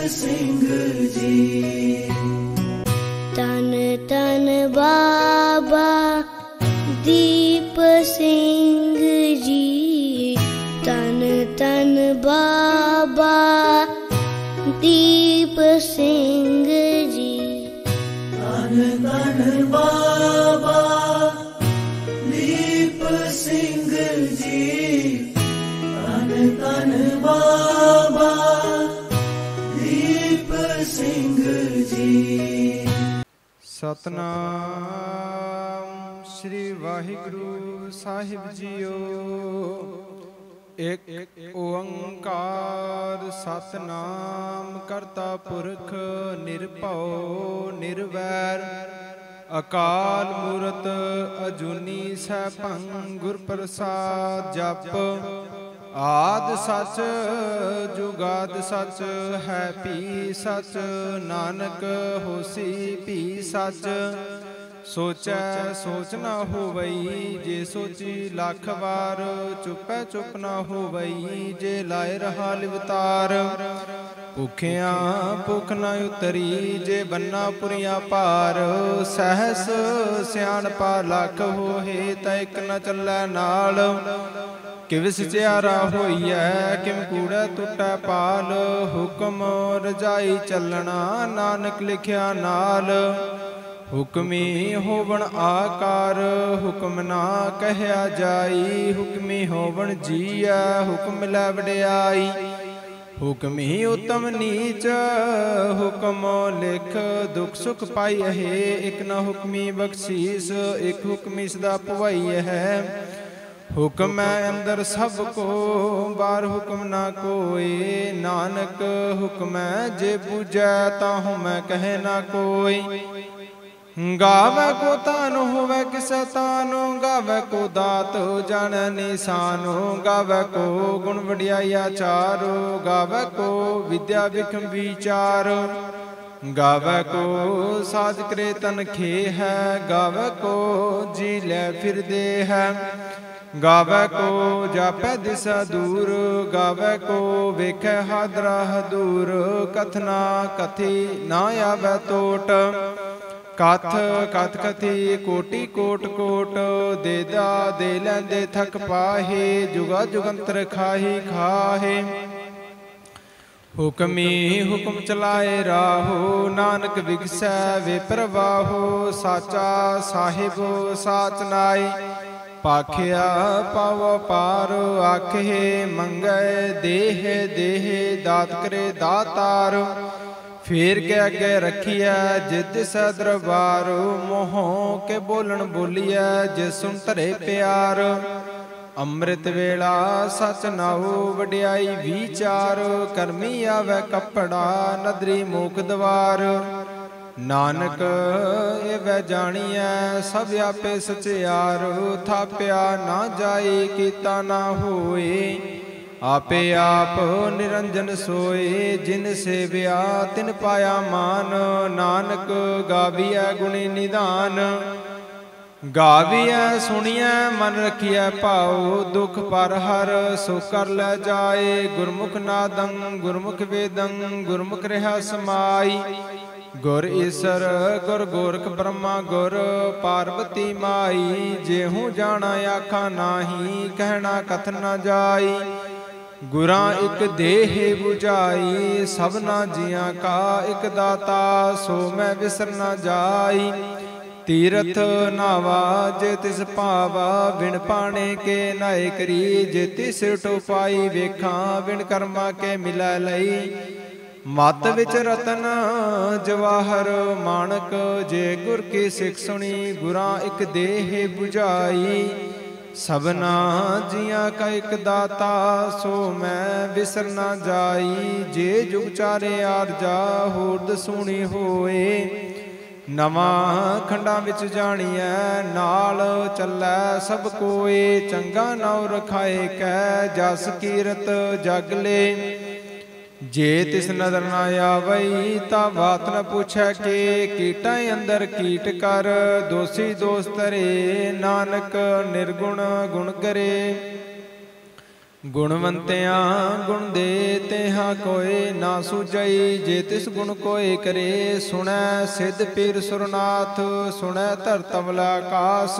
सिंह जी। तन तन बाबा दीप सिंह जी, तन तन बाबा दीप सिंह जी। तन तन बाबा दीप सिंह जी, तन तन बाबा दीप सिंह जी। सतनाम श्री वाहिगुरु साहिब जीओ। एक ओंकार सतनाम करता पुरख निरभਉ निरवैर अकाल मूरत अजूनी सैभं गुर प्रसाद जप। आद सच जुगाद सच है भी सच, नानक होसी भी सच। सोचै सोच न होवई जे सोची लख वार, चुपै चुप न होवई जे लाए रहा लिवतार। भुखिया भुख न उतरी जे बन्ना पुरिया पार, सहस सियाणपा लख होए तैक न चलै नाल। किव सचियारा होईऐ किम कूड़ै टुटै पाल, हुक्म रजाई चलना नानक लिखिया नाल। हुक्मी होवण आकार हुक्म ना कहया जाई, हुक्मी होवण जीऐ हुक्म लै वडियाई। हुक्मी उत्तम नीच हुक्म लिख, दुख सुख पाई है एक न हुक्मी बख्शीस, एक हुक्मी सदा पवाई है। हुक्म है अंदर सब को बार हुक्म ना कोई, नानक हुक्म है जे बूझै ताहू मैं कहे ना कोई। गावे को तान होवे किसे तानो, गावे को दात जाने निशानो। गावे को गुण वडियाई आचारो, गावे को विद्या विखम विचार। गावे को साज करे तन खे है, गावे को जी ले फिर दे है। गावे को जापै दिशा दूर, गावे को वेखै हादरा दूर। कथना कथी ना आवे टोट, कथ कथ कथी कोटि कोट कोट। देदा दे लैंदे थक पाहे, जुगा जुगंतर खाही खाहे। हुक्मी हुक्म चलाए राहो, नानक विगसै वे प्रवाहो। साचा साहिब साच नाई, पाखिया पावो पार। आखे मंगै देह देह, दात करे दातार। फेर के अगे रखिया जिद सै दरबार, मोहों के बोलन बोलिया जे सुन धरे प्यार। अमृत वेला सच नाओ वडियाई विचार, करमी आवे कपड़ा नदरी मूक द्वार। नानक एवै जानिए सब आपे सचियार, थाप्या ना जाए कीता ना होए। आपे आप निरंजन सोए, जिन सेव्या तिन पाया मान। नानक गाविया गुणी निधान, गाविया सुनिया मन रखिया भाओ। दुख पर हर सो कर लै जाए, गुरमुख नादं गुरमुख वेदं गुरमुख रहा समाई। गुर ईसर गुर गोरख ब्रह्मा गुर पार्वती माई। जेहू जाना आखा नाही, कहना कथ न जाई। गुरा एक देह बुझाई, सबना जियां का एक दाता। सो मैं विसर न जाई, तीरथ नावा जे तिस पावा। बिन पाने के नाए करी, जे तिस टोपाई वेखा। बिन कर्मा के मिलै लई, मत विच रतन जवाहर माणक। जे गुर की सिख सुनी, गुरा एक देह बुझाई। सबना जियां का एक दाता, सो मैं विसर न जाई। जे जुग चारे आरजा होरद सूनी होए। नवां खंडां विच जाणिए नाल चलै सब कोए। चंगा नाउ रखाए कै जस कीरत जग ले। जे तिस नदर न आवई ता बात न पूछै के। कीटां अंदर कीट कर दोषी दोष तरे। नानक निर्गुण गुण करे। ਗੁਣਵੰਤਿਆਂ ਗੁਣ ਦੇ ਤੇਹਾ ਕੋਏ ਨਾ ਸੂਝਈ। ਜੇ ਤਿਸ ਗੁਣ ਕੋਏ ਕਰੇ ਸੁਣੈ ਸਿੱਧ ਪੀਰ ਸੁਰਨਾਥ। ਸੁਣੈ ਧਰਤ ਅਵਲ ਆਕਾਸ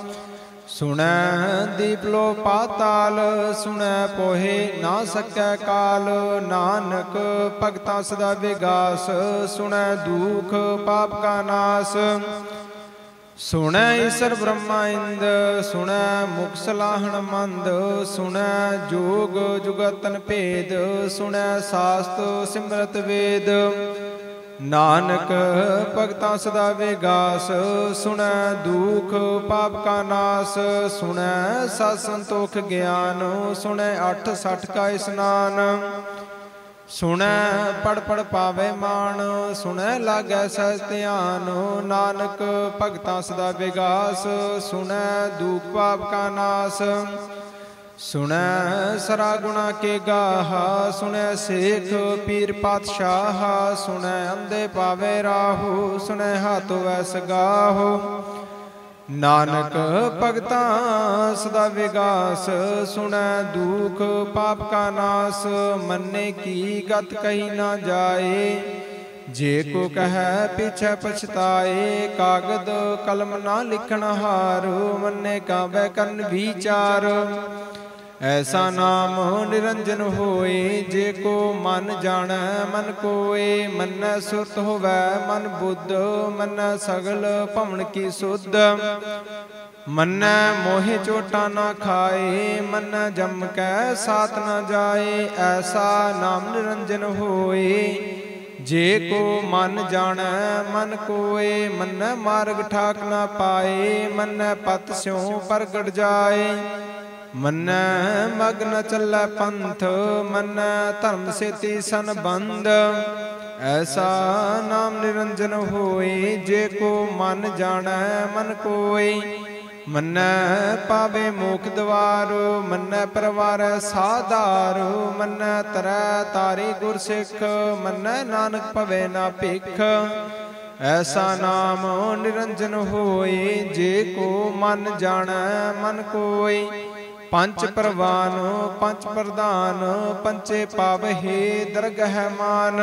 ਸੁਣੈ ਦੀਪ ਲੋ ਪਾਤਾਲ। ਸੁਣੈ ਪੋਹੇ ਨਾ ਸਕੈ ਕਾਲ। ਨਾਨਕ ਭਗਤਾਂ ਸਦਾ ਵਿਗਾਸ। ਸੁਣੈ ਦੁਖ ਪਾਪ ਕਾ ਨਾਸ। ਸੁਣੈ ਈਸਰ ਬ੍ਰਹਮਾ ਇੰਦ। ਸੁਣੈ ਮੁਖ ਸਲਾਹਣ ਮੰਦ। ਸੁਣੈ ਜੋਗ ਜੁਗਤਨ ਭੇਦ। ਸੁਣੈ ਸਾਸਤ ਸਿਮਰਤ ਵੇਦ। ਨਾਨਕ ਭਗਤਾਂ ਸਦਾ ਵਿਗਾਸ। ਸੁਣੈ ਦੁਖ ਪਾਪ ਕਾ ਨਾਸ। ਸੁਣੈ ਸਤ ਸੰਤੋਖ ਗਿਆਨ। ਸੁਣੈ 8 60 ਕਾ ਇਸਨਾਨ। ਸੁਣੈ ਪੜ ਪੜ ਪਾਵੇ ਮਾਣ। ਸੁਣੈ ਲਾਗੈ ਸਹਿਜ ਧਿਆਨ। ਨਾਨਕ ਭਗਤਾਂ ਸਦਾ ਵਿਗਾਸ। ਸੁਣੈ ਦੁਖ ਪਾਪ ਕਾ ਨਾਸ। ਸੁਣੈ ਸਰਾ ਗੁਣਾ ਕੇ ਗਾਹਾ। ਸੁਣੈ ਸੇਖ ਪੀਰ ਪਾਤਸ਼ਾਹ। ਸੁਣੈ ਅੰਧੇ ਪਾਵੇ ਰਾਹੂ। ਸੁਣੈ ਹੱਥ ਵੈਸ ਗਾਹੋ। ਨਾਨਕ ਭਗਤਾਂ ਸਦਾ ਵਿਗਾਸ। ਸੁਣੈ ਦੁਖ ਪਾਪ ਕਾ ਨਾਸ। ਮੰਨੇ ਕੀ ਗਤ ਕਹੀ ਨਾ ਜਾਏ। ਜੇ ਕੋ ਕਹੈ ਪਿਛੈ ਪਛਤਾਏ। ਕਾਗਦ ਕਲਮ ਨਾ ਲਿਖਣ ਹਾਰ। ਮੰਨੇ ਕਾਬੈ ਕਰਨ ਵਿਚਾਰ। ਐਸਾ ਨਾਮ ਨਿਰੰਜਨ ਹੋਏ। ਜੇ ਕੋ ਮਨ ਜਾਣੈ ਮਨ ਕੋਏ। ਮੰਨੈ ਸੁਰਤ ਹੋਵੈ ਮਨ ਬੁੱਧ। ਮੰਨੈ ਸਗਲ ਭਵਨ ਕੀ ਸੁਧ। ਮੰਨੈ ਮੋਹਿ ਚੋਟਾ ਨਾ ਖਾਏ। ਮੰਨੈ ਜਮ ਕੈ ਸਾਥ ਨਾ ਜਾਏ। ਐਸਾ ਨਾਮ ਨਿਰੰਜਨ ਹੋਏ। ਜੇ ਕੋ ਮਨ ਜਾਣੈ ਮਨ ਕੋਏ। ਮੰਨੈ ਮਾਰਗ ਠਾਕ ਨਾ ਪਾਏ। ਮੰਨੈ ਪਤ ਸਿਉ ਪ੍ਰਗਟ ਜਾਏ। ਮੰਨੈ ਮਗ ਨ ਚੱਲੈ ਪੰਥ। ਮੰਨੈ ਧਰਮ ਸੇਤੀ ਸੰਬੰਧ। ਐਸਾ ਨਾਮ ਨਿਰੰਜਨ ਹੋਏ। ਜੇ ਕੋ ਮਨ ਜਾਣੈ ਮਨ ਕੋਏ। ਮੰਨੈ ਪਾਵੇ ਮੋਖ ਦਵਾਰ। ਮੰਨੈ ਪਰਵਾਰੈ ਸਾਧਾਰ। ਮੰਨੈ ਤਰੈ ਤਾਰੇ ਗੁਰ ਸਿੱਖ। ਮੰਨੈ ਨਾਨਕ ਭਵੈ ਨਾ ਭਿਖ। ਐਸਾ ਨਾਮ ਨਿਰੰਜਨ ਹੋਏ। ਜੇ ਕੋ ਮਨ ਜਾਣੈ ਮਨ ਕੋਏ। ਪੰਚ ਪ੍ਰਵਾਨ ਪੰਚ ਪ੍ਰਧਾਨ। ਪੰਚੇ ਪਾਵਹਿ ਦਰਗਹਿ ਮਾਨ।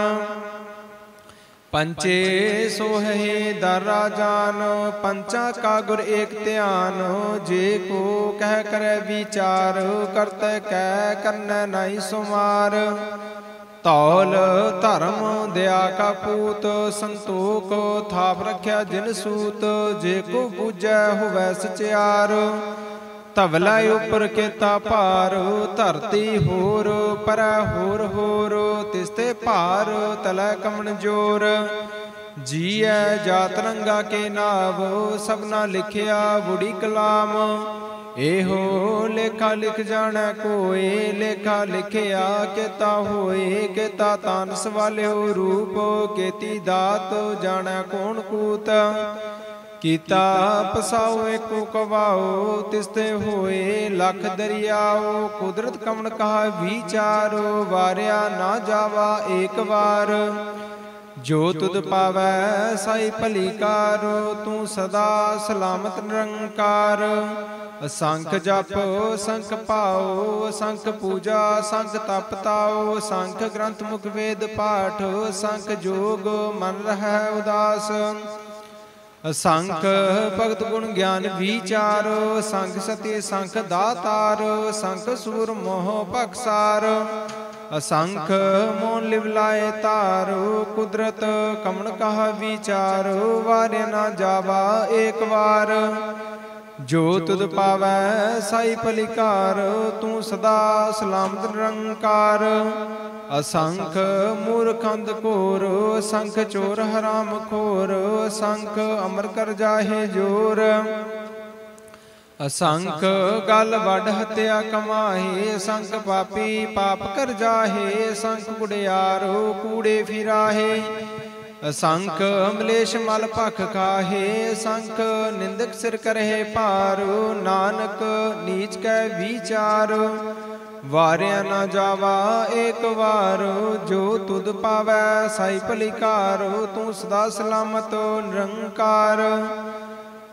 ਪੰਚੇ ਸੋਹਹਿ ਦਰ ਰਾਜਾਨ। ਪੰਚਾਂ ਕਾ ਗੁਰ ਏਕ ਧਿਆਨ। ਜੇ ਕੋ ਕਹਿ ਕਰੈ ਵਿਚਾਰ। ਕਰਤੈ ਕੈ ਕਰਨੈ ਨਾਹੀ ਸੁਮਾਰ। ਧੌਲ ਧਰਮ ਦਇਆ ਕਾ ਪੂਤ। ਸੰਤੋਖ ਥਾਪ ਰਖਿਆ ਜਿਨ ਸੂਤ। ਜੇ ਕੋ ਬੂਝੈ ਹੋਵੈ ਸਚਿਆਰ। ਧਵਲਾ ਉਪਰ ਕੀਤਾ ਭਾਰ। ਧਰਤੀ ਹੋਰ ਪਰੈ ਹੋਰ ਹੋਰ। ਤਿਸ ਤੇ ਭਾਰ ਤਲੈ ਕਮਣ ਜੋਰ। ਜੀਐ ਜਾਤ ਰੰਗਾ ਕੇ ਨਾਵ। ਸਭਨਾ ਲਿਖਿਆ ਬੁੜੀ ਕਲਾਮ। ਇਹੋ ਲੇਖਾ ਲਿਖ ਜਾਣੈ ਕੋਏ। ਲੇਖਾ ਲਿਖਿਆ ਕੇਤਾ ਹੋਏ। ਕੇਤਾ ਤਾਨ ਸਵਾਲਿਓ ਰੂਪ। ਕੇਤੀ ਦਾਤ ਜਾਣੈ ਕੌਣ ਕੂਤ। ਕੀਤਾ ਪਸਾਓ ਏਕੋ ਕਵਾਓ। ਤਿਸ ਤੇ ਹੋਏ ਲੱਖ ਦਰਿਆਓ। ਕੁਦਰਤ ਕਵਣ ਕਹਾ ਵਿਚਾਰੋ। ਵਾਰਿਆ ਨਾ ਜਾਵਾ ਏਕ ਵਾਰ। ਜੋ ਤੁਧ ਪਾਵੈ ਸਾਈ ਭਲੀ ਕਾਰ। ਤੂੰ ਸਦਾ ਸਲਾਮਤ ਨਿਰੰਕਾਰ। ਅਸੰਖ ਜਪ ਸੰਖ ਪਾਓ। ਸੰਖ ਪੂਜਾ ਸੰਖ ਤਪ ਤਾਓ। ਸੰਖ ਗ੍ਰੰਥ ਮੁਖ ਵੇਦ ਪਾਠ। ਸੰਖ ਜੋਗ ਮਨ ਰਹਿ ਉਦਾਸ। ਅਸੰਖ ਭਗਤ ਗੁਣ ਗਿਆਨ ਵਿਚਾਰ। ਸੰਖ ਸਤੀ ਸੰਖ ਦਾਤਾਰ। ਸੰਖ ਸੂਰ ਮੋਹ ਭਖਸਾਰ। ਅਸੰਖ ਮੋਨ ਲਿਵ ਲਾਏ ਤਾਰ। ਕੁਦਰਤ ਕਮਣ ਕਹਾ ਵਿਚਾਰ। ਵਾਰਿਆ ਨਾ ਜਾਵਾ ਏਕ ਵਾਰ। ਜੋ ਤੁਧ ਪਾਵੈ ਸਾਈ ਭਲੀਕਾਰ। ਤੂੰ ਸਦਾ ਸਲਾਮਤ ਨਿਰੰਕਾਰ। ਅਸੰਖ ਮੂਰਖ ਅੰਧ ਘੋਰ। ਸੰਖ ਚੋਰ ਹਰਾਮ ਖੋਰ। ਸੰਖ ਅਮਰ ਕਰ ਜਾਹੇ ਜੋਰ। ਅਸੰਖ ਗਲ ਵੱਡ ਹਤਿਆ ਕਮਾਹੇ। ਸੰਖ ਪਾਪੀ ਪਾਪ ਕਰ ਜਾਹੇ। ਸੰਖ ਗੁੜਿਆਰੋ ਕੂੜੇ ਫਿਰਾਹੇ। ਅਸੰਖ ਅਮਲੇਸ਼ ਮਲ ਭਖ ਖਾਹੇ। ਸੰਖ ਨਿੰਦਕ ਸਿਰ ਕਰਹਿ ਭਾਰ। ਨਾਨਕ ਨੀਚ ਕੈ ਵਿਚਾਰ। ਵਾਰਿਆ ਨਾ ਜਾਵਾ ਏਕ ਵਾਰ। ਜੋ ਤੁਧ ਪਾਵੈ ਸਾਈ ਭਲੀ ਕਾਰ। ਤੂੰ ਸਦਾ ਸਲਾਮਤ ਨਿਰੰਕਾਰ।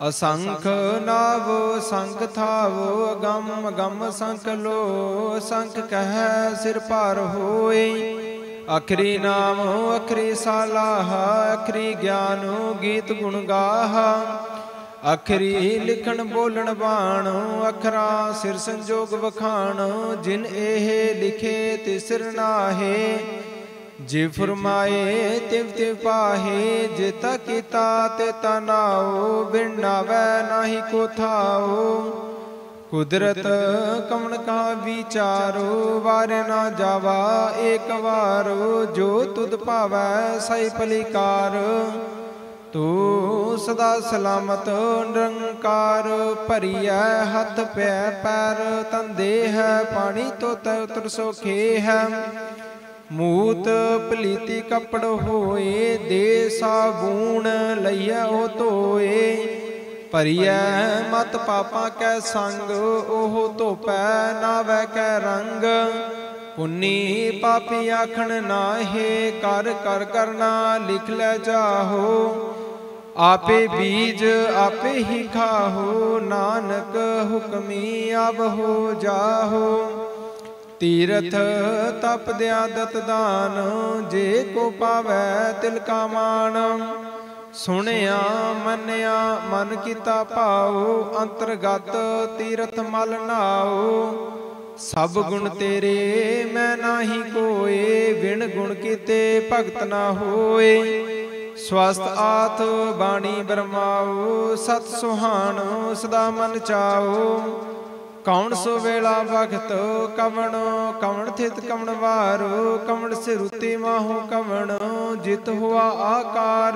असंख नावो संख थावो अगम अगम संख लो संख कह सिर पार होए। अखरी नाम अखरी सालाह अखरी ज्ञान गीत गुण गाह। अखरी लिखण बोलण बाण अखरा सिर संजोग वखाण। जिन एह लिखे तिसर नाहे जे फरमाए तिव तिव पाहे। जेता कीता तेता नाओ बिन नावै नाहि को थाओ। कुदरत कमन का विचारो वार ना जावा एक वारो। जो तुद पावै सही पलिकार तू सदा सलामत निरंकार। भरिया हथ पै पैर तन देह पानी तो उतर सोखे है। मूत पलीति कपड़ होए दे साबून लइया ओ धोए। भरिया मत पापा कै संग ओह धोपै नावै कै रंग। पुन्नी पापी आखण नाहे कर कर करना लिख लै जाहो। आपे बीज आपे ही खाहो नानक हुक्मी अब हो जाहो। तीरथ तप दया दत दान जे को पावै तिल का मान। सुनिया मनिया मन कीता भाओ अंतरगत तीरथ मल नाओ। सब गुण तेरे मैं नाही कोए बिन गुण कीते भगत ना होए। स्वस्थ आथ बाणी बरमाओ सत सुहान सदा मन चाओ। कौन सो वेला भगत कवण कवण थित कवण वारो। कवण से रुति माहू कवण जित हुआ आकार।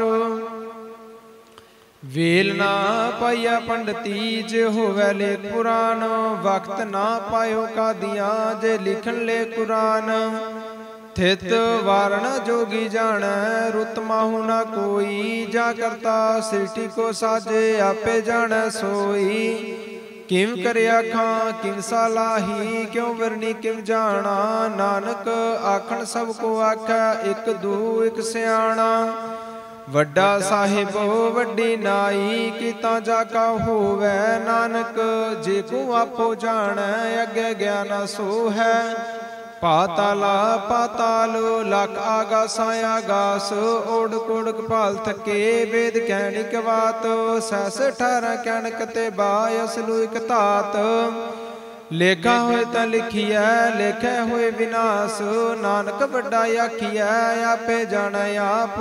वेल ना पाया पंडिती जे होवै ले कुरान। वक्त ना पायो कादियां जे लिखन ले कुरान। थित वारण जोगी जानै रुत माहू ना कोई। जा करता सृष्टि को साजे आपे जानै सोई। किम कर आखां किम सालाही क्यों वरनी किम जाना। नानक आखण सब को आखै एक दू एक सियाणा। वड्डा साहिब वड्डी नाई कीता जाका होवै। नानक जे को आपो जानै अगे ज्ञान सो है। पाताला पाताल लख आगासा आगास। ओढ़ कोड़ कपाल थके वेद कहनिक बात। सैस 18 कहनक ते बायस लू इक तात। लेखा होए ता लिखिया लेखे होए विनाश। नानक वड्डा आखिया आपे जानै आप।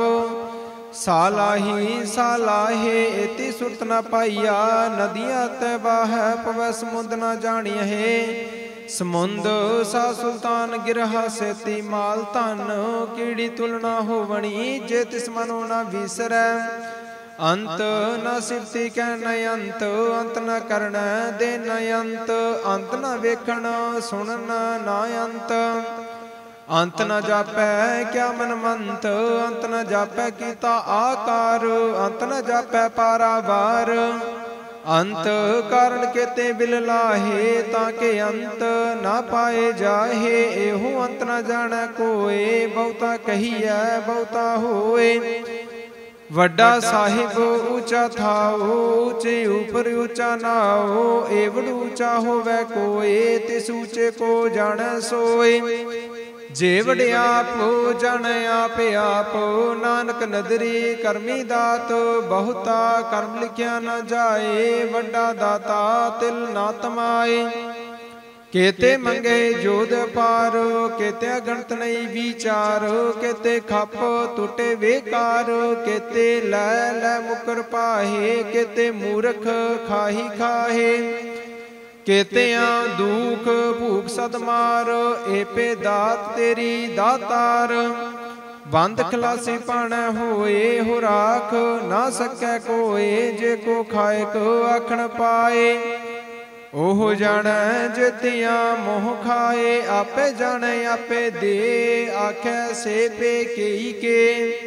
सालाही सालाहे एती सुरत न पाइया। नदियां ते बाहै पवै समुंद न जानिया है। समुंद सा सुल्तान गिरहा सेती माल धन। कीड़ी तुलना होवणी जे तिस मनो न विसरै। अंत न सिफती कहना अंत अंत न करना देना अंत। अंत न वेखण सुनन ना अंत। अंत न जापै क्या मनमंत। अंत न जापै कीता आकार। अंत न जापै पारावार। अंत कारण केते बिल लाहे ताके अंत ना पाए जाहे। एहो अंत न जाने कोए बहुता कहिए बहुता होए। वड्डा साहिब ऊंचा थाओ ऊंचे ऊपर ऊंचा नाओ। एवड ऊंचा होवे कोए तिस ऊंचे को जाने सोए। जे वड्याप जन आप आप नानक नदरी करमी दात। बहुता कर्म लिखिया न जाए वड्डा दाता तिल ना तमाए। केते मंगे जोध पार केते अगणत नहीं विचार। केते खप टूटे बेकार केते लै लै मुकर पाहे। केते मूर्ख खाही खाहे। केतियां दुख भूख सदमार एपे दात तेरी दातार। बंद खलासी पाणै होए हो राख ना सकै कोए। जे को खाए को आखण पाए ओह जाणै जेतियां मोह खाए। आपे जाणै आपे दे आखै से पे केई के।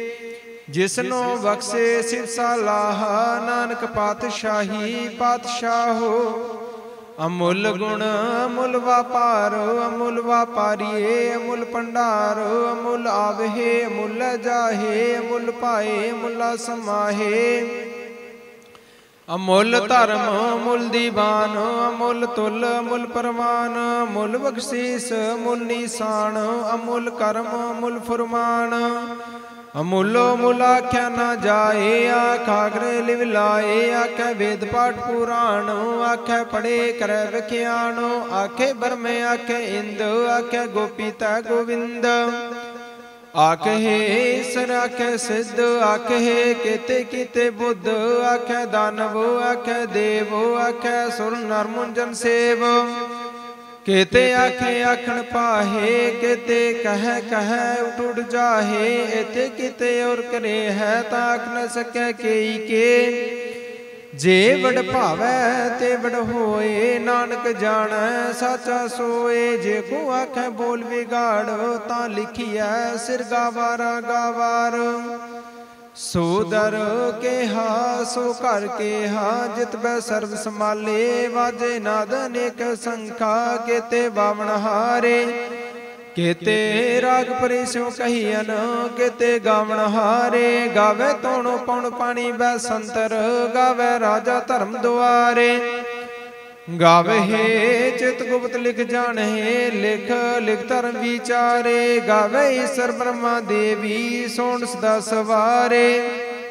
जिसनो बख्शे सिव सालाह नानक पातशाही पातशाहो। अमुल गुण अमुल व्यापार अमुल व्यापारिये अमुल भंडार। अमुल आवहे अमुल जाहे अमुल पाए अमुला समाहे। ਅਮੁੱਲ ਧਰਮ ਮੁੱਲ ਦੀਵਾਨ, ਅਮੁੱਲ ਤੁਲ ਮੁੱਲ ਪਰਮਾਨ, ਮੁੱਲ ਬਖਸ਼ੀਸ ਮੁੱਲ ਨੀਸਾਨ, ਅਮੁੱਲ ਕਰਮ ਮੁੱਲ ਫੁਰਮਾਨ। ਅਮੁੱਲੋ ਮੁੱਲ ਆਖਿਆ ਨਾ ਜਾਏ, ਆਖਾਗਰੇ ਲਿਵ ਲਾਏ, ਆਖੈ ਵੇਦ ਪਾਠ ਪੁਰਾਣ, ਆਖੈ ਪੜੇ ਕਰੈ ਵਿਖਿਆਨ, ਆਖੇ ਬਰਮੇ ਆਖੇ ਇੰਦ, ਆਖੈ ਗੋਪੀ ਤੈ ਗੋਵਿੰਦ। ਆਖੇ ਸਰ ਆਖੇ ਸਿੱਧ, ਆਖੇ ਕੀਤੇ ਕੀਤੇ ਬੁੱਧ, ਆਖੇ ਦਾਨਵ ਆਖੇ ਦੇਵ, ਆਖੇ ਸੁਰ ਨਰ ਮੁੰਜਨ ਸੇਵ। ਕੀਤੇ ਆਖੇ ਆਖਣ ਪਾਹੇ, ਕੀਤੇ ਕਹਿ ਕਹਿ ਉਠ ਉਠ ਜਾਹੇ, ਇਥੇ ਕੀਤੇ ਔਰ ਕਰੇ ਹੈ ਤਾਂ ਆਖ ਨ ਸਕੈ ਕੇਈ ਕੇ। ਜੇ ਵਡ ਭਾਵੈ ਤੇ ਵਡ ਹੋਏ, ਨਾਨਕ ਜਾਣੈ ਸਾਚਾ ਸੋਏ। ਜੇ ਕੋ ਆਖੈ ਬੋਲ ਵਿਗਾੜ, ਤਾਂ ਲਿਖੀਐ ਸਿਰ ਗਾਵਾਰਾ ਗਾਵਾਰ। ਸੋ ਦਰ ਕੇਹਾ ਸੋ ਘਰ ਕੇਹਾ, ਜਿਤ ਬੈ ਸਰਬ ਸਮਾਲੇ, ਵਾਜੇ ਨਾਦ ਅਨੇਕ ਸੰਖਾ, ਕੇਤੇ ਬਾਵਣ ਹਾਰੇ। ਕੇਤੇ ਰਾਗ ਪਰੇ ਸਿਉ ਕਹੀਅਨ, ਕੇਤੇ ਗਾਵਣ ਹਾਰੇ। ਗਾਵੇ ਤੋਣੋ ਪਉਣ ਪਾਣੀ ਬੈ ਸੰਤਰ, ਗਾਵੇ ਰਾਜਾ ਧਰਮ ਦੁਆਰੇ। ਗਾਵੇ ਚਿਤ ਗੁਪਤ ਲਿਖ ਜਾਣਹਿ, ਲਿਖ ਲਿਖ ਧਰਮ ਵਿਚਾਰੇ। ਗਾਵੇ ਈਸ਼ਰ ਬ੍ਰਹਮਾ ਦੇਵੀ, ਸੋਣ ਸਦਾ ਸਵਾਰੇ।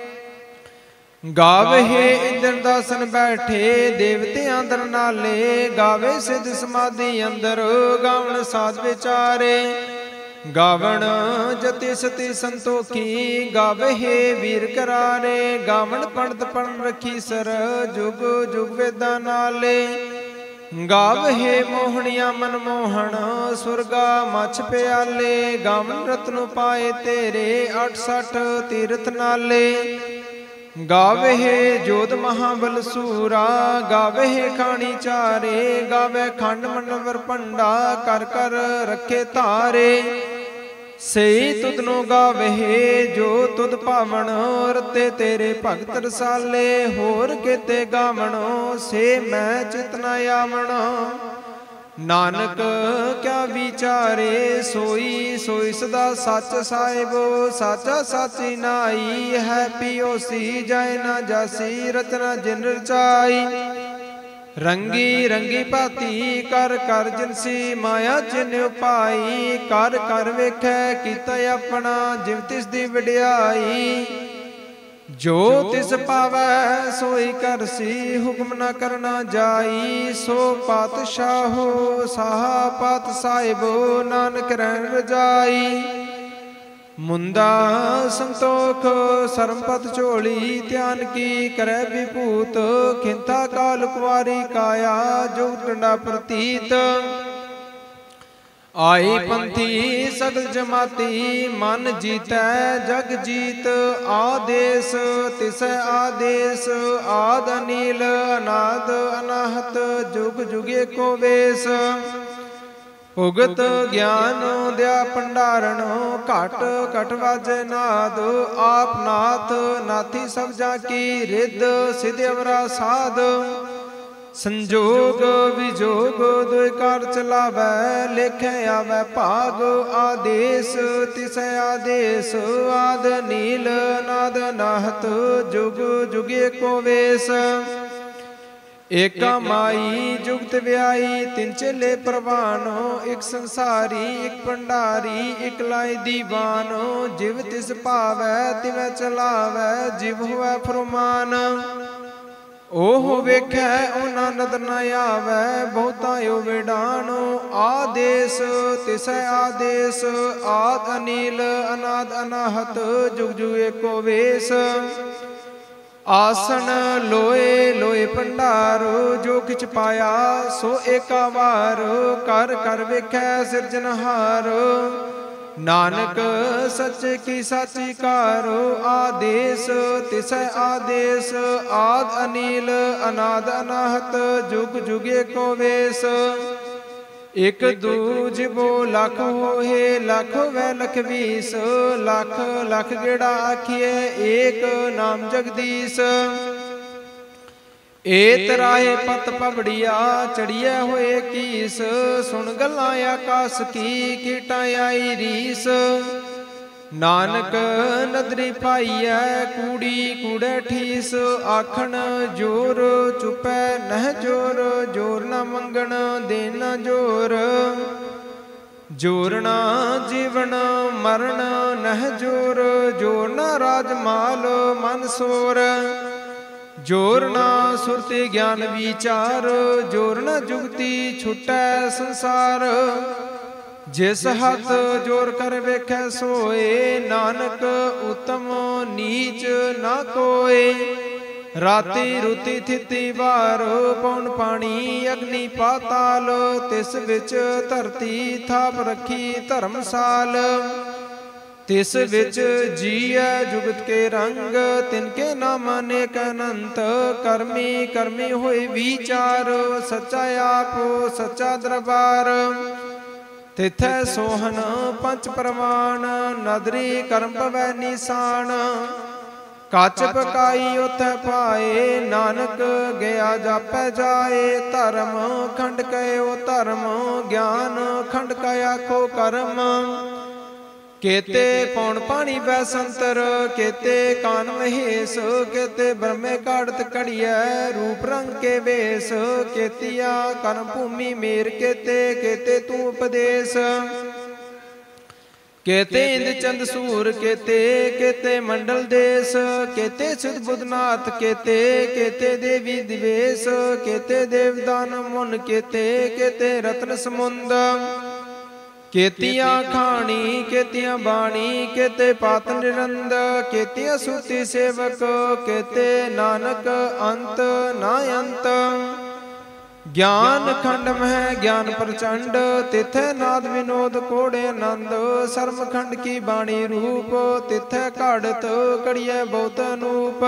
ਗਾਵੇ ਇੰਦਰ ਦਾਸਨ ਬੈਠੇ, ਦੇਵਤਿਆਂ ਦਰ ਨਾਲੇ। ਗਾਵੇ ਸਿੱਧ ਸਮਾਧੀ ਅੰਦਰ, ਗਾਵਣ ਸਾਧ ਵਿਚਾਰੇ। ਗਾਵਣ ਜਤੀ ਸਤੀ ਸੰਤੋਖੀ, ਗਾਵੇ ਵੀਰ ਕਰਾਰੇ। ਗਾਵਣ ਪੰਡਤ ਪੜਨ ਰਖੀ ਸਰ, ਜੁਗ ਜੁਗ ਵੇਦਾਂ ਨਾਲੇ। ਗਾਵੇ ਮੋਹਣੀਆਂ ਮਨ ਮੋਹਣ, ਸੁਰਗਾ ਮਛ ਪਿਆਲੇ। ਗਾਵਣ ਰਤਨੁ ਪਾਏ ਤੇਰੇ, 68 ਤੀਰਥ ਨਾਲੇ। ਗਾਵੇ ਜੋਧ ਮਹਾਬਲ ਸੂਰਾ, ਗਾਵੇ ਖਾਣੀ ਚਾਰੇ। ਗਾਵੇ ਖੰਡ ਮੰਡਵਰ ਭੰਡਾ, ਕਰ ਕਰ ਰੱਖੇ ਧਾਰੇ। ਸਈ ਤੁਧ ਨੂੰ ਗਾਵੇ ਜੋ ਤੁਧ ਭਾਵਣ, ਰਤੇ ਤੇਰੇ ਭਗਤ ਰਸਾਲੇ। ਹੋਰ ਕਿਤੇ ਗਾਵਣ ਸੇ ਮੈਂ ਚਿਤ ਨ ਆਵਣ। ਨਾਨਕ ਕਿਆ ਵਿਚਾਰੇ, ਸੋਈ ਸੋਈ ਸਦਾ ਸੱਚ ਸਾਹਿਬੋ। ਸਾਚਾ ਸਾਚੀ ਨਾਈ ਹੈ, ਪਿਓਸੀ ਜਾਇ ਨਾ ਜਾਸੀ, ਰਚਨਾ ਜਿਨ ਰਚਾਈ। ਰੰਗੀ ਰੰਗੀ ਭਾਤੀ ਕਰ ਕਰ ਜਿਨਸੀ, ਮਾਇਆ ਜਿਨ ਉਪਾਈ। ਕਰ ਕਰ ਵੇਖੈ ਕੀਤਾ ਆਪਣਾ, ਜਿਵ ਤਿਸ ਦੀ ਵਡਿਆਈ। ਜੋ ਤਿਸ ਪਾਵੈ ਸੋਈ ਕਰਸੀ, ਹੁਕਮ ਨਾ ਕਰਨਾ ਜਾਈ। ਸੋ ਪਾਤਸ਼ਾਹੋ ਸਾਹਾ ਪਾਤ ਸਾਹਿਬੋ, ਨਾਨਕ ਰਹਿਣ ਰਜਾਈ। ਮੁੰਦਾ ਸੰਤੋਖ ਸਰਮਪਤ ਝੋਲੀ, ਧਿਆਨ ਕੀ ਕਰੈ ਵਿਭੂਤ। ਖਿੰਤਾ ਕਾਲ ਕੁਵਾਰੀ ਕਾਇਆ, ਜੋ ਟੰਡਾ ਪ੍ਰਤੀਤ। ਆਈ ਪੰਥੀ ਸਗਲ ਜਮਾਤੀ, ਮਨ ਜੀਤੈ ਜਗ ਜੀਤ। ਆਦੇਸ ਤਿਸੈ ਆਦੇਸ, ਆਦ ਅਨੀਲ ਅਨਾਦ ਅਨਾਹਤ, ਜੁਗ ਜੁਗ ਏਕੋ ਵੇਸ। ਭੁਗਤ ਗਿਆਨ ਦਿਆ ਭੰਡਾਰਨ, ਘਟ ਘਟ ਵਾਜੈ ਨਾਦ। ਆਪ ਨਾਥ ਨਾਥੀ ਸਭ ਜਾ ਕੀ, ਰਿੱਧ ਸਿਧ ਅਵਰਾ ਸਾਧ। ਸੰਜੋਗ ਵਿਜੋਗ ਦੁਇ ਕਾਰ ਚਲਾਵੈ, ਲੇਖੈ ਆਵੈ ਭਾਗ। ਆਦੇਸ ਤਿਸੈ ਆਦੇਸ, ਆਦ ਨੀਲ ਅਨਾਦ ਅਨਾਹਤ, ਜੁਗ ਜੁਗ ਏਕੋ ਵੇਸ। ਏਕਾ ਮਾਈ ਜੁਗਤ ਵਿਆਈ, ਤਿੰਨ ਚੇਲੇ ਪ੍ਰਵਾਨੋ। ਇਕ ਸੰਸਾਰੀ ਇਕ ਭੰਡਾਰੀ, ਇਕ ਲਾਇ ਦੀਵਾਨੋ। ਜਿਵ ਤਿਸ ਭਾਵੈ ਤਿਵੈ ਚਲਾਵੈ, ਜਿਵ ਹੋਵੈ ਫਰਮਾਨ। ਉਹ ਵੇਖੈ ਉਹਨਾਂ ਨਦਰ ਨ ਆਵੈ, ਬਹੁਤਾ ਓ ਵਿਡਾਣੋ। ਆਦੇਸ ਤਿਸੈ ਆਦੇਸ, ਆਦ ਅਨੀਲ ਅਨਾਦ ਅਨਾਹਤ, ਜੁਗ ਜੁਗ ਏਕੋ ਵੇਸ। ਆਸਣ ਲੋਏ ਲੋਏ ਭੰਡਾਰੋ, ਜੋ ਕਿਛ ਪਾਇਆ ਸੋ ਏਕਾ ਵਾਰ। ਕਰ ਕਰ ਵੇਖੈ ਸਿਰਜਨਹਾਰ, ਨਾਨਕ ਸੱਚ ਕੀ ਸਾਚੀ ਕਾਰੋ। ਆਦੇਸ ਤਿਸੈ ਆਦੇਸ, ਆਦ ਅਨੀਲ ਅਨਾਦ ਅਨਾਹਤ, ਜੁਗ ਜੁਗ ਏਕੋ ਵੇਸ। ਇਕ ਦੂਜਿਬੋ ਲੱਖ ਹੋਏ, ਲੱਖ ਹੋਵੈ ਲਖ ਵੀਸ। ਲੱਖ ਲੱਖ ਗੇੜਾ ਆਖੀਐ, ਏਕ ਨਾਮ ਜਗਦੀਸ਼। ਏਤ ਰਾਏ ਪਤ ਪਵੜੀਆ, ਚੜੀਐ ਹੋਏ ਕੀਸ। ਸੁਣ ਗੱਲਾਂ ਆਕਾਸ ਕੀ, ਕੀਟਾਂ ਆਈ ਰੀਸ। नानक नदरी पाईऐ कूड़ी कूड़े ठीस आखण जोर चुपै नह जोर जोर न मंगण देना जोर जोर ना जीवन मरण नह जोर जोर न राजमाल मन सोर जोर ना सुरति ज्ञान विचार जोर न जुगति छुटै संसार जिस हथ जोर कर वेखै सोए नानक उत्तम नीच ना कोय राति रुति थिति वार पौन पानी अग्नि पाताल तिस विच धरती थाप रखी धर्मसाल तिस विच जीऐ जुगत के रंग तिनके नाम अनेक अनंत कर्मी कर्मी होए विचार सच्चा आप सच्चा दरबार तिथै सोहन पंच प्रमाण नदरी कर्म पवै निशान काच पकाई उथै पाए नानक गया जापै जाए धर्म खंड कयो धर्म ज्ञान खंड कया आखो कर्म केते पौन पानी वैसंतर केते कान महेश केते ब्रह्मे काढ़त कड़िया रूप रंग के वेश केतिया कर्म भूमि मेर केते केते तू उपदेश केते इंद चंद सूर केते केते मंडल देश केते सुध बुधनाथ केते केते देवी दिवेश केते देवदान मुन केते केते रत्न समुंद केतिया खानी केतिया बाणी केते पात निरंद केतिया सूती सेवक केते नानक अंत ना अंत ज्ञान खंड में ज्ञान प्रचंड तिथे नाद विनोद कोड़े आनंद शर्म खंड की बाणी रूप तिथे काढ़त कड़िए बहुत अनूप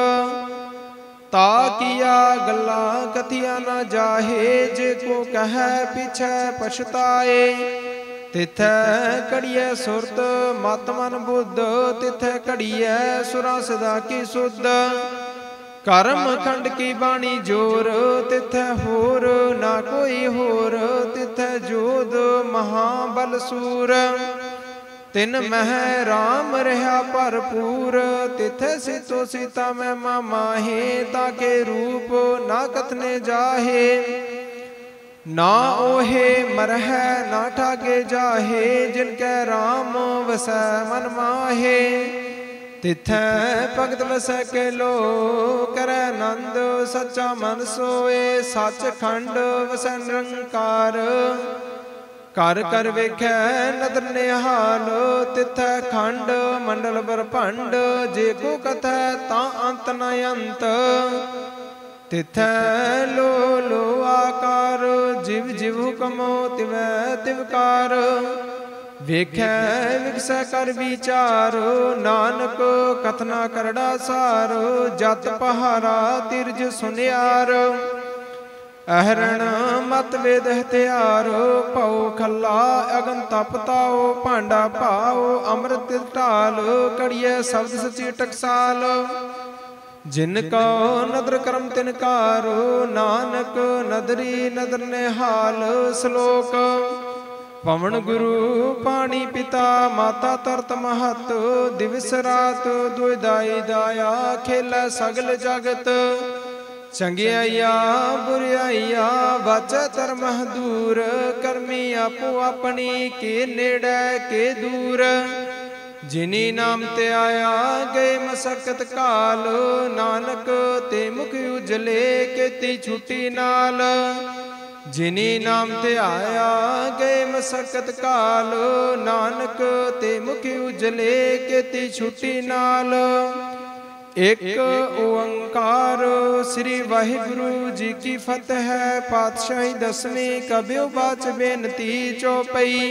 ता किया गल्ला कथिया न जाहे जे को कह पीछे पछताए तिथै कड़िए सुरत मत मन बुद्ध तिथै कड़िए सुरा सदा की सुध कर्म खंड की बाणी जोर तिथै होर ना कोई होर तिथै जोध महाबल सूर तिन मह राम रहा भरपूर तिथै सीतो सीता मैं माहे ताके रूप ना कथने जाहे ना ओहे मरह ना ठागे जाहे जिनके राम वसै मन माहे तिथै भगत वसै के लो करे नंद सच्चा मन सोए सच खंड वसै निरंकार कर कर वेखै नदर निहाल तिथै खंड मंडल बरभंड जे को कथै ता अंत न अंत तिथै लो लो आकार जिव जिव हुकमो तिवै तिवकार वेखै विकसै कर विचार नानक कथना करड़ा सार जत पहारा तिरज सुनियार अहरण मत वेद हथियार पाओ खल्ला अगन तप ताओ भांडा पाओ अमृत ढाल कड़िए शब्द सची टकसाल जिनको नदर करम तिनकारो नानक नदरी नदर निहाल श्लोक पवन गुरु पानी पिता माता तरत महत दिवस रात दुदाई दाया खेल सगल जगत चंगियाइया बुराइया वाचा धर्म दूर करमी आपो अपनी के नेड़े के दूर जिनी नाम ते आया गए मसकत काल नानक ते मुख उजले केती छुट्टी नाल जिनी नाम ते आया गए मसकत काल नानक ते मुख उजले केती छुट्टी नाल एक ओंकार श्री वाहिगुरु जी की फतह पातशाही दसवीं कबियो बाच बेनती चौपई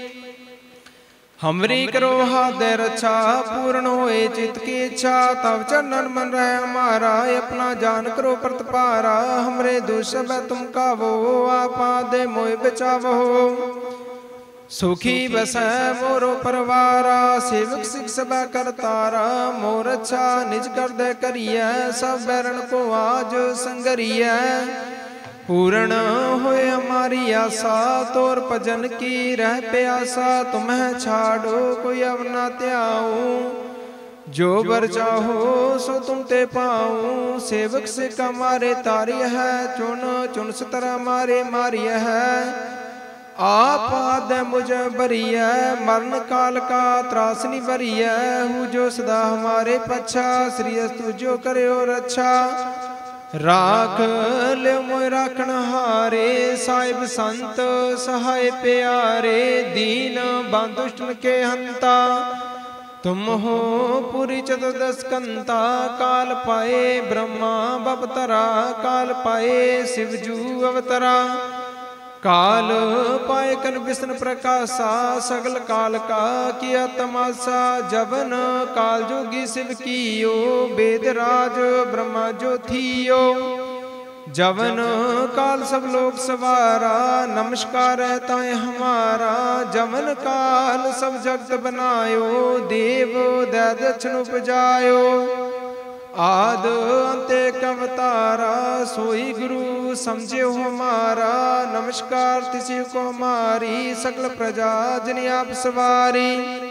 हमरी करो हाथ रक्षा पूर्ण होए चित की इच्छा तब चरणन मन रहे हमारा अपना जान करो प्रतपारा हमरे दुष्ट तुम का वो आपा दे मोह बचावो सुखी बस मोरो परवारा सेवक सिख सब करतारा मोर अच्छा निज कर दे करिए सब बैरण को आज संगरिए पूर्ण होए हमारी आशा, तोर भजन की रह प्यासा। तुम्हें छाड़ो कोई अब ना त्याऊं, जो बर चाहो सो तुम ते पाऊं। सेवक से कमारे तारी है, चुन चुन सतरा मारे मारी है। आप आद मुझ बरिय, मरण काल का त्रासनी बरिय। हूँ जो सदा हमारे पच्छा, श्री अस्तु जो करे और अच्छा। राख ले मोय राखण हारे, साहिब संत सहाय प्यारे। दीन बांधुष्टन के हंता, तुम हो पूरी चतुर्दश कंता। काल पाए ब्रह्मा बपतरा, काल पाए शिवजू अवतरा। काल पाए कन विष्णु प्रकाशा, सगल काल का किया तमाशा। जबन काल जोगी शिव कियो, वेद राज ब्रह्मा जो थियो। जबन काल सब लोग सवारा, नमस्कार ताए हमारा। जमन काल सब जगत बनायो, देव दै दक्षिण उपजायो। आद अंते कवतारा, सोई गुरु समझे हमारा। नमस्कार तिसी को हमारी, सकल प्रजा जनि आप सवारी।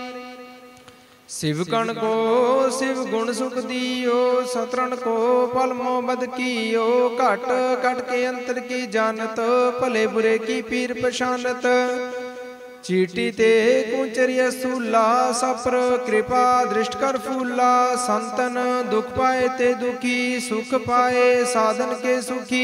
शिव कण को शिव गुण सुख दियो, सतरण को पल मोह बद कियो। घट घट के अंतर की जानत, भले बुरे की पीर पछानत। चीटी ते कुंचरिया सूला, सपर कृपा दृष्ट कर फूला। संतन दुख पाए ते दुखी, सुख पाए साधन के सुखी।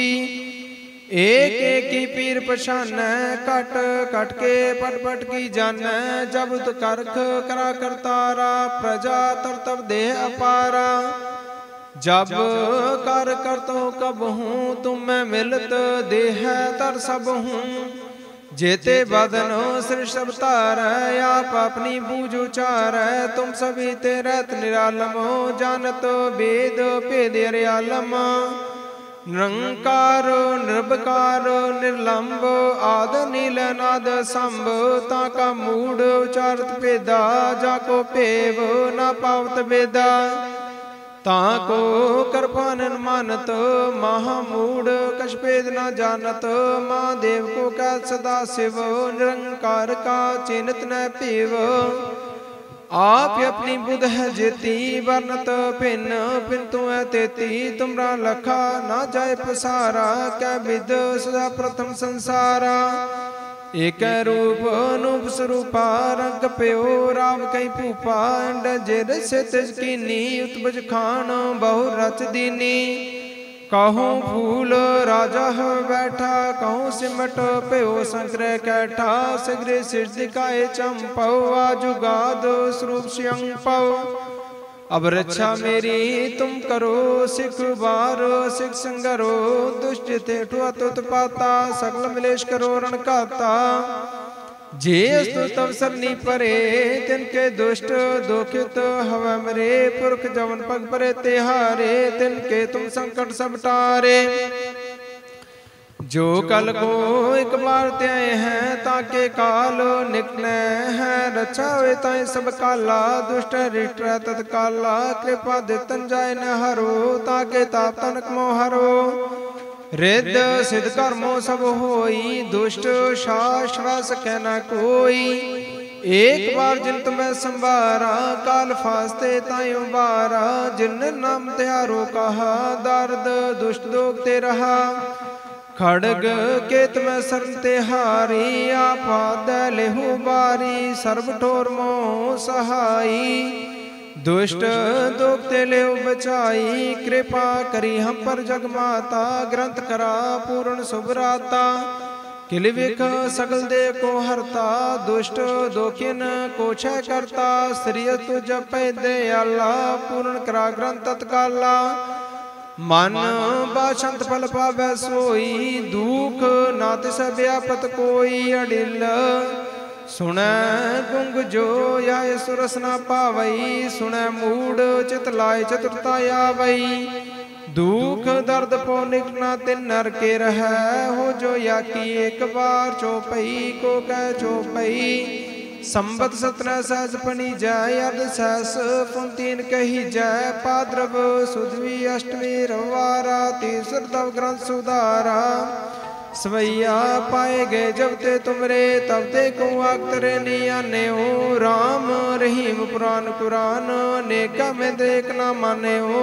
एक एक की पीर पछान, कट कट के पट पट की जान। जब तो करख करा करतारा, प्रजा तरतब देह अपारा। जब कर तो कब हूँ, तुम मैं मिलत देह तर सब हूँ। जेते बदन सृष्ट अवतार, आप अपनी बूझ उचार। तुम सभी तेरत निरालम, जानत वेद भेद अर्यालम। निरंकार निर्भकार निर्लंब, आद नील नाद संभ। ताका मूड उचारत भेदा, जाको पेव ना पावत वेदा। ताको कृपानन मानत, महामूढ़ कछ भेद न जानत। महादेव को कह सदा शिव, निरंकार का चिन्हत न पीव। आप अपनी बुध है जेती, वर्णत भिन्न भिन्न तू है तेती। तुमरा लखा ना जाए पसारा, क्या विद सदा प्रथम संसारा। एक रूप अनूप स्वरूपा, रंग प्यो राम कई भूपा। जेर से तेज कीनी, उत्पज खान बहु रच दीनी। कहूँ फूल राजा है बैठा, कहूँ सिमट प्यो शंकर कैठा। सगरे सिर दिखाए चंपौ, आजुगाद स्वरूप स्वयं पौ। अब रक्षा मेरी तुम करो, सिख बार सिख संगरो। दुष्ट थे ठुआत पाता, सकल मिलेश करो रण काता। जे स्तुत अवसर नी परे, तिनके दुष्ट दुखित हवा मरे। पुरख जवन पग परे तिहारे, तिनके तुम संकट सब टारे। जो कल को एक बार त्याए हैं, ताके काल निकले हैं। रक्षा हुए ताए सब काला, दुष्ट रिष्ट तत्काला। कृपा दितन जाय न हरो, ताके ताप तनक मोह हरो। रिद्ध सिद्ध कर्मो सब होई, दुष्ट शाश्व सके न कोई। एक बार जिन तुम्हें संवारा, काल फास्ते ताई उबारा। जिन नाम त्यारो कहा, दर्द दुष्ट दोग ते रहा। खड़ग केत में शरण तिहारी, आपाद लेहु बारी। सर्व ठोर मोह सहाई, दुष्ट दोगते ले बचाई। कृपा करी हम पर जगमाता, ग्रंथ करा पूर्ण शुभराता। किलविख सकल दे को हरता, दुष्ट दोखिन को क्षय करता। श्री तु जप दयाला, पूर्ण करा ग्रंथ तत्काला। मन बाछंत फल पावै सोई, दुख नात से व्यापत कोई। अडिल सुनै गुंग जो आए सुरस न पावई। सुनै मूड चित लाय चतुरता आवई। दुख दर्द पो निकना तिन नर के रह। हो जो या की एक बार चौपई, को कह चौपई। संबत सत्रह सहस फणी जय, अर्ध सहस पुंतीन कही जय। पाद्रव सुधवी अष्टमी रविवारा, तीसर तव ग्रंथ सुधारा। सवैया पाए गए जब ते तुमरे तब ते को आखतरे नहीं आने हो। राम रहीम पुराण कुरान नेका में देख ना माने हो।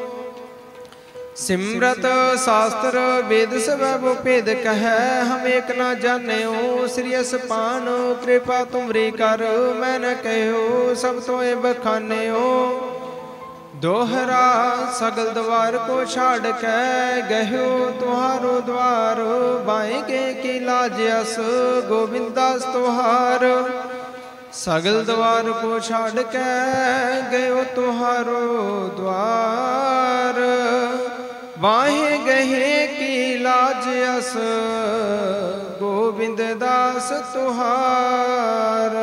सिमरत शास्त्र वेद सब वो भेद कह हम एक ना जाने हो। श्रीयस पान कृपा तुमरी कर मैं न कहो सब तो ए बखाने हो। दोहरा सगल द्वार को छाड़ के गहो तुहारो द्वार बाएंगे की लाज अस गोविंदास तुहार। सगल द्वार को छाड़ के गयो तुहारो द्वार बाहे गहे की लाज अस गोविंद दास तुहार।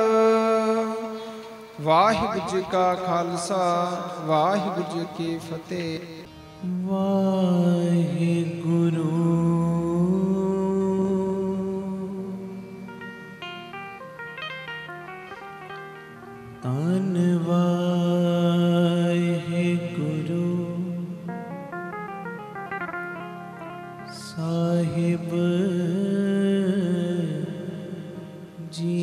वाहिगुरू जी का खालसा वाहिगुरू जी की फतेह। वाहिगुरू धन वाहिगुरू साहिब जी।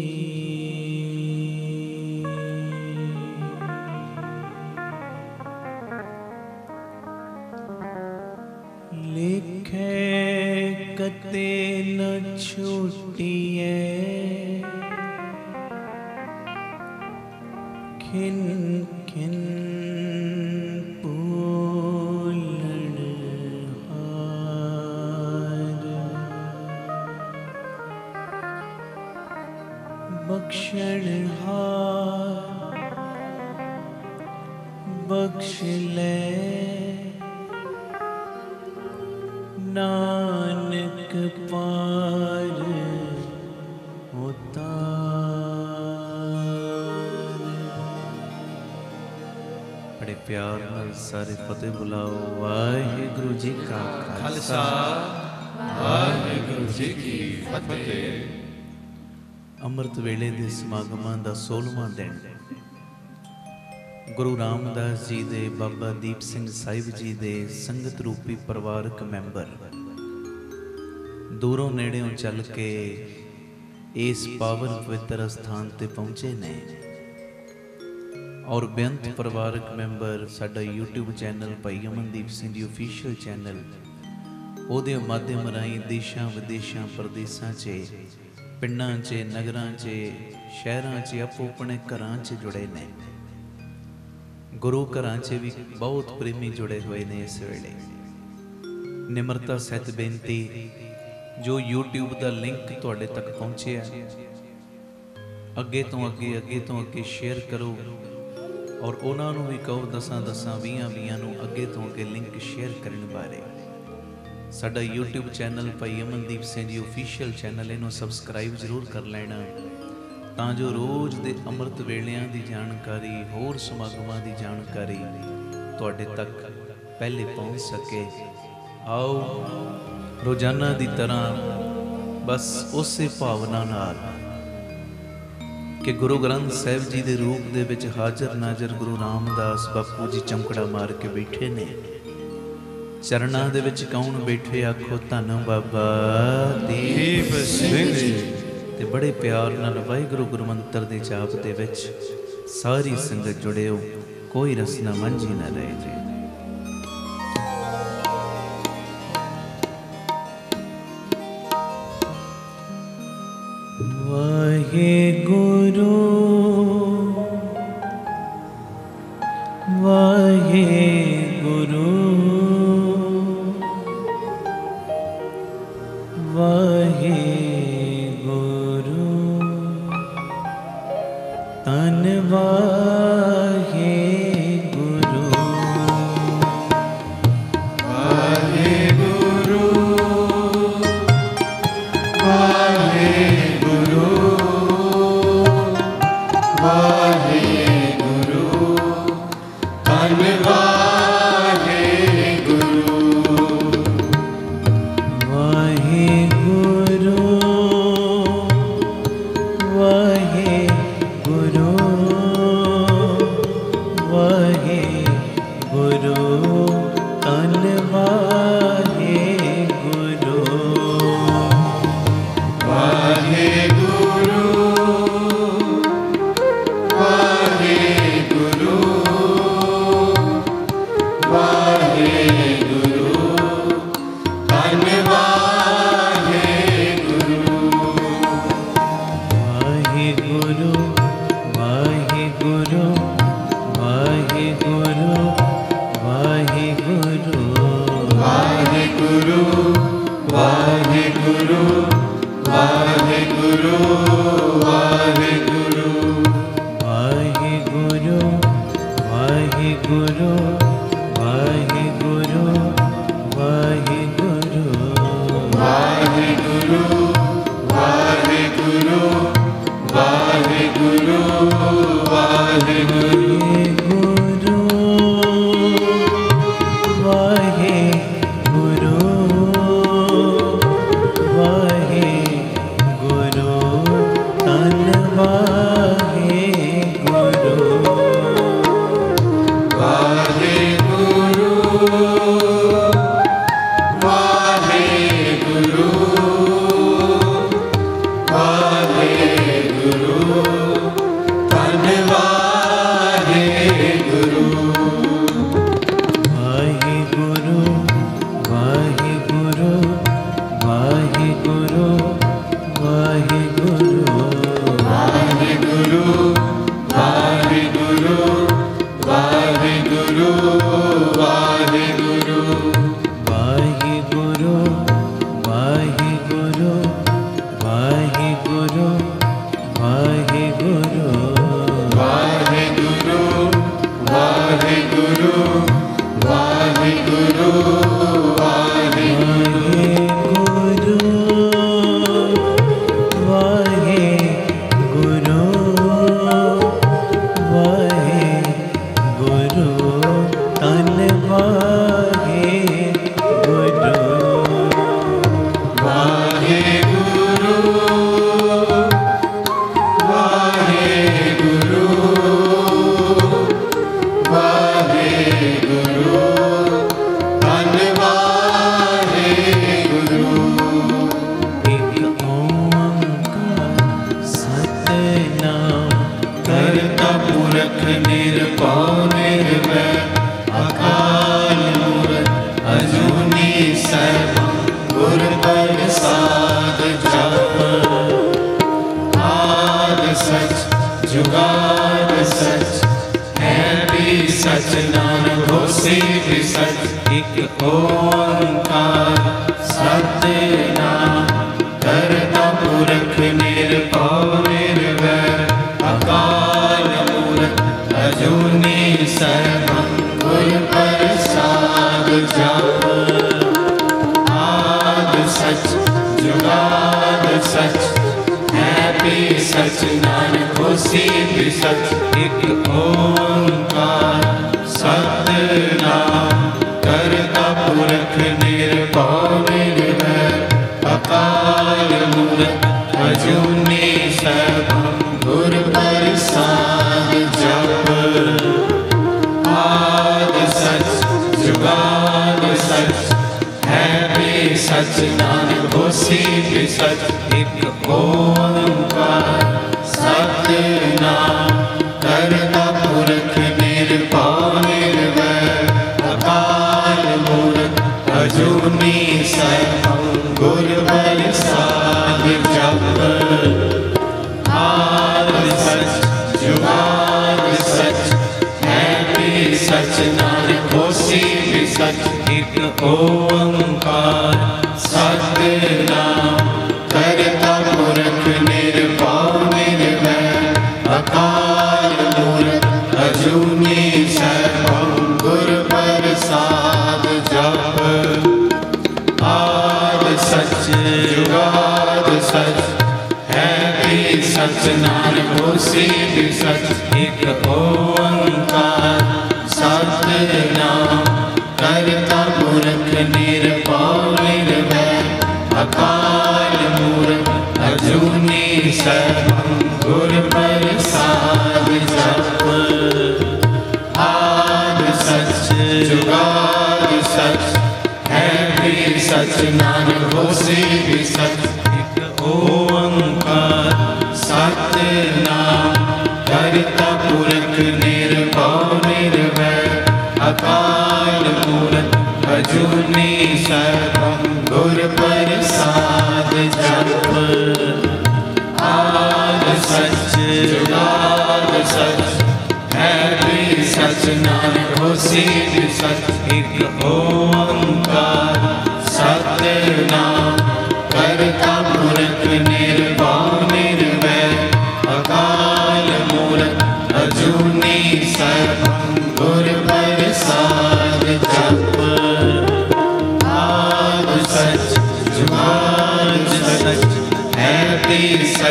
लिखे कते न छूटिए खिन खिन पूलन हार। बख्शण हार बख्श ले नानक पार उतार। बड़े प्यार नाल सारे फतेह बुलाओ। वाहिगुरू जी का खालसा वाहिगुरू जी की फतेह। अमृत वेले दे समागमां दा 16वां दिन गुरु रामदास जी दे बाबा दीप सिंह साहिब जी दे संगत रूपी परिवारक मैंबर दूरों नेड़ों चल के इस पावन पवित्र स्थान ते पहुँचे ने। और बेअंत परिवारक मैंबर साडा यूट्यूब चैनल भाई अमनदीप सिंह जी ऑफिशियल चैनल ਉਹਦੇ माध्यम राही देशां विदेशां परदेसां च पिंडां च नगरां च शहरां च आपो अपने घरां च जुड़े ने। गुरु घरां च भी बहुत प्रेमी जुड़े हुए ने। इस वेले निमरता सहित बेनती जो यूट्यूब का लिंक तुहाडे तक पहुँचे अगे तो अगे शेयर करो और उन्होंने भी कहो 10-10 20 अगे तो अगे लिंक शेयर करने बारे। साडा यूट्यूब चैनल भाई अमनदीप सिंह जी ऑफिशियल चैनल इनू सबसक्राइब जरूर कर लेना तां जो रोज़ दे अमृत वेलियां दी जानकारी होर समागमां दी जानकारी तुहाडे तक पहले पहुँच सके। आओ रोजाना दी तरह बस उसे भावना नाल कि गुरु ग्रंथ साहिब जी दे रूप दे विच हाजर नाजर गुरु रामदास बापू जी चमकड़ा मार के बैठे ने। चरणां दे विच कौन बैठे आखो धन बाबा दीप सिंह जी। ते बड़े प्यार नाल वाहिगुरू गुरु मंत्र दे जाप दे विच सारी संगत जुड़े हो, कोई रसना मंझी न रह जाए। वाहिगुरू वाहिगुरू वाहिगुरू तन वाहिगुरू वाहिगुरू वाहिगुरू वाहिगुरू तन वाहिगुरू वाहिगुरु वाहिगुरु वाहिगुरु वाहिगुरु वाहिगुरु वाहिगुरु वाहिगुरु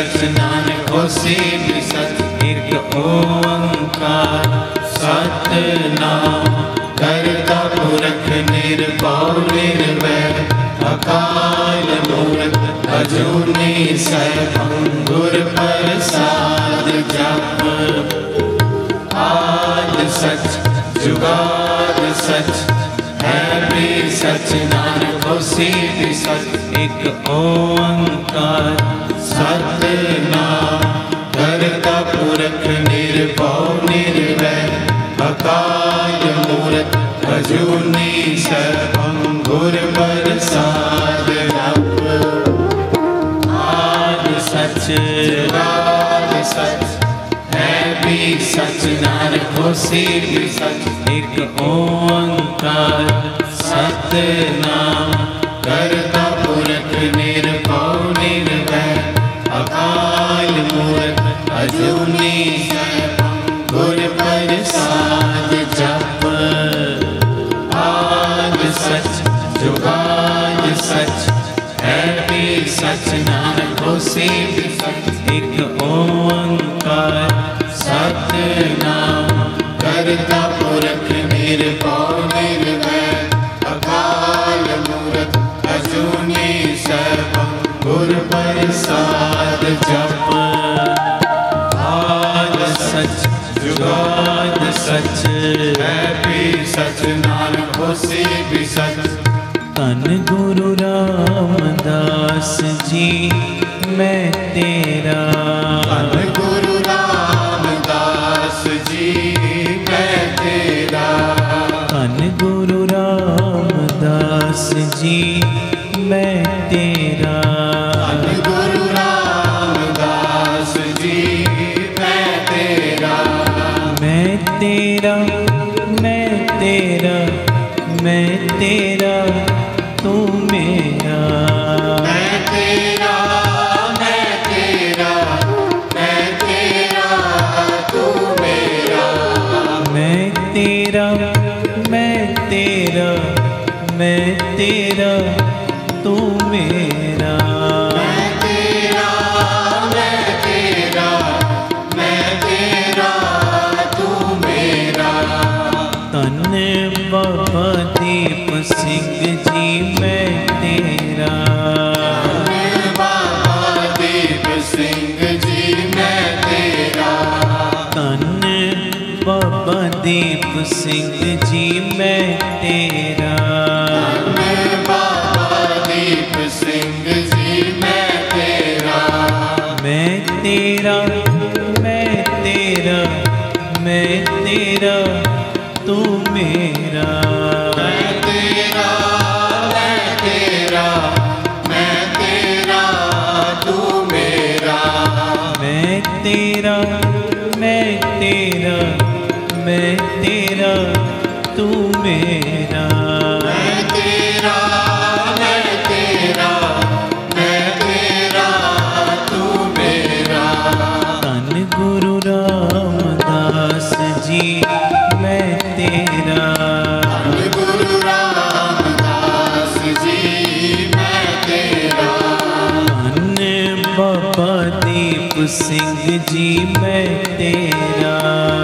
सच नानक होसी भी सच। एक ओंकार सतनाम करता पुरख निर्भव निर्वैर अकाल मूरत अजूनी सैभं गुर प्रसाद जप। आद सच जुगाद सच है भी सच नानक होसी भी सच। एक ओंकार सतनाम करता पुरख निर्भव निर्वैर अकाल मूरत अजूनी सैभं गुर प्रसाद जप। आद सच जुगाद सच है भी सच नानक होसी भी सच। एक ओंकार सतनाम करता पुरख निर्भव निर्वैर अकाल मूरत अजूनी सैभं गुर प्रसाद जप। आद सच जुगाद सच है भी सच नानक होसी भी सच। एक ओंकार सतनाम करता पुरख निर्भव निर्वैर अकाल मूरत अजूनी सैभं गुर प्रसाद जप। आद सच जुगाद सच है भी सच नानक होसी भी सच। धन गुरु रामदास जी मैं तेरा। धन गुरु रामदास जी मैं तेरा। धन गुरु रामदास जी मैं तेरा। धन गुरु रामदास जी मैं तेरा। मैं तेरा मैं तेरा मैं तेरा तू मेरा। मैं तेरा मैं तेरा मैं तेरा तू मेरा। मैं तेरा मैं तेरा मैं तेरा तू मेरा। मैं तेरा मैं तेरा मैं तेरा तू मेरा। धन बाबा दीप सिंह जी मैं तेरा। बाबा दीप सिंह जी मैं तेरा। धन बाबा दीप सिंह जी मैं तेरा। बाबा दीप सिंह जी मैं तेरा। मैं तेरा मैं तेरा मैं तेरा तू मेरा। मैं तेरा मैं तेरा मैं तेरा तू मेरा। मैं तेरा मैं तेरा मैं तेरा तू मेरा। मैं तेरा मैं तेरा मैं तेरा तू मेरा। धन गुरु रामदास जी मैं तेरा। धन गुरु रामदास जी मैं तेरा। धन बाबा दीप सिंह जी मैं तेरा।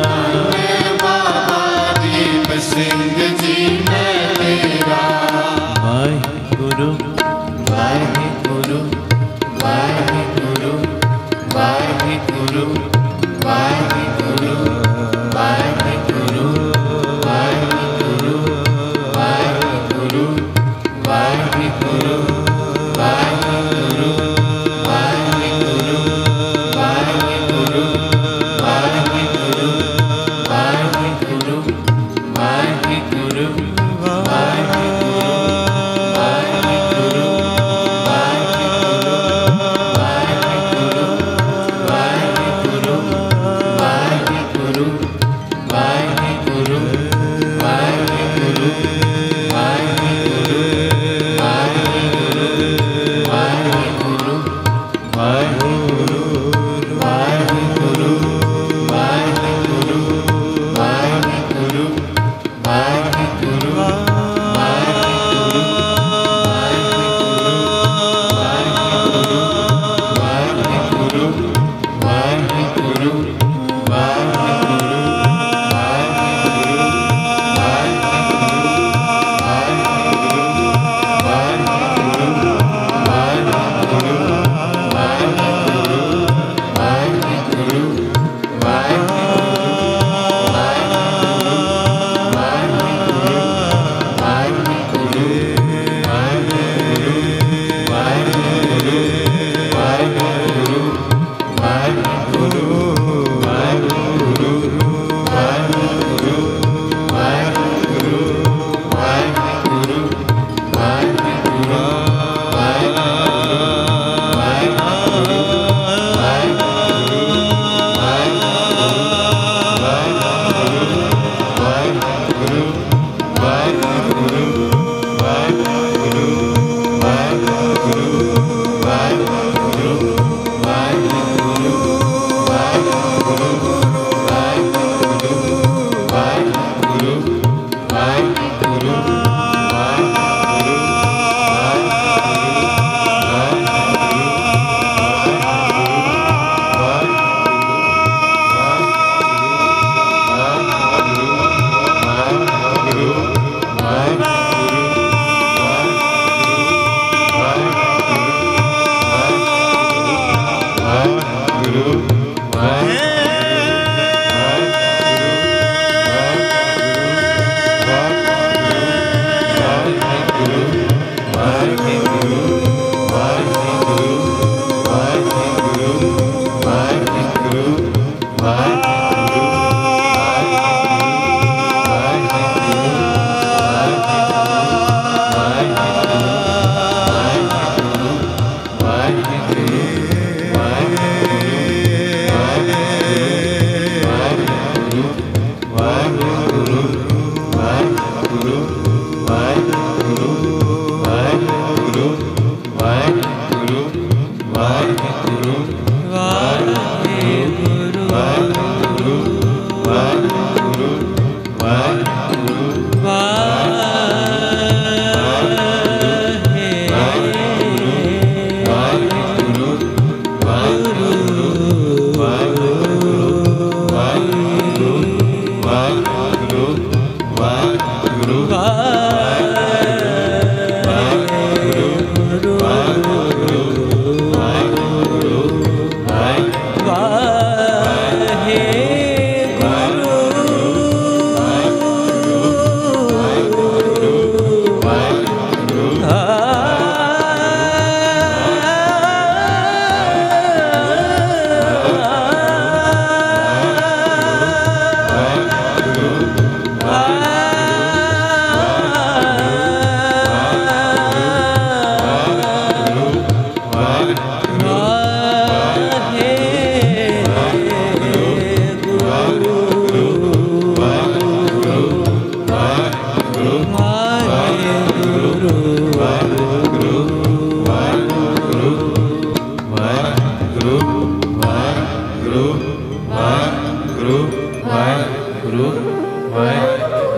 बाबा दीप सिंह जी मैं तेरा। वाहिगुरु वाहिगुरु वाहिगुरु वाहिगुरु वाहिगुरु वाहिगुरु वाहिगुरु वाहिगुरु वाहिगुरु वाहिगुरु वाहिगुरु वाहिगुरु वाहिगुरु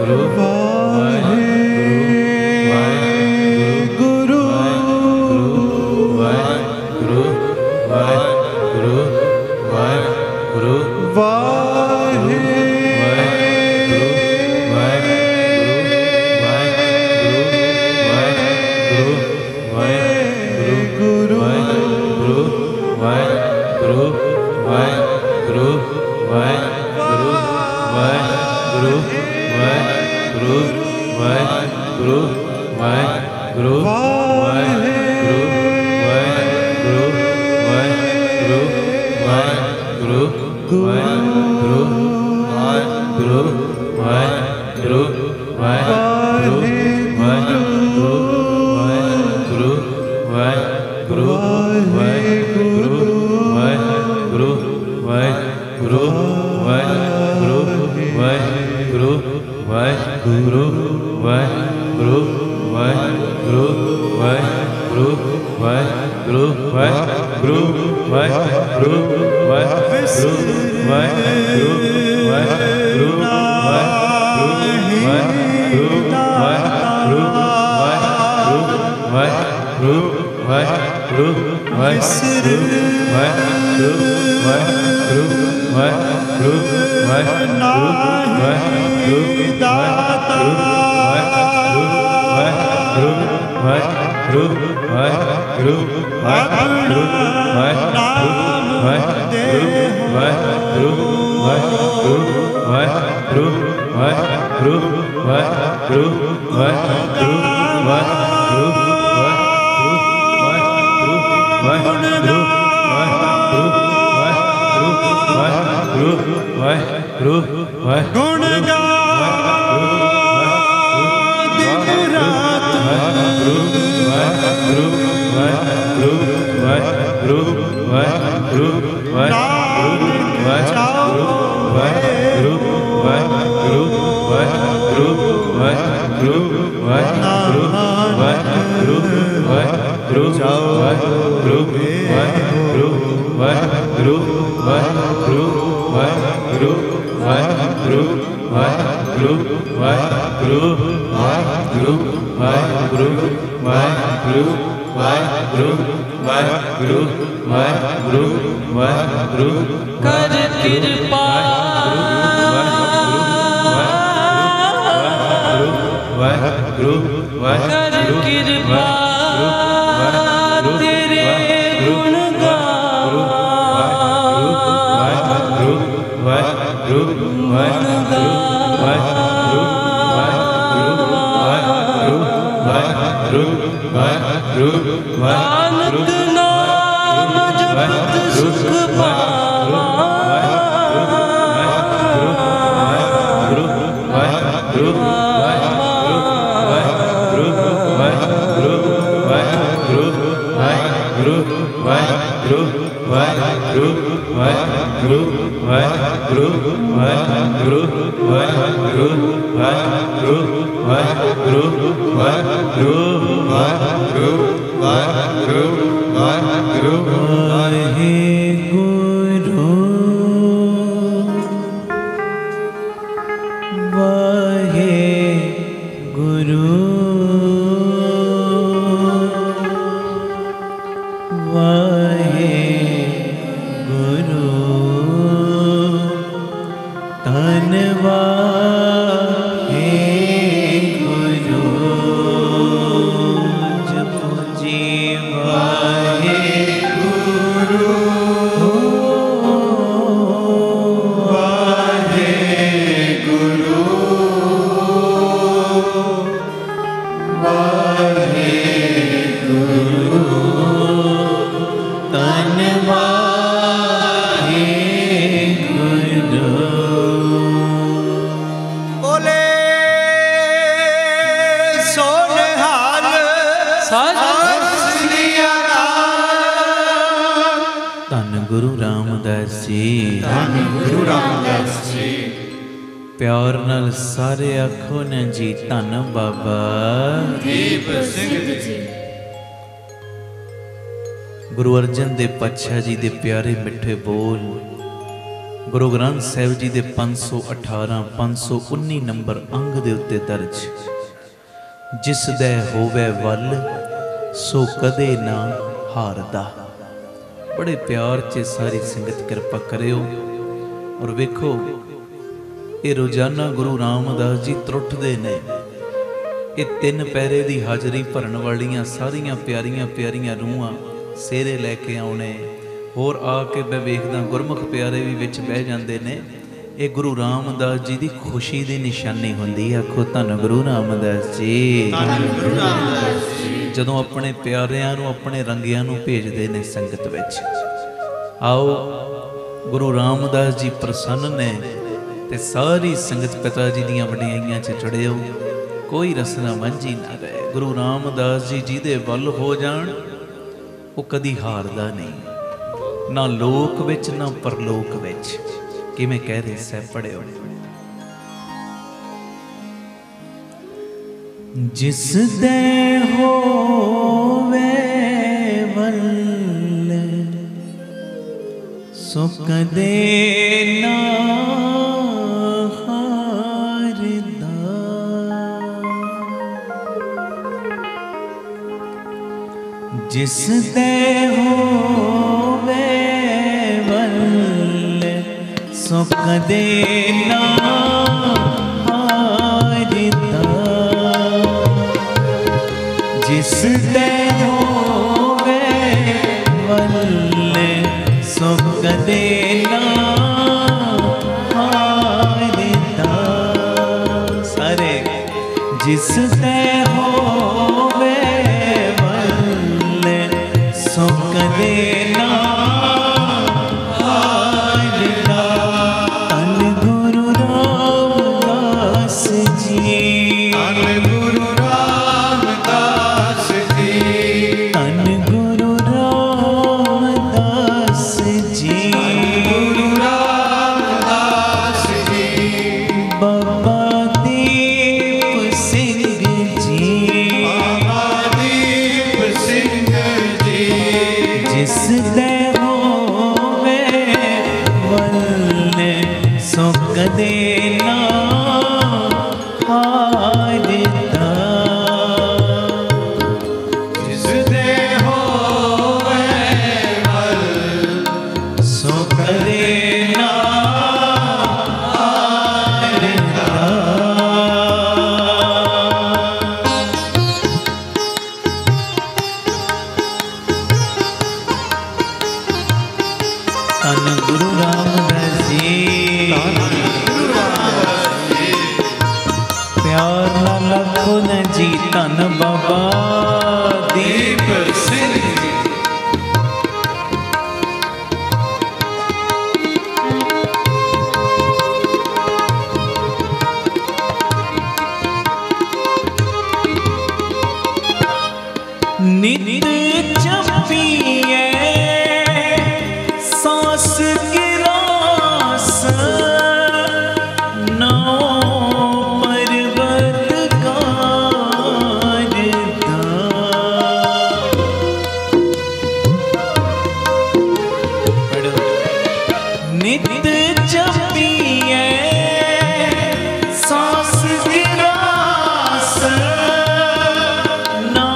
प्यार नाल सारे आखो ने जी धन बाबा दीप सिंह जी। गुरु अर्जन देव पातशाह जी दे प्यारे मिठे बोल, गुरु ग्रंथ साहिब जी दे 518 519 नंबर अंग दे उत्ते दर्ज, जिस दे होवे वल सो कदे ना हारदा। बड़े प्यार च सारी संगत कृपा करियो। और वेखो ये रोजाना गुरु रामदास जी त्रुटदे ने, ये 3 पैरे दी हाजरी भरन वालियां सारियां प्यारियां प्यारियां रूहां सेरे लैके आउणे। होर आके मैं वेखदा गुरमुख प्यारे भी विच बह जांदे ने। ये गुरु रामदास जी की खुशी की निशानी होंदी है। आखो धन गुरु रामदास जी, जदों अपने प्यारियां नूं अपने रंगियां नूं भेजदे ने संगत विच। आओ गुरु रामदास जी प्रसन्न ने ते सारी संगत पिता जी दीयां वडियाइयां च चढ़ियो, कोई रसना वांझी ना रहे। गुरु रामदास जी जिहदे वल हो जाण वो कदी हारदा नहीं, ना लोक विच ना परलोक विच। किवें कह रहे सह पढ़ियो। जिस दे होवे वल सो कदे ना हारदा। जिस दे होवे वल सो कदे ना हारदा। जिस दे होवे वल सो कदे ना हारदा। सारे जिस दे होवे वल सो कदे ना हारदा। धन गुरु रामदास जी, धन गुरु रामदास जी, धन गुरु रामदास जी, गुरु रामदास जी। बाबा दीप सिंह जी, बाबा दीप सिंह जी। जिस दे होवे वल सो कदे ना हारदा। जिस दे होवे वल सो कदे ना हारदा। धन गुरु रामदास जी, प्यार ना लखो न जी। धन बाबा दीप सिंह जी। नित जपिए सांस की रास, नौ पर्वत कारदा। नित जपिए सांस की रास, नौ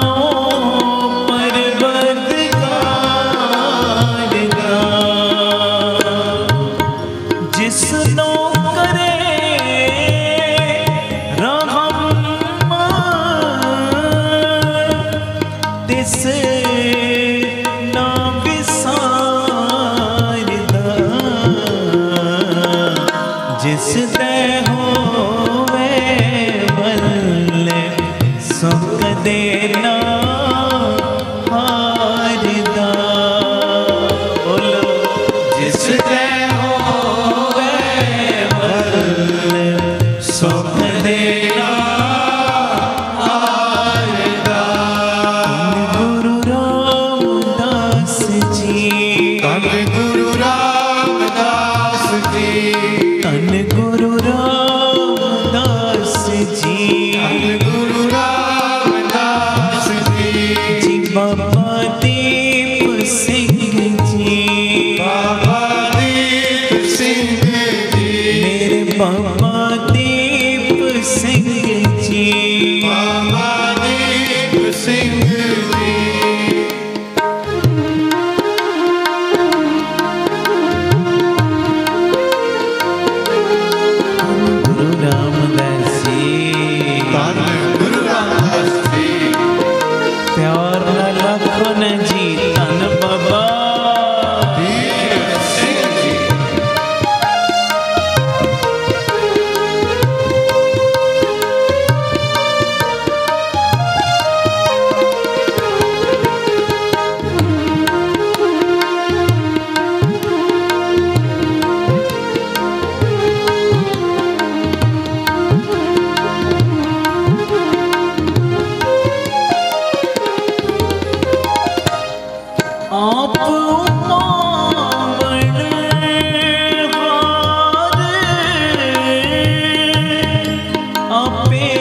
पर्वत कारदा। जिसनो करे रहम तिस ना विसारदा। जिस दे होवे वल सो कदे ना हारदा। बोलो जिस दे होवे वल सो कदे ना हारदा। गुरु रामदास जी, धन गुरु रामदास जी, धन गुरु रामदास जी, धन गुरु रामदास जी। जी बाबा दीप सिंह जी, बाबा दीप सिंह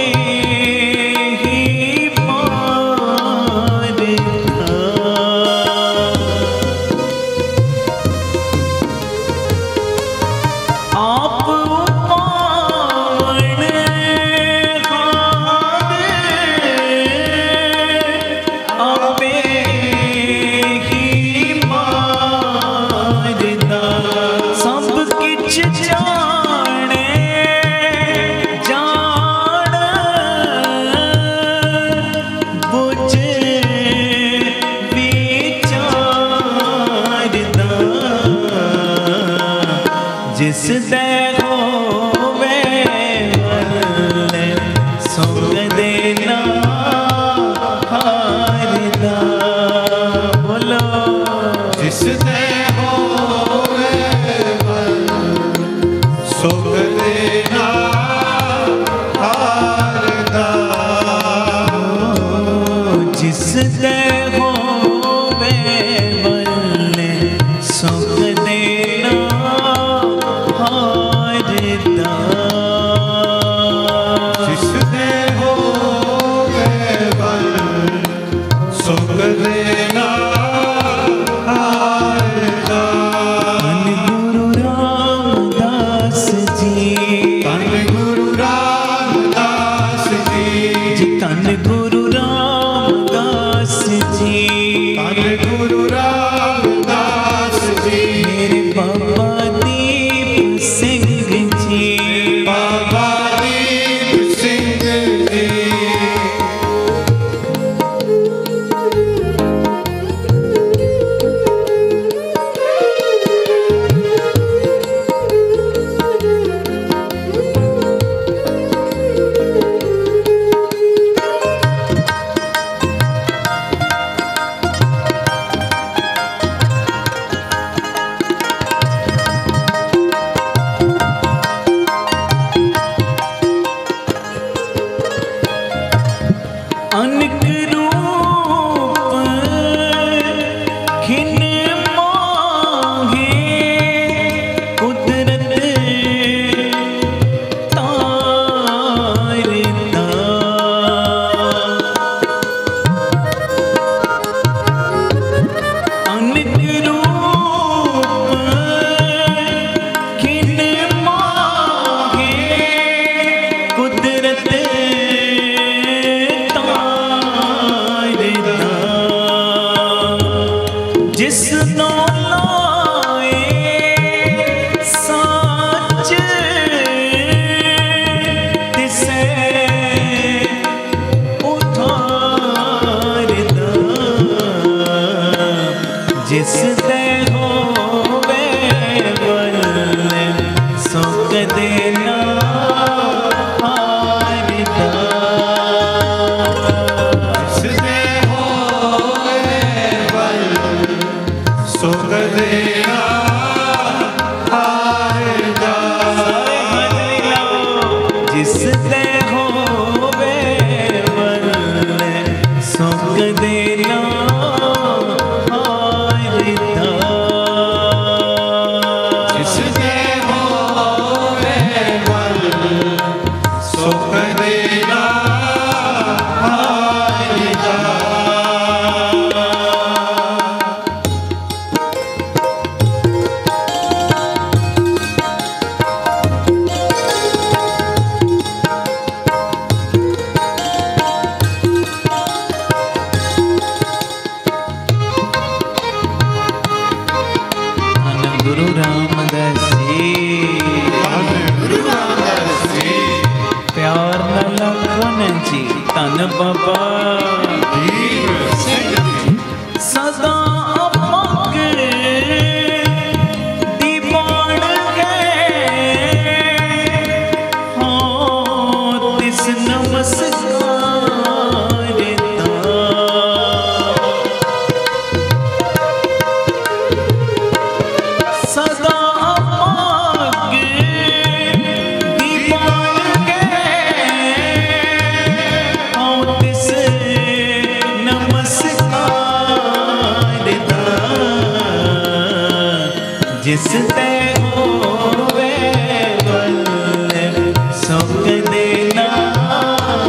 सुख देना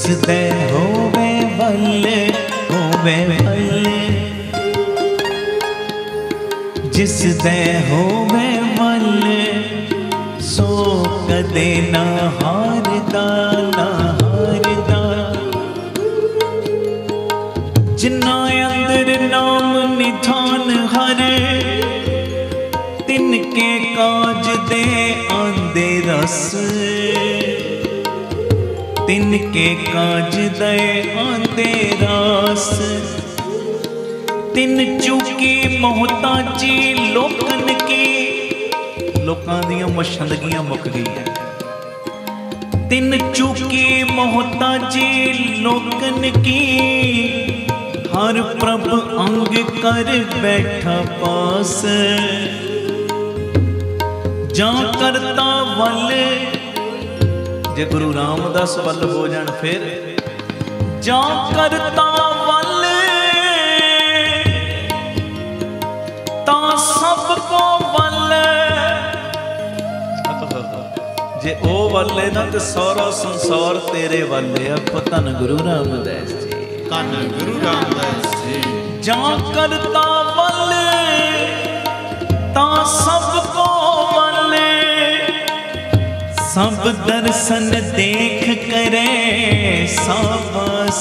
दे होवे वल होवे वल, जिस दे होवे वल सो कदे ना हारदा ना हारदा। जिन्ना अंदर नाम निधान हर, तिनके काज दे आंदे रस, तिनके काज दे आंदे रस। तिन चुकी मोहताजी लोकन की, लोकां दियां मशंदगियां मुक गई है। तिन चुकी मोहताजी लोकन की, हर प्रभ अंग कर बैठा पास। जा करता वल, जे गुरु रामदास वल हो जान फिर जा करता वल, ता सबको वल। जे ओ वल है ना तो सारा संसार तेरे वल है। धन गुरु रामदास जी, धन गुरु रामदास जी। जा करता वल ता सबको वल, सब दर्शन देख करे साबस।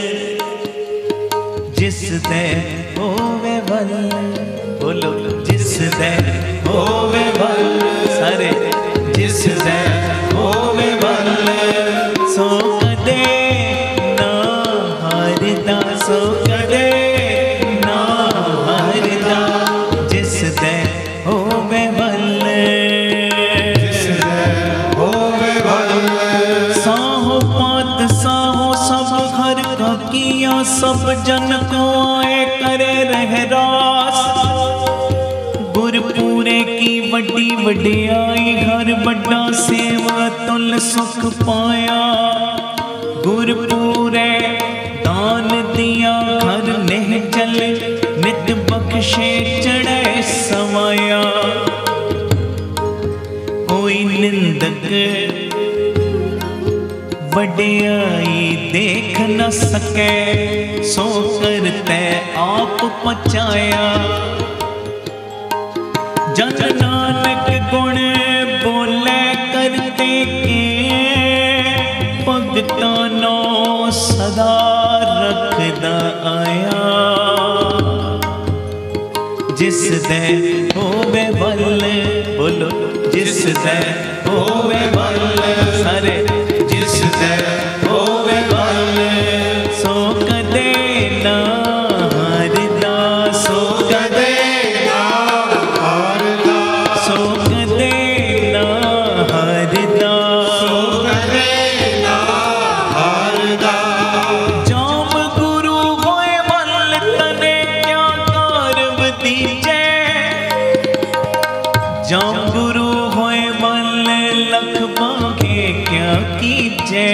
जिस दे होवे वल, बोलो जिस दे होवे वल, सारे जिस दे होवे वल सो कदे ना हारदा, सो कदे ना हारदा। जिस दे होवे वल, जिस दे होवे वल साहो पात साहो सब घर का किया, सब जन को आए करे रह रास। गुरपुरे की वड्डी वड्याई, हर बड़ा सेवा तुल सुख पाया। गुरपुरे दान दिया घर नेह जल, नित बख्शे चढ़े समाया। कोई निंदक वड्याई देख न सके, सो करते आप पचाया। जन नानक गुण बोले करते के, भगता नो सदा रखदा आया। जिस दे होवे वल, बोलो जिस दे होवे वल, सारे जिस दे होवे वल सो कदे ना हारदा, सो कदे ना हारदा, सो कदे ना हारदा, सो कदे ना हारदा। जाम गुरु होए वल तने क्या कारब दीजे, जाम गुरु होए वल लख मांगे क्या कीजे।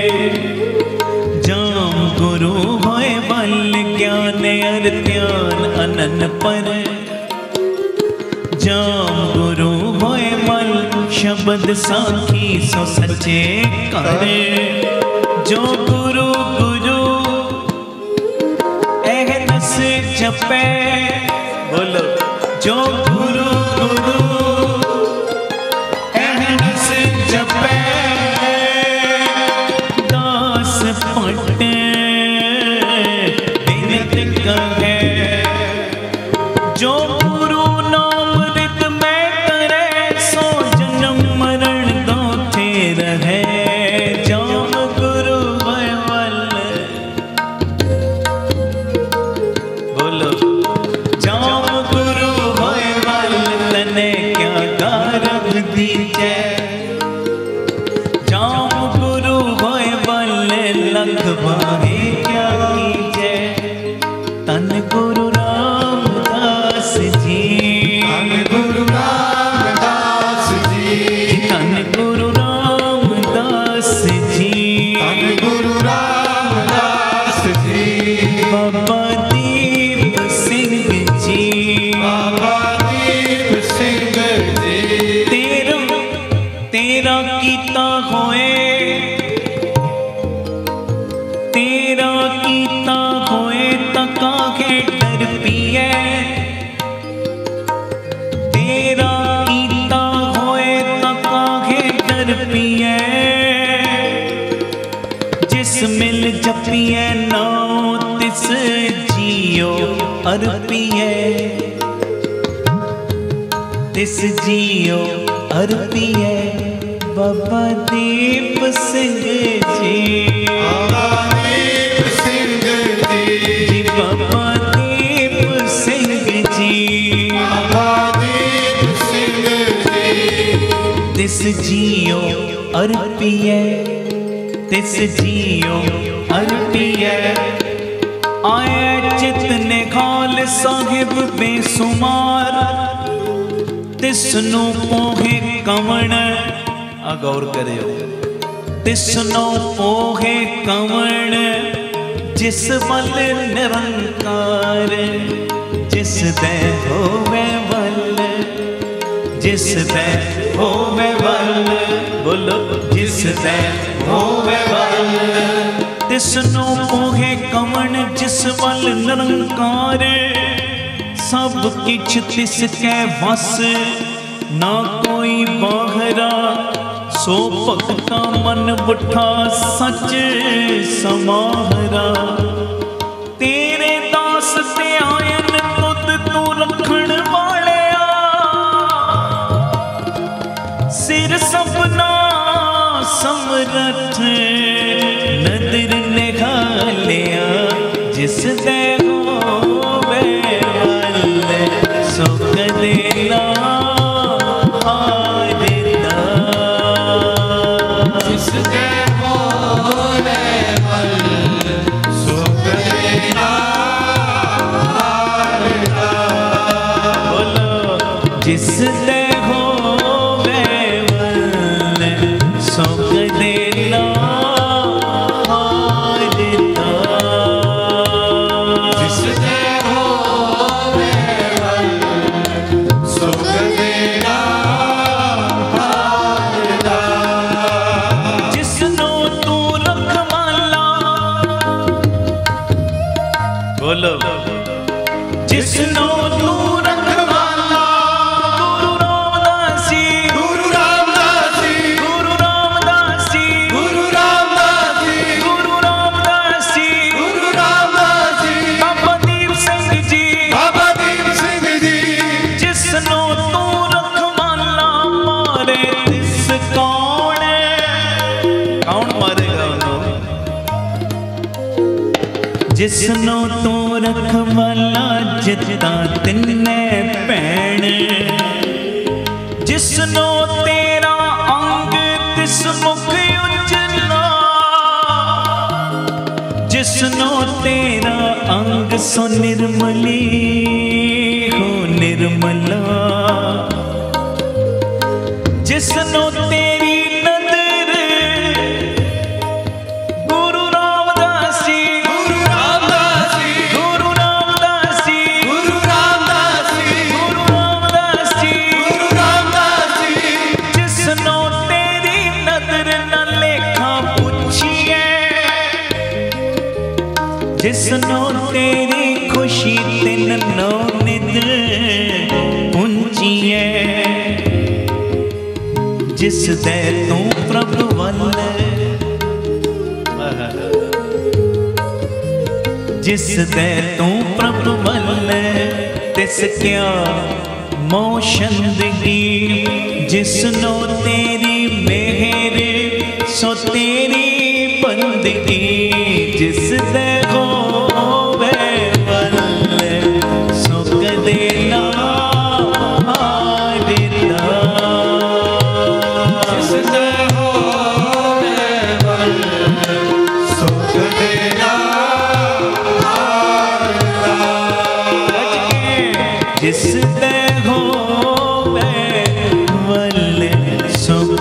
जाम गुरु होए वल ज्ञान अर ध्यान अनन पर, जाम गुरु होए वल शब्द साखी सो सच्चे कर। जो गुरु गुरु एहनस जपे, बोलो जो गुरु गुरु एहनस जपे, दास पट बिनत कहे। जो गुरु नाम रित में करे, सो जन्म मरण दोथे रहे। जाम गुरु होए वल, बोलो जाम गुरु होए वल तने क्या कारब दीजे। जाम गुरु होए वल लख बाहे क्या कीजे। तन गुरु रामदास जी, तन गुरु रामदास जी, तन गुरु रामदास जी, तन गुरु रामदास जी। बाबा दीप सिंह जी, बाबा दीप सिंह जी। तिस जियो अर्पिए बाबा दीप सिंह जी। बाबा दीप सिंह जी, बाबा दीप सिंह जी, बाबा दीप सिंह जी। तिस जियो अर्पिए, तिस जियो अर्पिए। आए चित निखाल साहिब बेसुमार, तिसनु पोहे कवण। आ गौर करियो, तिसनु पोहे कवण जिस बल निरंकार। जिस दे होवे बल, जिस दे होवे बल, बोलो जिस दे होवे बल। तिसनु पोहे कवण जिस बल निरंकार। सब किछ तिसके वस, ना कोई बाहरा। सो भगता मन बुठा सच समाहरा। तेरे दास ते आयन तुद तू रखण वालिया। सिर सपना समरथ नदर निहालिया। जिस दे होवे वल सो कदे ना हारदा। जिस दे होवे वल सो कदे ना हारदा। बोलो जिस दे होवे वल सो कदे ना हारदा। जिस दे होवे वल सो कदे ना हारदा। जिसनो तू रखवाला। बोलो जिसनो तू रखवाला। गुरु रामदास जी, गुरु रामदास जी, गुरु रामदास जी, गुरु रामदास जी, गुरु रामदास जी, गुरु रामदास जी। बाबा दीप सिंह जी। बाबा दीप सिंह जी, जिसनो तू रखवाला मारे तिस कौन। कौन मारेगा उन्होंने? जिसनो तू रखवाला जिता तिन्ने भैण। जिसनो तेरा अंग तिस मुख उजला। जिसनो तेरा अंग सो निर्मली हो निर्मला। जिसनो तेरी नदर गुरु रामदास जी, गुरु रामदास जी, गुरु रामदास जी, गुरु रामदास जी, गुरु रामदास जी। गुरु रामदास जी। जिसनो तेरी नदर न लेखा पुछिए। जिसनो तेरी खुशी तिन नो निद पुंजिए। जिस दे तू प्रभु वल, जिस दे तू प्रभु वल तिस क्या मोशंदगी। जिसनो तेरी मेहर सो तेरी बंदगी। जिस दे होवे वल सो कदे ना हारदा। जिस दे होवे वल सो कदे ना हारदा। जिस दे होवे वल सो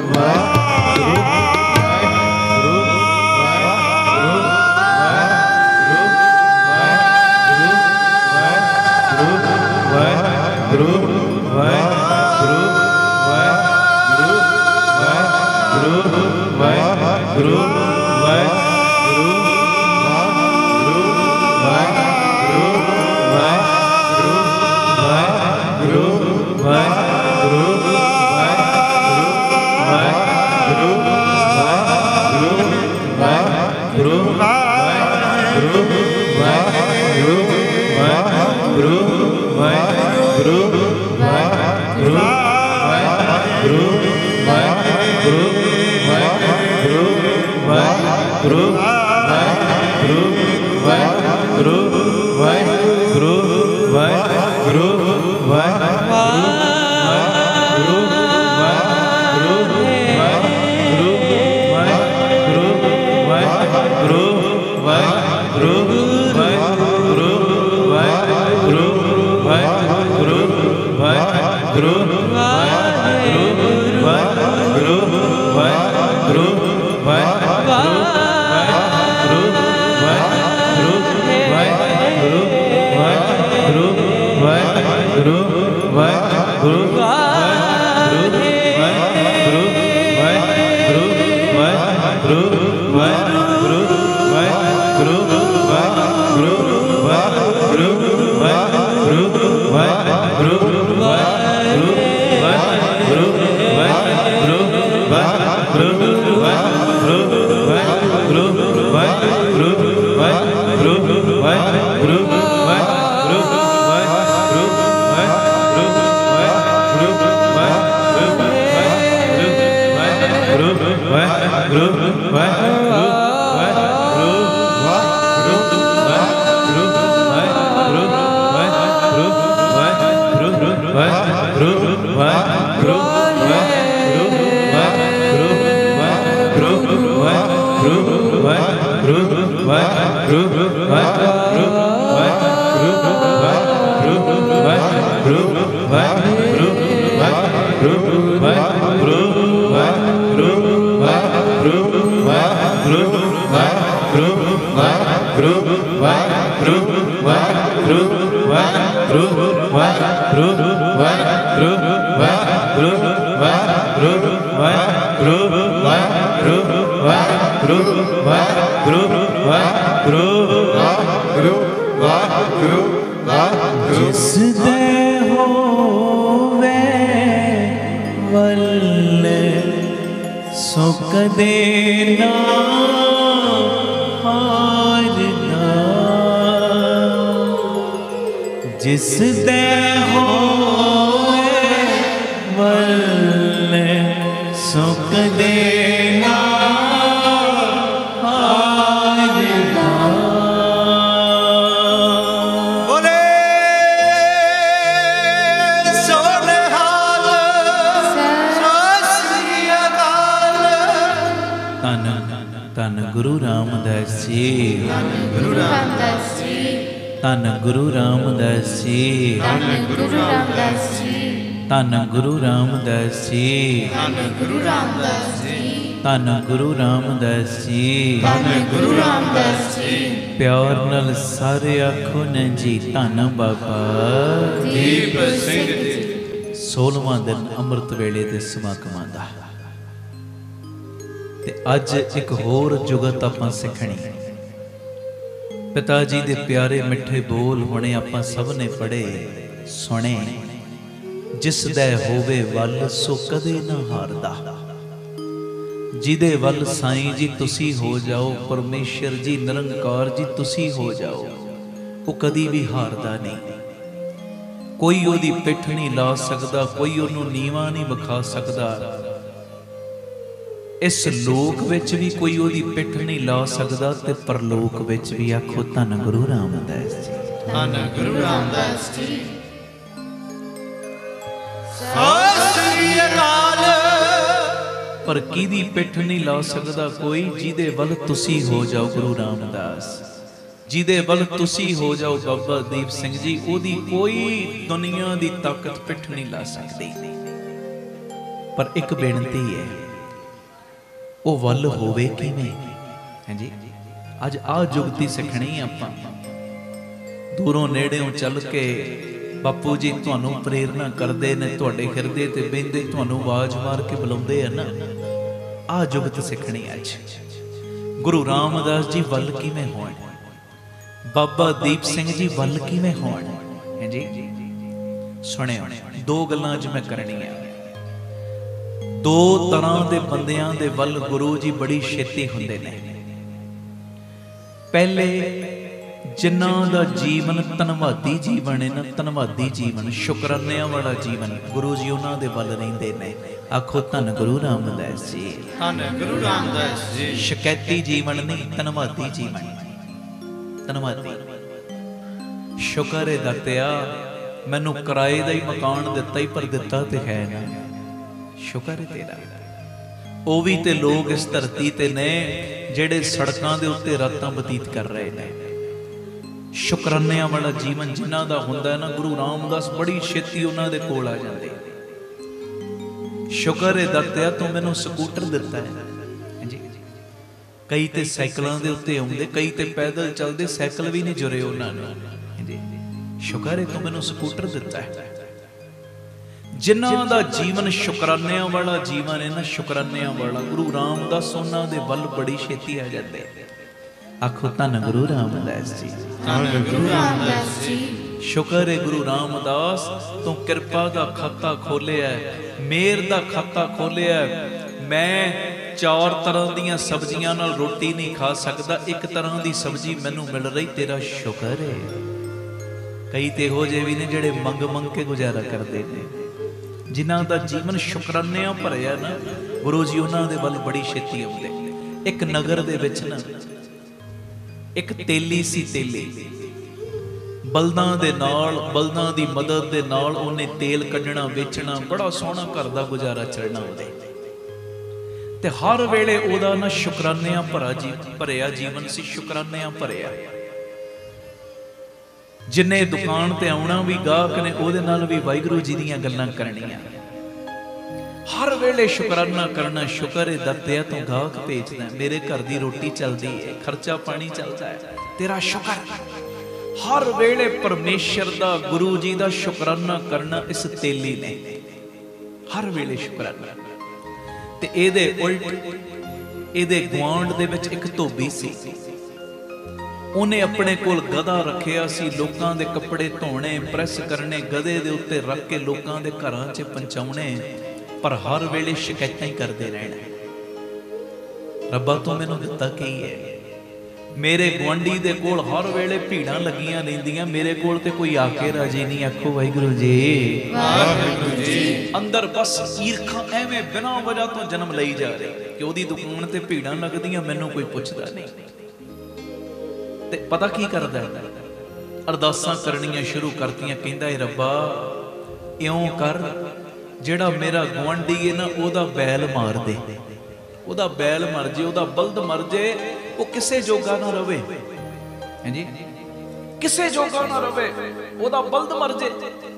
प्यार नाल सारे आखो ने जी धन बाबा दीप सिंह जी। 16वां दिन अमृत वेले दे समागमां दा ते अज एक होर जुगत आपां सिखणी। पिता जी दे प्यारे मिठे बोल हुणे आपां सब ने पढ़े सुने। जिस दै होवे वल सो कदे ना हारदा। जिदे वल साईं जी तुसी हो जाओ, परमेश्वर जी निरंकार जी तुसी हो जाओ, वो कदी भी हारदा नहीं। कोई ओदी पिठ नहीं ला सकदा, कोई ओनू नीवा नहीं विखा सकदा। इस लोक विच भी कोई ओदी पिठ नहीं ला सकदा ते परलोक विच भी आखो धन गुरु रामदास जी। धन गुरु रामदास जी। पर किदी पिठ नहीं ला सकदा कोई, जिदे वल तुसी हो जाओ गुरु रामदास, जिदे वल तुसी हो जाओ बाबा दीप सिंह जी, ओदी कोई दुनिया दी ताकत पिठ नहीं ला सकदी। पर एक बेनती है, ਉਹ ਵੱਲ ਹੋਵੇ ਕਿਵੇਂ। ਹਾਂਜੀ, ਅੱਜ ਆਹ ਜੁਗਤੀ ਸਿੱਖਣੀ ਆਪਾਂ। ਦੂਰੋਂ ਨੇੜਿਓਂ ਚੱਲ ਕੇ ਬਾਪੂ ਜੀ ਤੁਹਾਨੂੰ ਪ੍ਰੇਰਨਾ ਕਰਦੇ ਨੇ, ਤੁਹਾਡੇ ਹਿਰਦੇ ਤੇ ਬਹਿੰਦੇ ਤੁਹਾਨੂੰ ਆਵਾਜ਼ ਮਾਰ ਕੇ ਬੁਲਾਉਂਦੇ ਆ ਨਾ। ਆਹ ਜੁਗਤ ਸਿੱਖਣੀ ਅੱਜ। ਗੁਰੂ ਰਾਮਦਾਸ ਜੀ ਵੱਲ ਕਿਵੇਂ ਹੋਣ, ਬਾਬਾ ਦੀਪ ਸਿੰਘ ਜੀ ਵੱਲ ਕਿਵੇਂ ਹੋਣ। ਹਾਂਜੀ, ਸੁਣਿਓ, ਦੋ ਗੱਲਾਂ ਅੱਜ ਮੈਂ ਕਰਨੀਆਂ। ਦੋ ਤਰ੍ਹਾਂ ਦੇ ਬੰਦਿਆਂ ਦੇ ਵੱਲ ਗੁਰੂ ਜੀ ਬੜੀ ਛੇਤੀ ਹੁੰਦੇ ਨੇ। ਪਹਿਲੇ, ਜਿਨ੍ਹਾਂ ਦਾ ਜੀਵਨ ਧੰਨਵਾਦੀ ਜੀਵਨ ਹੈ ਨਾ, ਧੰਨਵਾਦੀ ਜੀਵਨ, ਸ਼ੁਕਰਾਨਿਆਂ ਵਾਲਾ ਜੀਵਨ, ਗੁਰੂ ਜੀ ਉਹਨਾਂ ਦੇ ਵੱਲ ਰਹਿੰਦੇ ਨੇ। ਆਖੋ ਧੰਨ ਗੁਰੂ ਰਾਮਦਾਸ ਜੀ, ਧੰਨ ਗੁਰੂ ਰਾਮਦਾਸ ਜੀ। ਸ਼ਿਕਾਇਤੀ ਜੀਵਨ ਨਹੀਂ, ਧੰਨਵਾਦੀ ਜੀਵਨ। ਧੰਨਵਾਦੀ, ਸ਼ੁਕਰ ਹੈ ਦਾਤਿਆ ਮੈਨੂੰ ਕਿਰਾਏ ਦਾ ਹੀ ਮਕਾਨ ਦਿੱਤਾ ਹੀ, ਪਰ ਦਿੱਤਾ ਤੇ ਹੈ ਨਾ। ਸ਼ੁਕਰ ਹੈ ਤੇਰਾ। ਉਹ ਵੀ ਤੇ ਲੋਕ ਇਸ ਧਰਤੀ ਤੇ ਨੇ ਜਿਹੜੇ ਸੜਕਾਂ ਦੇ ਉੱਤੇ ਰਾਤਾਂ ਬਤੀਤ ਕਰ ਰਹੇ ਨੇ। ਸ਼ੁਕਰਾਨਿਆਂ ਵਾਲਾ ਜੀਵਨ ਜਿਨ੍ਹਾਂ ਦਾ ਹੁੰਦਾ ਹੈ ਨਾ, ਗੁਰੂ ਰਾਮਦਾਸ ਬੜੀ ਛੇਤੀ ਉਹਨਾਂ ਦੇ ਕੋਲ ਆ ਜਾਂਦੇ। ਸ਼ੁਕਰ ਹੈ ਦਾਤਿਆ ਤੂੰ ਮੈਨੂੰ ਸਕੂਟਰ ਦਿੱਤਾ ਹੈ। ਹਾਂਜੀ, ਕਈ ਤੇ ਸਾਈਕਲਾਂ ਦੇ ਉੱਤੇ ਆਉਂਦੇ, ਕਈ ਤੇ ਪੈਦਲ ਚੱਲਦੇ, ਸਾਈਕਲ ਵੀ ਨਹੀਂ ਜੁਰੇ ਉਹਨਾਂ ਨੂੰ। ਹਾਂਜੀ, ਸ਼ੁਕਰ ਹੈ ਤੂੰ ਮੈਨੂੰ ਸਕੂਟਰ ਦਿੱਤਾ ਹੈ। ਜਿਨ੍ਹਾਂ ਦਾ ਜੀਵਨ ਸ਼ੁਕਰਾਨਿਆਂ ਵਾਲਾ ਜੀਵਨ ਹੈ ਨਾ, ਸ਼ੁਕਰਾਨਿਆਂ ਵਾਲਾ, ਗੁਰੂ ਰਾਮਦਾਸ ਉਹਨਾਂ ਦੇ ਵੱਲ ਬੜੀ ਛੇਤੀ ਆ ਜਾਂਦੇ। ਆਖੋ ਧੰਨ ਗੁਰੂ ਰਾਮਦਾਸ ਜੀ, ਧੰਨ ਗੁਰੂ ਰਾਮਦਾਸ ਜੀ। ਸ਼ੁਕਰ ਹੈ ਗੁਰੂ ਰਾਮਦਾਸ ਤੂੰ ਕਿਰਪਾ ਦਾ ਖਾਤਾ ਖੋਲਿਆ, ਮਿਹਰ ਦਾ ਖਾਤਾ ਖੋਲਿਆ। ਮੈਂ 4 ਤਰ੍ਹਾਂ ਦੀਆਂ ਸਬਜ਼ੀਆਂ ਨਾਲ ਰੋਟੀ ਨਹੀਂ ਖਾ ਸਕਦਾ, ਇੱਕ ਤਰ੍ਹਾਂ ਦੀ ਸਬਜ਼ੀ ਮੈਨੂੰ ਮਿਲ ਰਹੀ, ਤੇਰਾ ਸ਼ੁਕਰ ਹੈ। ਕਈ ਤੇ ਇਹੋ ਜਿਹੇ ਵੀ ਨੇ ਜਿਹੜੇ ਮੰਗ ਮੰਗ ਕੇ ਗੁਜ਼ਾਰਾ ਕਰਦੇ ਨੇ। ਜਿਨ੍ਹਾਂ ਦਾ ਜੀਵਨ ਸ਼ੁਕਰਾਨਿਆਂ ਭਰਿਆ ਨਾ, ਗੁਰੂ ਜੀ ਉਹਨਾਂ ਦੇ ਵੱਲ ਬੜੀ ਛੇਤੀ ਆਉਂਦੇ। ਇੱਕ ਨਗਰ ਦੇ ਵਿੱਚ ਨਾ ਇੱਕ ਤੇਲੀ ਸੀ। ਤੇਲੀ ਬਲਦਾਂ ਦੇ ਨਾਲ, ਬਲਦਾਂ ਦੀ ਮਦਦ ਦੇ ਨਾਲ ਉਹਨੇ ਤੇਲ ਕੱਢਣਾ, ਵੇਚਣਾ, ਬੜਾ ਸੋਹਣਾ ਘਰ ਦਾ ਗੁਜ਼ਾਰਾ ਚੱਲਣਾ ਉਹਦੇ ਤੇ। ਹਰ ਵੇਲੇ ਉਹਦਾ ਨਾ ਸ਼ੁਕਰਾਨਿਆਂ ਭਰਿਆ ਜੀਵਨ ਸੀ, ਸ਼ੁਕਰਾਨਿਆਂ ਭਰਿਆ। ਜਿੰਨੇ ਦੁਕਾਨ ਤੇ ਆਉਣਾ ਵੀ ਗਾਹਕ ਨੇ, ਉਹਦੇ ਨਾਲ ਵੀ ਵਾਹਿਗੁਰੂ ਜੀ ਦੀਆਂ ਗੱਲਾਂ ਕਰਨੀਆਂ, ਹਰ ਵੇਲੇ ਸ਼ੁਕਰਾਨਾ ਕਰਨਾ। ਸ਼ੁਕਰ ਹੈ ਦਾਤਿਆ ਤੂੰ ਗਾਹਕ ਭੇਜਦਾ, ਮੇਰੇ ਘਰ ਦੀ ਰੋਟੀ ਚੱਲਦੀ ਹੈ, ਖਰਚਾ ਪਾਣੀ ਚੱਲਦਾ ਹੈ, ਤੇਰਾ ਸ਼ੁਕਰ। ਹਰ ਵੇਲੇ ਪਰਮੇਸ਼ਰ ਦਾ, ਗੁਰੂ ਜੀ ਦਾ ਸ਼ੁਕਰਾਨਾ ਕਰਨਾ ਇਸ ਤੇਲੀ ਨੇ, ਹਰ ਵੇਲੇ ਸ਼ੁਕਰਾਨਾ। ਤੇ ਇਹਦੇ ਉਲਟ ਇਹਦੇ ਗੁਆਂਢ ਦੇ ਵਿੱਚ ਇੱਕ ਧੋਬੀ ਸੀ। ਉਹਨੇ ਆਪਣੇ ਕੋਲ ਗਧਾ ਰੱਖਿਆ ਸੀ, ਲੋਕਾਂ ਦੇ ਕੱਪੜੇ ਧੋਣੇ, ਪ੍ਰੈਸ ਕਰਨੇ, ਗਧੇ ਦੇ ਉੱਤੇ ਰੱਖ ਕੇ ਲੋਕਾਂ ਦੇ ਘਰਾਂ 'ਚ ਪਹੁੰਚਾਉਣੇ, ਪਰ ਹਰ ਵੇਲੇ ਸ਼ਿਕਾਇਤਾਂ ਹੀ ਕਰਦੇ ਰਹਿਣਾ। ਰੱਬਾ ਤੂੰ ਮੈਨੂੰ ਦਿੱਤਾ ਕੀ ਹੈ? ਮੇਰੇ ਗੁਆਂਢੀ ਦੇ ਕੋਲ ਹਰ ਵੇਲੇ ਭੀੜਾਂ ਲੱਗੀਆਂ ਰਹਿੰਦੀਆਂ, ਮੇਰੇ ਕੋਲ ਤੇ ਕੋਈ ਆ ਕੇ ਰਾਜੀ ਨਹੀਂ। ਆਖੋ ਵਾਹਿਗੁਰੂ ਜੀ, ਵਾਹਿਗੁਰੂ ਜੀ। ਅੰਦਰ ਬਸ ਈਰਖਾ ਐਵੇਂ ਬਿਨਾਂ ਵਜ੍ਹਾ ਤੋਂ ਜਨਮ ਲਈ ਜਾ ਰਹੀ ਕਿ ਉਹਦੀ ਦੁਕਾਨ ਤੇ ਭੀੜਾਂ ਲੱਗਦੀਆਂ, ਮੈਨੂੰ ਕੋਈ ਪੁੱਛਦਾ ਨਹੀਂ। ਤੇ ਪਤਾ ਕੀ ਕਰਦਾ? ਅਰਦਾਸਾਂ ਕਰਨੀਆਂ ਸ਼ੁਰੂ ਕਰਤੀਆਂ। ਕਹਿੰਦਾ ਏ ਰੱਬਾ ਇਉਂ ਕਰ, ਜਿਹੜਾ ਮੇਰਾ ਗੁਆਂਢੀ ਹੈ ਨਾ, ਉਹਦਾ ਬੈਲ ਮਾਰ ਦੇ, ਉਹਦਾ ਬੈਲ ਮਰ ਜੇ, ਉਹਦਾ ਬਲਦ ਮਰ ਜੇ, ਉਹ ਕਿਸੇ ਜੋਗਾ ਨਾ ਰਵੇ। ਹਾਂਜੀ, ਕਿਸੇ ਜੋਗਾ ਨਾ ਰਵੇ, ਉਹਦਾ ਬਲਦ ਮਰ ਜੇ।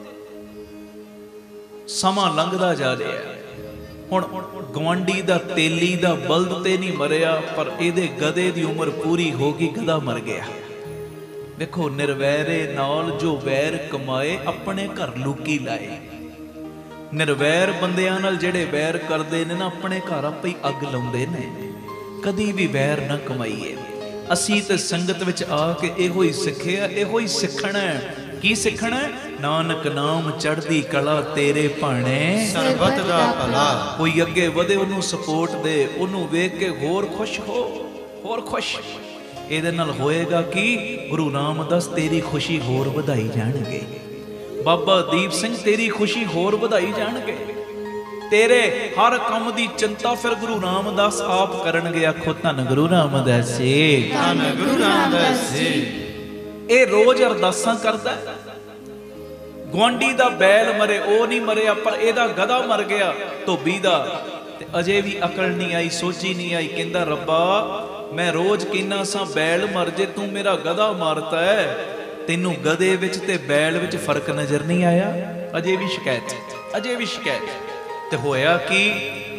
ਸਮਾਂ ਲੰਘਦਾ ਜਾ ਰਿਹਾ। ਹੁਣ ਗੁਆਂਢੀ ਦਾ, ਤੇਲੀ ਦਾ ਬਲਦ ਤੇ ਨਹੀਂ ਮਰਿਆ, ਪਰ ਇਹਦੇ ਗਧੇ ਦੀ ਉਮਰ ਪੂਰੀ ਹੋ ਗਈ, ਗਧਾ ਮਰ ਗਿਆ। ਦੇਖੋ, ਨਿਰਵੈਰੇ ਨਾਲ ਜੋ ਵੈਰ ਕਮਾਏ, ਆਪਣੇ ਘਰ ਲੁਕੀ ਲਾਏ। ਨਿਰਵੈਰ ਬੰਦਿਆਂ ਨਾਲ ਜਿਹੜੇ ਵੈਰ ਕਰਦੇ ਨੇ ਨਾ, ਆਪਣੇ ਘਰ ਆਪੇ ਹੀ ਅੱਗ ਲਾਉਂਦੇ ਨੇ। ਕਦੀ ਵੀ ਵੈਰ ਨਾ ਕਮਾਈਏ। ਅਸੀਂ ਤੇ ਸੰਗਤ ਵਿੱਚ ਆ ਕੇ ਇਹੋ ਹੀ ਸਿੱਖਿਆ, ਇਹੋ ਹੀ ਸਿੱਖਣਾ। ਕੀ ਸਿੱਖਣਾ? ਨਾਨਕ ਨਾਮ ਚੜ੍ਹਦੀ ਕਲਾ, ਤੇਰੇ ਭਾਣੇ ਸਰਬਤ ਦਾ ਭਲਾ। ਕੋਈ ਅੱਗੇ ਵਧੇ, ਉਹਨੂੰ ਸਪੋਰਟ ਦੇ, ਉਹਨੂੰ ਵੇਖ ਕੇ ਹੋਰ ਖੁਸ਼ ਹੋ, ਹੋਰ ਖੁਸ਼। ਇਹਦੇ ਨਾਲ ਹੋਏਗਾ ਕਿ ਗੁਰੂ ਰਾਮਦਾਸ ਤੇਰੀ ਖੁਸ਼ੀ ਹੋਰ ਵਧਾਈ ਜਾਣਗੇ। ਬਾਬਾ ਦੀਪ ਸਿੰਘ ਤੇਰੀ ਖੁਸ਼ੀ ਹੋਰ ਵਧਾਈ ਜਾਣਗੇ। ਤੇਰੇ ਹਰ ਕੰਮ ਦੀ ਚਿੰਤਾ ਫਿਰ ਗੁਰੂ ਰਾਮਦਾਸ ਆਪ ਕਰਨਗੇ। ਆਖੋ ਧੰਨ ਗੁਰੂ ਰਾਮਦਾਸ ਜੀ, ਧੰਨ ਗੁਰੂ ਰਾਮਦਾਸ ਜੀ। ਇਹ ਰੋਜ਼ ਅਰਦਾਸਾਂ ਕਰਦਾ। ਗੁਆਂਢੀ ਦਾ ਬੈਲ ਮਰੇ, ਉਹ ਨਹੀਂ ਮਰਿਆ, ਪਰ ਇਹਦਾ ਗਧਾ ਮਰ ਗਿਆ, ਧੋਬੀ ਦਾ। ਤੇ ਅਜੇ ਵੀ ਅਕਲ ਨਹੀਂ ਆਈ, ਸੋਚੀ ਨਹੀਂ ਆਈ। ਕਹਿੰਦਾ ਰੱਬਾ ਮੈਂ ਰੋਜ਼ ਕਹਿੰਦਾ ਸਾਂ ਬੈਲ ਮਰ ਜੇ, ਤੂੰ ਮੇਰਾ ਗਧਾ ਮਾਰਤਾ ਹੈ। ਤੈਨੂੰ ਗਧੇ ਵਿੱਚ ਤੇ ਬੈਲ ਵਿੱਚ ਫਰਕ ਨਜ਼ਰ ਨਹੀਂ ਆਇਆ? ਅਜੇ ਵੀ ਸ਼ਿਕਾਇਤ, ਅਜੇ ਵੀ ਸ਼ਿਕਾਇਤ। ਤੇ ਹੋਇਆ ਕਿ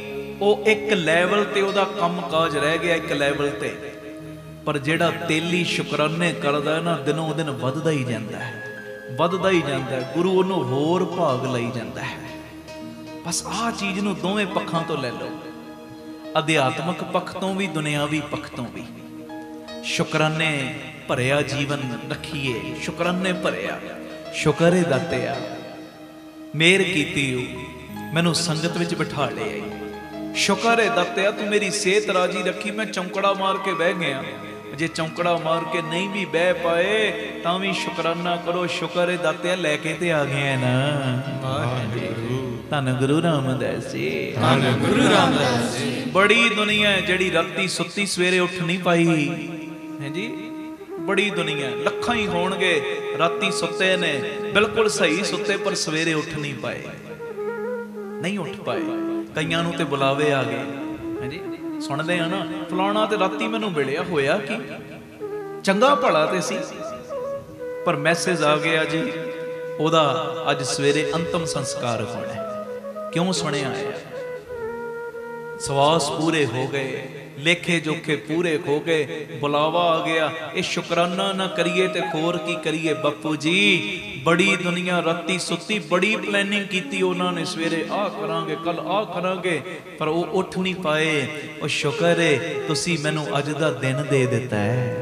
ਉਹ ਇੱਕ ਲੈਵਲ ਤੇ ਉਹਦਾ ਕੰਮ ਕਾਜ ਰਹਿ ਗਿਆ, ਇੱਕ ਲੈਵਲ ਤੇ। ਪਰ ਜਿਹੜਾ ਤੇਲੀ ਸ਼ੁਕਰਾਨੇ ਕਰਦਾ ਨਾ, ਦਿਨੋਂ ਦਿਨ ਵੱਧਦਾ ਹੀ ਜਾਂਦਾ ਹੈ, ਵੱਧਦਾ ਹੀ ਜਾਂਦਾ ਹੈ। ਗੁਰੂ ਉਹਨੂੰ ਹੋਰ ਭਾਗ ਲਈ ਜਾਂਦਾ ਹੈ। ਬਸ ਆਹ ਚੀਜ਼ ਨੂੰ ਦੋਵੇਂ ਪੱਖਾਂ ਤੋਂ ਲੈ ਲਓ, ਅਧਿਆਤਮਕ ਪੱਖ ਤੋਂ ਵੀ, ਦੁਨਿਆਵੀ ਪੱਖ ਤੋਂ ਵੀ। ਸ਼ੁਕਰਾਨੇ ਭਰਿਆ ਜੀਵਨ ਰੱਖੀਏ, ਸ਼ੁਕਰਾਨੇ ਭਰਿਆ। ਸ਼ੁਕਰ ਏ ਦਾਤਿਆ, ਮਿਹਰ ਕੀਤੀ, ਮੈਨੂੰ ਸੰਗਤ ਵਿੱਚ ਬਿਠਾ ਲਿਆ। ਸ਼ੁਕਰ ਏ ਦਾਤਿਆ, ਤੂੰ ਮੇਰੀ ਸਿਹਤ ਰਾਜੀ ਰੱਖੀ। ਮੈਂ ਚੌਂਕੜਾ ਮਾਰ ਕੇ ਬਹਿ ਗਿਆ, ਜੇ ਚੌਂਕੜਾ ਮਾਰ ਕੇ ਨਹੀਂ ਵੀ ਬਹਿ ਪਾਏ ਤਾਂ ਵੀ ਸ਼ੁਕਰਾਨਾ ਕਰੋ। ਸ਼ੁਕਰ ਏ ਦਾਤਿਆ, ਲੈ ਕੇ ਤੇ ਆ ਗਏ ਨਾ। ਧੰਨ ਗੁਰੂ ਰਾਮਦਾਸ ਜੀ, ਧੰਨ ਗੁਰੂ ਰਾਮਦਾਸ ਜੀ। ਬੜੀ ਦੁਨੀਆ ਜਿਹੜੀ ਰਾਤੀ ਸੁੱਤੀ ਸਵੇਰੇ ਉੱਠ ਨਹੀਂ ਪਾਈ ਹੈ ਜੀ, ਬੜੀ ਦੁਨੀਆ, ਲੱਖਾਂ ਹੀ ਹੋਣਗੇ ਰਾਤੀ ਸੁੱਤੇ ਨੇ, ਬਿਲਕੁਲ ਸਹੀ ਸੁੱਤੇ, ਪਰ ਸਵੇਰੇ ਉੱਠ ਨਹੀਂ ਪਾਏ, ਨਹੀਂ ਉੱਠ ਪਾਏ। ਕਈਆਂ ਨੂੰ ਤੇ ਬੁਲਾਵੇ ਆ ਗਏ ਹੈ ਜੀ, ਸੁਣਦੇ ਆ ਨਾ, ਫਲਾਣਾ ਤੇ ਰਾਤੀ ਮੈਨੂੰ ਮਿਲਿਆ, ਹੋਇਆ ਕੀ, ਚੰਗਾ ਭਲਾ ਤੇ ਸੀ, ਪਰ ਮੈਸੇਜ ਆ ਗਿਆ ਜੀ ਉਹਦਾ ਅੱਜ ਸਵੇਰੇ ਅੰਤਮ ਸੰਸਕਾਰ ਹੋਣਾ। ਕਿਉਂ ਸੁਣਿਆ ਹੈ? ਸਵਾਸ ਪੂਰੇ ਹੋ ਗਏ, ਲੇਖੇ ਜੋਖੇ ਪੂਰੇ ਹੋ ਗਏ, ਬੁਲਾਵਾ ਆ ਗਿਆ। ਇਹ ਸ਼ੁਕਰਾਨਾ ਨਾ ਕਰੀਏ ਤੇ ਹੋਰ ਕੀ ਕਰੀਏ ਬਾਪੂ ਜੀ। ਬੜੀ ਦੁਨੀਆ ਰਾਤੀ ਸੁੱਤੀ, ਬੜੀ ਪਲੈਨਿੰਗ ਕੀਤੀ ਉਹਨਾਂ ਨੇ, ਸਵੇਰੇ ਆਹ ਕਰਾਂਗੇ, ਕੱਲ ਆਹ ਕਰਾਂਗੇ, ਪਰ ਉਹ ਉੱਠ ਨਹੀਂ ਪਾਏ। ਉਹ ਸ਼ੁਕਰ ਹੈ ਤੁਸੀਂ ਮੈਨੂੰ ਅੱਜ ਦਾ ਦਿਨ ਦੇ ਦਿੱਤਾ ਹੈ।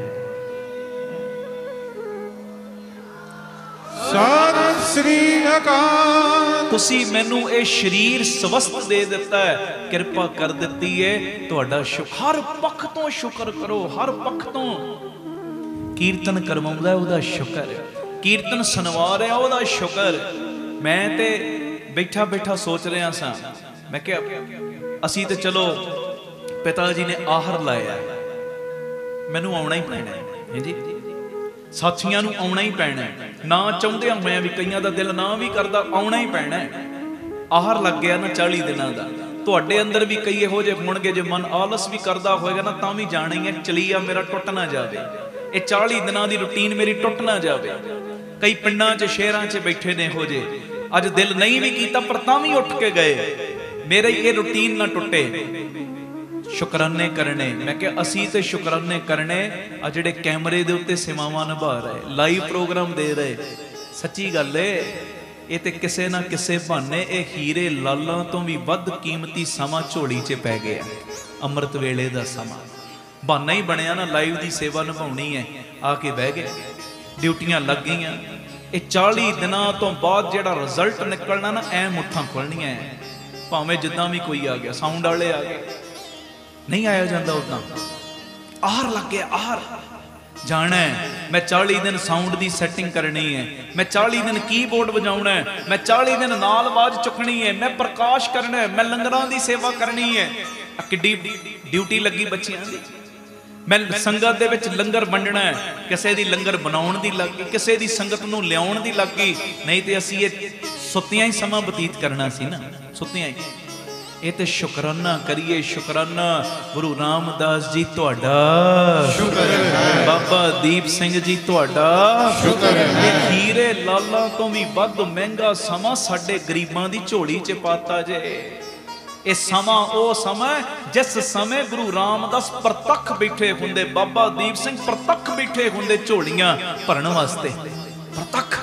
ਸਤਿ ਸ੍ਰੀ ਅਕਾਲ। ਤੁਸੀਂ ਮੈਨੂੰ ਇਹ ਸਰੀਰ ਸਵਸਥ ਦੇ ਦਿੱਤਾ ਹੈ, ਕਿਰਪਾ ਕਰ ਦਿੱਤੀ ਹੈ, ਤੁਹਾਡਾ ਹਰ ਪੱਖ ਤੋਂ ਸ਼ੁਕਰ ਕਰੋ, ਹਰ ਪੱਖ ਤੋਂ। ਕੀਰਤਨ ਕਰਵਾਉਂਦਾ ਉਹਦਾ ਸ਼ੁਕਰ, ਕੀਰਤਨ ਸੁਣਵਾ ਰਿਹਾ ਉਹਦਾ ਸ਼ੁਕਰ। ਮੈਂ ਤੇ ਬੈਠਾ ਬੈਠਾ ਸੋਚ ਰਿਹਾ ਸਾਂ, ਮੈਂ ਕਿਹਾ ਅਸੀਂ ਤੇ ਚਲੋ ਪਿਤਾ ਜੀ ਨੇ ਆਹਰ ਲਾਇਆ, ਮੈਨੂੰ ਆਉਣਾ ਹੀ ਪੈਣਾ ਹੈ ਜੀ, ਸਾਥੀਆਂ ਨੂੰ ਆਉਣਾ ਹੀ ਪੈਣਾ, ਨਾ ਚਾਹੁੰਦਿਆਂ ਹੋਇਆਂ ਵੀ, ਕਈਆਂ ਦਾ ਦਿਲ ਨਾ ਵੀ ਕਰਦਾ, ਆਉਣਾ ਹੀ ਪੈਣਾ। ਆਹਰ ਲੱਗ ਗਿਆ ਨਾ 40 ਦਿਨਾਂ ਦਾ। ਤੁਹਾਡੇ ਅੰਦਰ ਵੀ ਕਈ ਇਹੋ ਜਿਹੇ ਹੋਣਗੇ, ਜੇ ਮਨ ਆਲਸ ਵੀ ਕਰਦਾ ਹੋਏਗਾ ਨਾ ਤਾਂ ਵੀ ਜਾਣਾ ਹੀ ਹੈ, ਚਲੀ ਆ ਮੇਰਾ ਟੁੱਟ ਨਾ ਜਾਵੇ, ਇਹ 40 ਦਿਨਾਂ ਦੀ ਰੁਟੀਨ ਮੇਰੀ ਟੁੱਟ ਨਾ ਜਾਵੇ। ਕਈ ਪਿੰਡਾਂ 'ਚ ਸ਼ਹਿਰਾਂ 'ਚ ਬੈਠੇ ਨੇ ਇਹੋ ਜਿਹੇ, ਅੱਜ ਦਿਲ ਨਹੀਂ ਵੀ ਕੀਤਾ ਪਰ ਤਾਂ ਵੀ ਉੱਠ ਕੇ ਗਏ, ਮੇਰੇ ਇਹ ਰੁਟੀਨ ਨਾ ਟੁੱਟੇ। ਸ਼ੁਕਰਾਨੇ ਕਰਨੇ, ਮੈਂ ਕਿਹਾ ਅਸੀਂ ਤੇ ਸ਼ੁਕਰਾਨੇ ਕਰਨੇ। ਆ ਜਿਹੜੇ ਕੈਮਰੇ ਦੇ ਉੱਤੇ ਸੇਵਾਵਾਂ ਨਿਭਾ ਰਹੇ, ਲਾਈਵ ਪ੍ਰੋਗਰਾਮ ਦੇ ਰਹੇ, ਸੱਚੀ ਗੱਲ ਏ, ਇਹ ਤੇ ਕਿਸੇ ਨਾ ਕਿਸੇ ਬਹਾਨੇ ਇਹ ਹੀਰੇ ਲਾਲਾਂ ਤੋਂ ਵੀ ਵੱਧ ਕੀਮਤੀ ਸਮਾਂ ਝੋਲੀ 'ਚ ਪੈ ਗਿਆ। ਅੰਮ੍ਰਿਤ ਵੇਲੇ ਦਾ ਸਮਾਂ ਬਹਾਨਾ ਹੀ ਬਣਿਆ ਨਾ, ਲਾਈਵ ਦੀ ਸੇਵਾ ਨਿਭਾਉਣੀ ਹੈ, ਆ ਕੇ ਬਹਿ ਗਏ, ਡਿਊਟੀਆਂ ਲੱਗ ਗਈਆਂ। ਇਹ 40 ਦਿਨਾਂ ਤੋਂ ਬਾਅਦ ਜਿਹੜਾ ਰਿਜ਼ਲਟ ਨਿਕਲਣਾ ਨਾ, ਐ ਮੁੱਠਾਂ ਖੁੱਲਣੀਆਂ, ਭਾਵੇਂ ਜਿੱਦਾਂ ਵੀ ਕੋਈ ਆ ਗਿਆ, ਸਾਊਂਡ ਵਾਲੇ ਆ ਗਏ, ਨਹੀਂ ਆਇਆ ਜਾਂਦਾ ਉਦਾਂ। ਆਹਰ ਲੱਗ ਗਿਆ, ਆਹਰ ਜਾਣਾ ਮੈਂ 40 ਦਿਨ ਸਾਊਂਡ ਦੀ ਸੈਟਿੰਗ ਕਰਨੀ ਹੈ, ਮੈਂ 40 ਦਿਨ ਕੀਬੋਰਡ ਵਜਾਉਣਾ ਹੈ, ਮੈਂ 40 ਦਿਨ ਨਾਲ ਆਵਾਜ਼ ਚੁੱਕਣੀ ਹੈ, ਮੈਂ ਪ੍ਰਕਾਸ਼ ਕਰਨਾ ਹੈ, ਮੈਂ ਲੰਗਰਾਂ ਦੀ ਸੇਵਾ ਕਰਨੀ ਹੈ। ਕਿੱਡੀ ਡਿਊਟੀ ਲੱਗੀ ਬੱਚਿਆਂ ਦੀ। ਮੈਂ ਸੰਗਤ ਦੇ ਵਿੱਚ ਲੰਗਰ ਵੰਡਣਾ ਹੈ, ਕਿਸੇ ਦੀ ਲੰਗਰ ਬਣਾਉਣ ਦੀ ਲੱਗ ਗਈ, ਕਿਸੇ ਦੀ ਸੰਗਤ ਨੂੰ ਲਿਆਉਣ ਦੀ ਲੱਗ ਗਈ। ਨਹੀਂ ਤੇ ਅਸੀਂ ਇਹ ਸੁੱਤਿਆਂ ਹੀ ਸਮਾਂ ਬਤੀਤ ਕਰਨਾ ਸੀ ਨਾ, ਸੁੱਤਿਆਂ ਹੀ। ਇਹ ਤੇ ਸ਼ੁਕਰਾਨਾ ਕਰੀਏ, ਸ਼ੁਕਰਾਨਾ। ਗੁਰੂ ਰਾਮਦਾਸ ਜੀ ਤੁਹਾਡਾ ਸ਼ੁਕਰ ਹੈ, ਬਾਬਾ ਦੀਪ ਸਿੰਘ ਜੀ ਤੁਹਾਡਾ ਸ਼ੁਕਰ ਹੈ। ਇਹ ਹੀਰੇ ਲਾਲਾਂ ਤੋਂ ਵੀ ਵੱਧ ਮਹਿੰਗਾ ਸਮਾਂ ਸਾਡੇ ਗਰੀਬਾਂ ਦੀ ਝੋਲੀ 'ਚ ਪਾਤਾ ਜੇ। ਇਹ ਸਮਾਂ ਉਹ ਸਮਾਂ ਜਿਸ ਸਮੇਂ ਗੁਰੂ ਰਾਮਦਾਸ ਪ੍ਰਤੱਖ ਬੈਠੇ ਹੁੰਦੇ, ਬਾਬਾ ਦੀਪ ਸਿੰਘ ਪ੍ਰਤੱਖ ਬੈਠੇ ਹੁੰਦੇ ਝੋਲੀਆਂ ਭਰਨ ਵਾਸਤੇ, ਪ੍ਰਤੱਖ।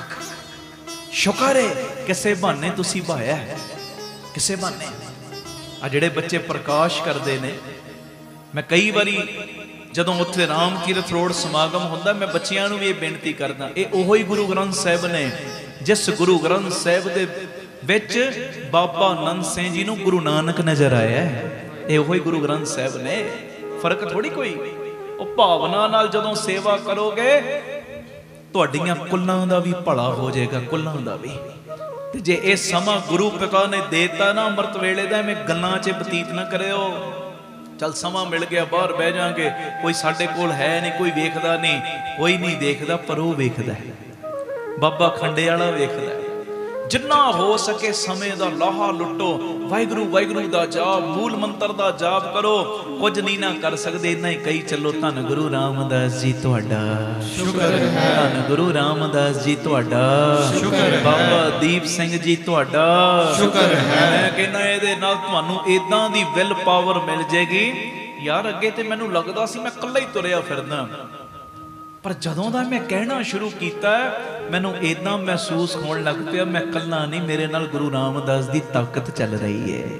ਸ਼ੁਕਰ ਹੈ ਕਿਸੇ ਬਹਾਨੇ ਤੁਸੀਂ ਭਾਇਆ, ਕਿਸੇ ਬਹਾਨੇ। ਆ ਜਿਹੜੇ ਬੱਚੇ ਪ੍ਰਕਾਸ਼ ਕਰਦੇ ਨੇ, ਮੈਂ ਕਈ ਵਾਰੀ ਜਦੋਂ ਉੱਥੇ ਰਾਮ ਤੀਰਥ ਰੋਡ ਸਮਾਗਮ ਹੁੰਦਾ, ਮੈਂ ਬੱਚਿਆਂ ਨੂੰ ਵੀ ਇਹ ਬੇਨਤੀ ਕਰਦਾ, ਇਹ ਉਹੋ ਹੀ ਗੁਰੂ ਗ੍ਰੰਥ ਸਾਹਿਬ ਨੇ ਜਿਸ ਗੁਰੂ ਗ੍ਰੰਥ ਸਾਹਿਬ ਦੇ ਵਿੱਚ ਬਾਬਾ ਨੰਦ ਸਿੰਘ ਜੀ ਨੂੰ ਗੁਰੂ ਨਾਨਕ ਨਜ਼ਰ ਆਇਆ। ਇਹ ਉਹੀ ਗੁਰੂ ਗ੍ਰੰਥ ਸਾਹਿਬ ਨੇ, ਫਰਕ ਥੋੜੀ ਕੋਈ। ਉਹ ਭਾਵਨਾ ਨਾਲ ਜਦੋਂ ਸੇਵਾ ਕਰੋਗੇ, ਤੁਹਾਡੀਆਂ ਕੁੱਲਾਂ ਦਾ ਵੀ ਭਲਾ ਹੋ ਜਾਏਗਾ, ਕੁੱਲਾਂ ਦਾ ਵੀ। ਤੇ ਜੇ ਇਹ ਸਮਾਂ ਗੁਰੂ ਪਿਤਾ ਨੇ ਦੇਤਾ ਨਾ ਅੰਮ੍ਰਿਤ ਵੇਲੇ ਦਾ, ਐਵੇਂ ਗੱਲਾਂ 'ਚ ਬਤੀਤ ਨਾ ਕਰਿਓ। ਚੱਲ ਸਮਾਂ ਮਿਲ ਗਿਆ, ਬਾਹਰ ਬਹਿ ਜਾਾਂਗੇ, ਕੋਈ ਸਾਡੇ ਕੋਲ ਹੈ ਨਹੀਂ, ਕੋਈ ਵੇਖਦਾ ਨਹੀਂ, ਕੋਈ ਨਹੀਂ ਦੇਖਦਾ, ਪਰ ਉਹ ਵੇਖਦਾ ਹੈ, ਬਾਬਾ ਖੰਡੇ ਵਾਲਾ ਵੇਖਦਾ। जिन्ना हो सके समय का लाहा लुटो, वाहिगुरू वाहिगुरू दा जाप, मूल मंत्र दा जाप करो। कुछ नहीं ना कर सकते, इन्ना ही कही चलो धन गुरु रामदास जी तुहाडा शुक्र है, धन गुरु रामदास जी तुहाडा शुक्र है, बाबा दीप सिंह जी तुहाडा शुक्र है। मैं कहना इहदे नाल तुहानू इदां दी विल पावर मिल जाएगी। यार अगे ते मैनू लगदा सी मैं कल्ला ही तुरिया फिरदा, पर जदों दा मैं कहना शुरू किया मैनू इदां महसूस होने लग पिया मैं कल्ला नहीं, मेरे नाल गुरु रामदास दी ताकत चल रही है।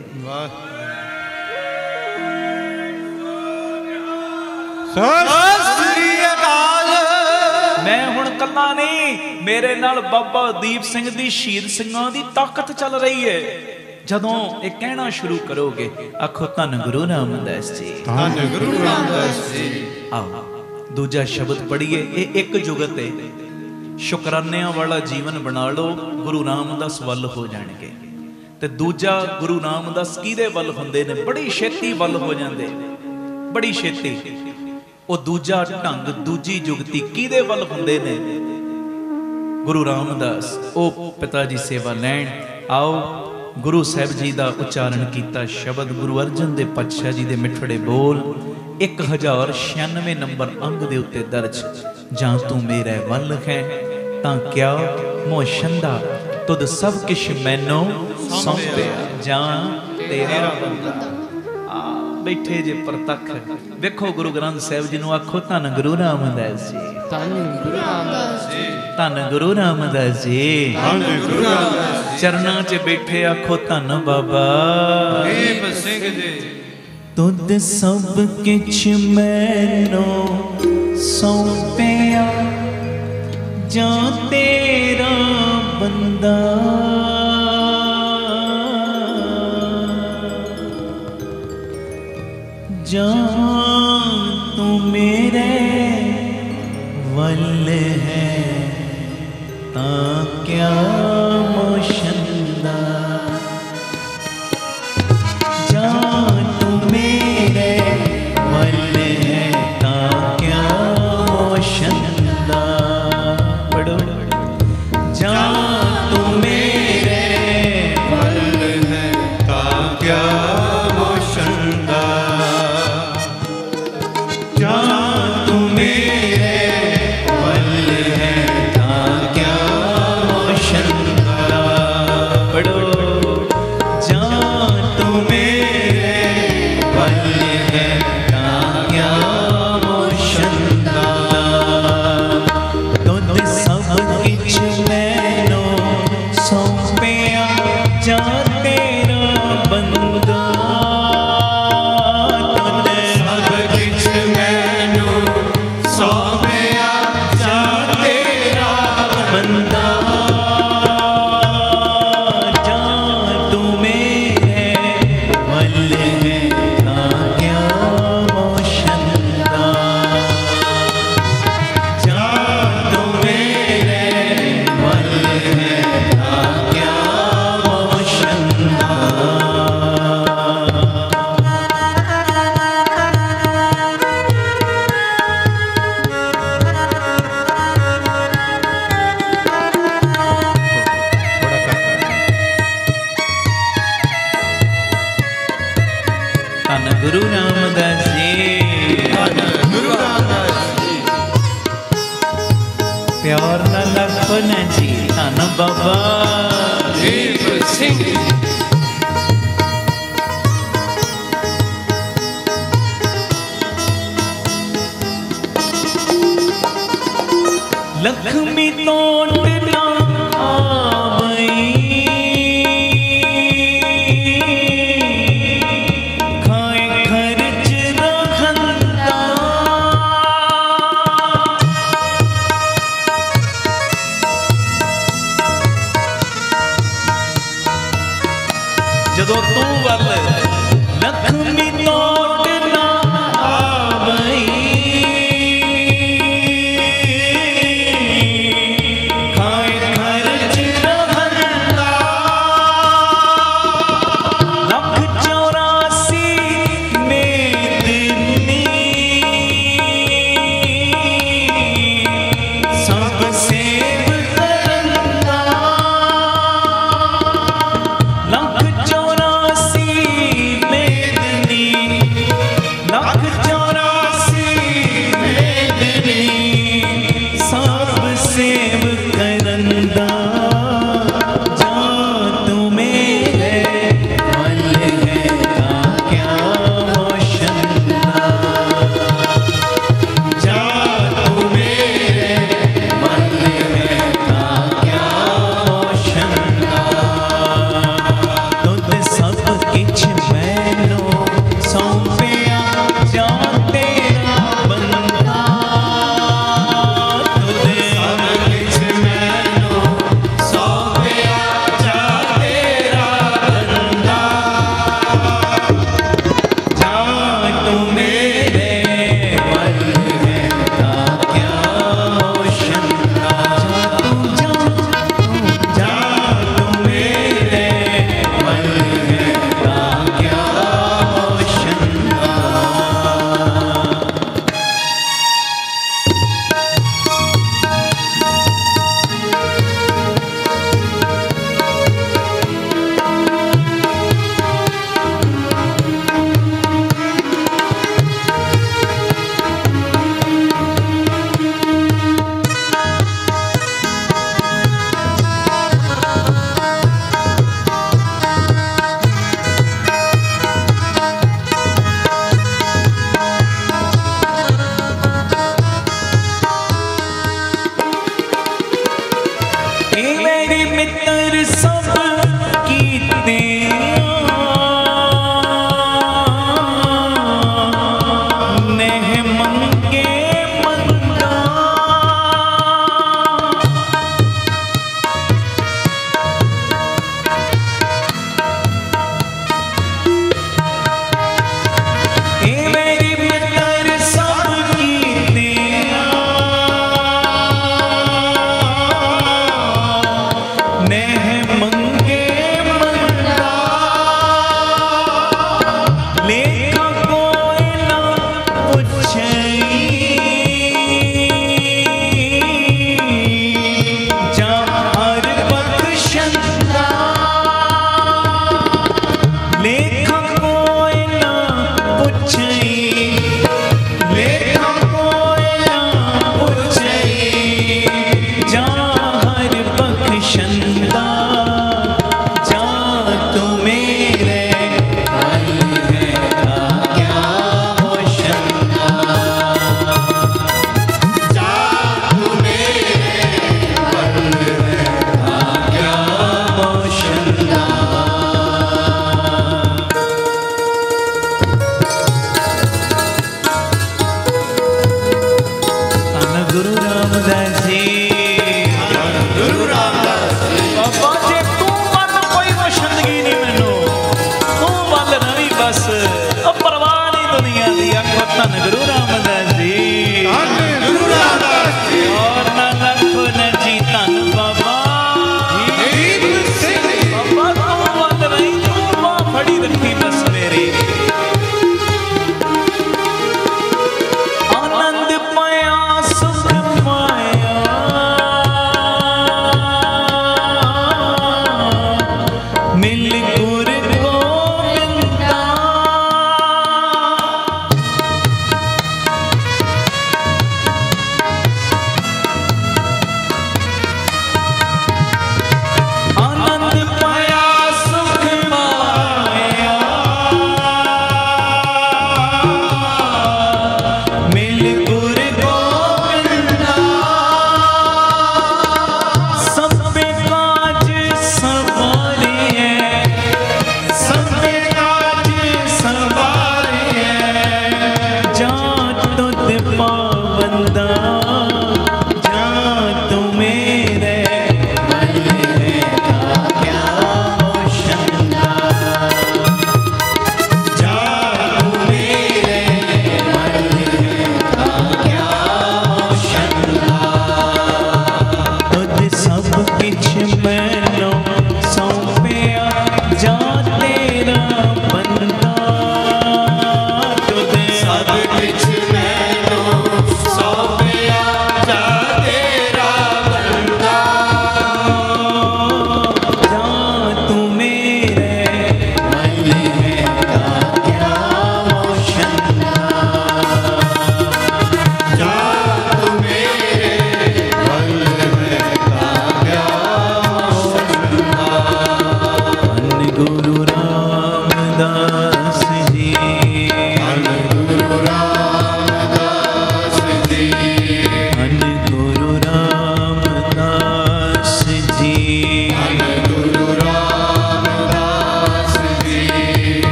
मैं हुण कल्ला नहीं, मेरे नाल बाबा दीप सिंह दी शहीद सिंहां दी ताकत चल रही है। जदों ये कहना शुरू करोगे आखो धन गुरु रामदास जी, धन गुरु रामदास जी। आओ दूजा शब्द पढ़िए, ये एक जुगत है, शुकरानियां वाला जीवन बना लो, गुरु रामदास वल हो जाएंगे। ते दूजा गुरु रामदास किहदे वल हुंदे ने, बड़ी छेती वल हो जाते, बड़ी छेती। वो दूजा ढंग दूजी जुगती किहदे वल हुंदे ने, गुरु रामदास। ओ पिता जी सेवा लैण आओ। गुरु साहिब जी का उच्चारण किया शब्द गुरु अर्जन देव पातशाह जी के मिठड़े बोल 1096 नंबर अंग दे उत्ते दर्ज। जां तू मेरे वल है तां क्या मोह छंदा, तुद सब किश मैनों सौंपिया, जां तेरा बंदा। बैठे जे परतख वेखो गुरु ग्रंथ साहिब जी नूं आखो धन गुरु रामदास जी, धन गुरु रामदास जी, धन गुरु रामदास जी, धन गुरु रामदास जी। चरना च बैठे आखो धन बाबा दीप सिंह जी, तुद सब किछ मैनों सौंपिया, जां तेरा बंदा। जां तू मेरे वल है तां क्या मोशंदा, जां तू मेरे वल है तां क्या मोशंदा। पढ़ो, जां तू मेरे वल है तां क्या मोशंदा, गुरु रामदास जी, गुरु रामदास जी। प्यार न लखन जी, धन बाबा दीप सिंह जी। लक्ष्मी तोड़ ना आवई, जदों तू वल लक्ष्मी तोड़ ना आवई,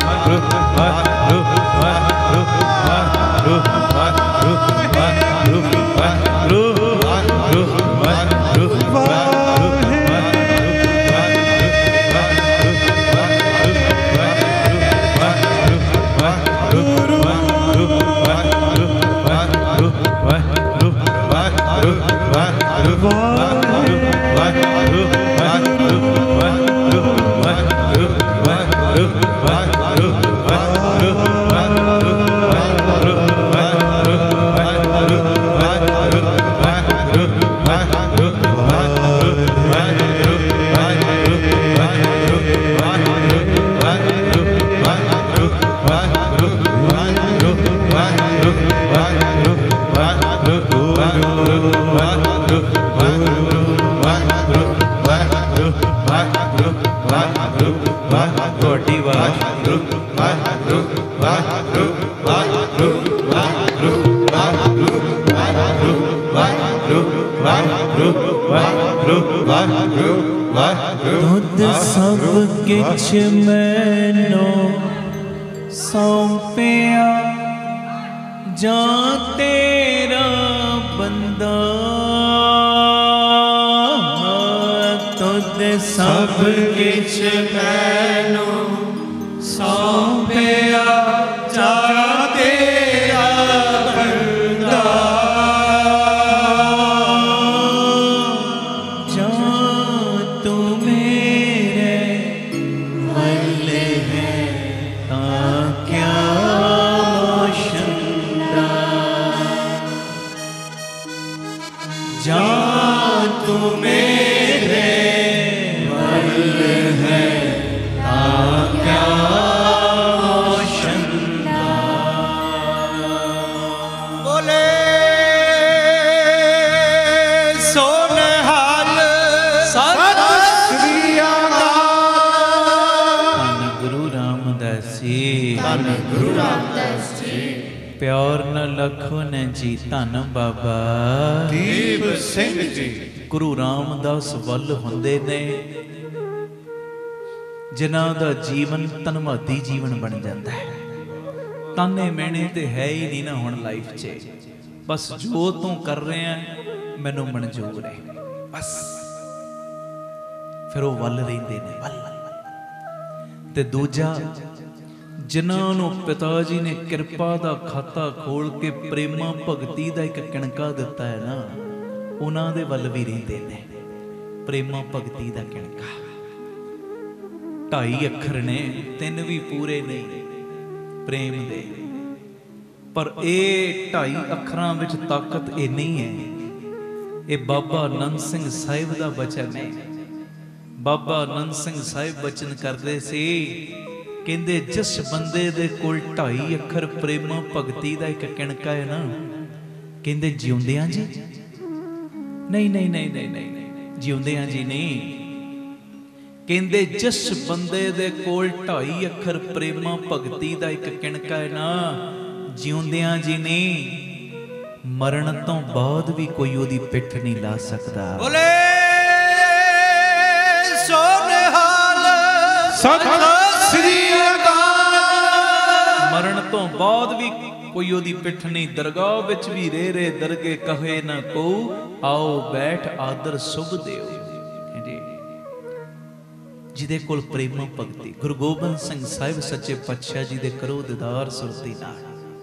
तुद सब किछ मैनो सौंपिया जा तेरा बंदा तुद सब किछ मैनो सौंपिया जा तेरा बंदा प्यार न लखो ने जी धन बाबा दीप सिंह जी गुरु रामदास वल हुंदे ने जिन्हां दा जीवन धनवादी जीवन बन जाता है। ताने मेहने ते है ही नहीं ना हुण लाइफ च, बस जो तू कर रहे हैं मैनू मंजूर है बस। फिर वो वल रहिंदे ने वल ते दूजा जिन्हों पिता जी ने किरपा का खाता खोल के प्रेमा भगती का एक किणका दिता है ना, उन्हों दे वल भी रहिंदे ने प्रेमा भगती का किणका। 2.5 अखर ने, 3 भी पूरे नहीं प्रेम दे, पर ये 2.5 अखरां विच ताकत इन्नी है। ये बाबा आनंद सिंह साहिब का वचन है। बाबा आनंद सिंह साहिब वचन करते सी, कहते जिस बंदे दे कोल 2.5 अखर प्रेमा भगती का एक किणका है ना, कहते जिउंदियां जी नहीं नहीं नहीं नहीं नहीं जिउंदियां जी नहीं, कहते जिस बंदे दे कोल 2.5 अखर प्रेमा भगती का एक किणका है ना, जिउंदियां जी नहीं, मरण तो बाद भी कोई ओदी पिठ नहीं ला सकता। बोले सोनिहाल सत श्री मरण तो बाद भी कोई ओदी पिठ नहीं, दरगाह विच भी रे रे दरगे कहे ना को, आओ बैठ आदर शुभ देओ। जिदे कोल प्रेमा भगती गुरु गोबिंद सिंह साहिब सच्चे पातशाह जी दे करो दीदार सुरती नाल।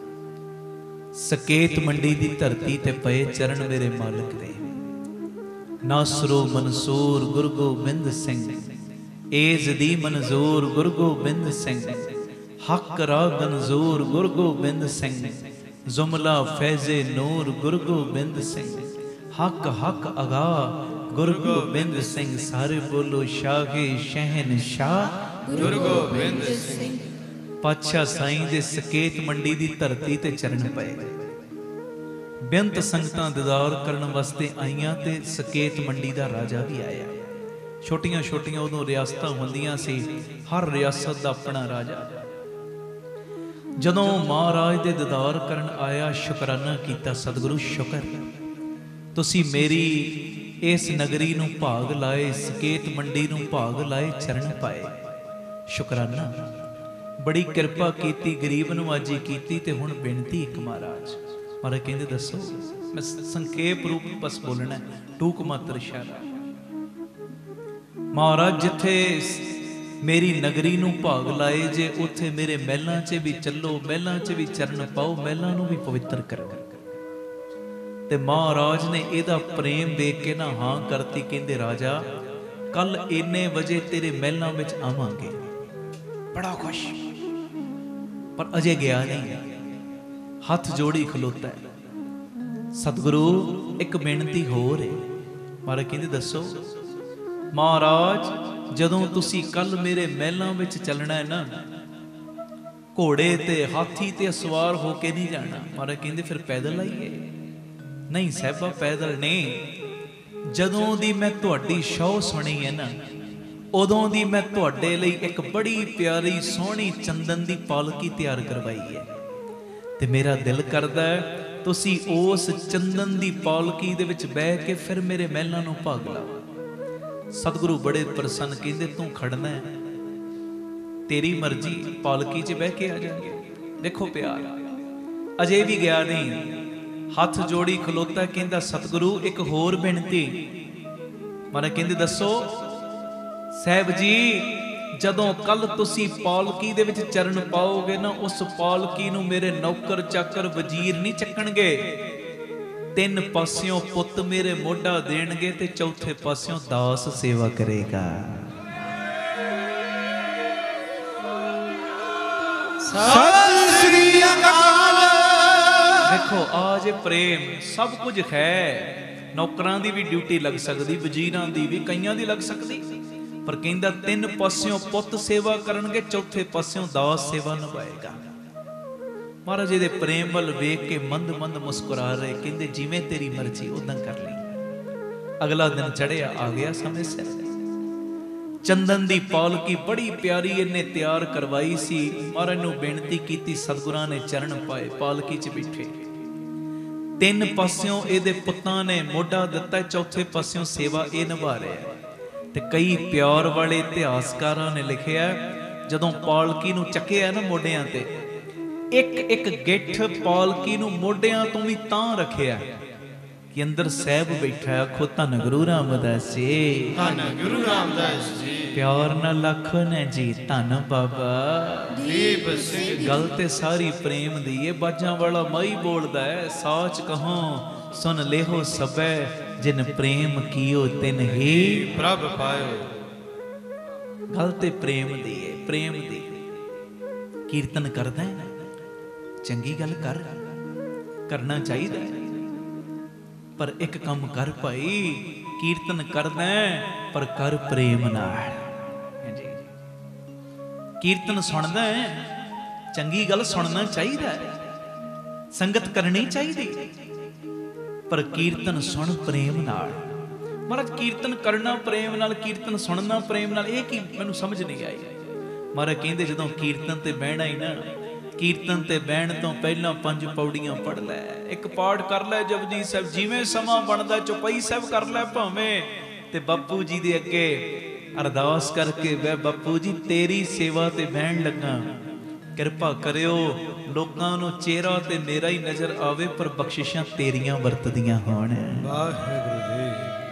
सकेत मंडी दी धरती ते पए चरण मेरे मालिक दे, नासरो मंसूर गुरु गोबिंद सिंह, एज दी मंजूर गुरु गोबिंद सिंह, हक राह गंजूर गुरु गोबिंद सिंह, जुमला फैज़े नूर गुरु गोबिंद सिंह, हक हक अगा गुरु गोबिंद सिंह। सारे बोलो शाहे शहनशाह गुरु गोबिंद सिंह। पातशाह साईं दे सकेत मंडी दी धरती ते चरण पए, बेअंत संगतां दीदार करन वास्ते आईयां ते सकेत मंडी दा राजा भी आया। छोटियां छोटियां उदों रियासतां हुंदियां सी, हर रियासत दा अपना राजा। जदों महाराज दे दीदार करन आया, शुकराना कीता सतगुरु शुक्र तुसी मेरी इस नगरी नूं भाग लाए, सकेत मंडी नूं भाग लाए, चरण पाए। शुकराना बड़ी कृपा कीती, गरीब नवाजी कीती, ते हुण बेनती एक महाराज। महाराज कहंदे दसो, मैं संखेप रूप बस बोलना, टूक मात्र इशारा। महाराज जिथे मेरी नगरी नूं भाग लाए जे, उत्थे मेरे महलां च भी चलो, महलां च भी चरण पाओ, महलां नूं भी पवित्र करो। ते महाराज ने इहदा प्रेम देख के ना हां करती, कहंदे राजा कल इन्ने वजे तेरे महलां विच आवांगे। बड़ा खुश, पर अजे गया नहीं, हथ जोड़ी खलोता है। सतगुरु एक बेनती होर है। महाराज कहंदे दसो। महाराज जदों तुसी कल मेरे महलां विच चलना है ना, घोड़े ते हाथी ते सवार होके नहीं जाना। महाराज कहंदे फिर पैदल आइए। नहीं साहिबा पैदल नहीं, जदों दी मैं तुहाडी शौह सुनी है ना, उदों दी मैं तुहाडे लई एक बड़ी प्यारी सोहनी चंदन दी पालकी तैयार करवाई है, ते मेरा दिल करदा है तुसी उस चंदन दी पालकी दे विच बह के फिर मेरे महलां नूं भाग लाओ। सतगुरु बड़े प्रसन्न, कहंदे तू खड़ना है, तेरी मर्जी, पालकी च बह के आ जाएंगे। देखो प्यार अजे भी गया नहीं, हथ जोड़ी खलोता, कहंदा सतगुरु एक होर बेनती। महाराज कहंदे दसो। साहब जी जदों कल तुसी पालकी दे विच चरण पाओगे ना, उस पालकी नूं मेरे नौकर चाकर वजीर नहीं चकणगे, तीन पासियों पुत मेरे मोढा देणगे, ते चौथे पासियों दास सेवा करेगा। सत श्री अकाल। देखो आज प्रेम सब कुछ है, नौकरां दी भी ड्यूटी लग सकदी, वजीरां दी भी, कईयां दी लग सकदी, पर कहंदा तीन पासियों पुत सेवा करनगे, चौथे पासियों दास सेवा निभाएगा। महाराज जी दे प्रेम वल वेख के मंद मंद मुस्कुरा रहे, कहंदे जिवें तेरी मर्जी उदां कर ली। अगला दिन चढ़िया, आ गया समय सिर। चंदन दी पालकी बड़ी प्यारी इन्हें तैयार करवाई सी। महाराज नूं बेनती कीती, सतगुरां ने चरण पाए, पालकी च बैठे। तीन पासियों इहदे पुत्तां ने मोढा दिता, चौथे पासियों सेवा ये निभा रहा है। ते कई प्यार वाले इतिहासकारां ने लिखिया, जदों पालकी नूं चकिया ना मोढियां ते, एक एक गिठ पालकी नूं मोढियां तों भी तां रखिया कि अंदर साहब बैठा। आखो धन गुरु रामदास जी, धन गुरु रामदास जी। प्यार ना लाखो ने जी, धन बाबा दीप सिंह। गल ते सारी प्रेम दी है, बाजां वाला माई बोलदा है, साच कहो सुन लेहो सबे, जिन प्रेम कियो तिन ही प्रभ पायो। गल ते प्रेम दी है, प्रेम दी। कीर्तन करदा है, चंगी गल कर, करना चाहिए, पर एक कम कर भाई, कीर्तन करदा है पर कर प्रेम नाल। कीर्तन सुनदा है, चंगी गल सुनना चाहिए, संगत करनी चाहिए, पर कीर्तन सुन प्रेम नाल। महाराज कीर्तन करना प्रेम नाल, कीर्तन सुनना प्रेम नाल, ये की मैनूं समझ नहीं आई। महाराज कहंदे जदों कीर्तन ते बहना ही ना, कीर्तन ते बहन तो पहला 5 पौड़ियां पढ़ लै, एक पाठ कर लै जपजी साहब, जिवें समा बनदा चौपाई साहब कर लै भावें, ते बापू जी दे अगे अरदास करके वह बापू जी तेरी सेवा ते बहन लगा, किरपा करियो लोकां नूं चेहरा ते मेरा ही नजर आवे, पर बख्शिशां तेरियां वरतदियां होण। वाहिगुरू जी।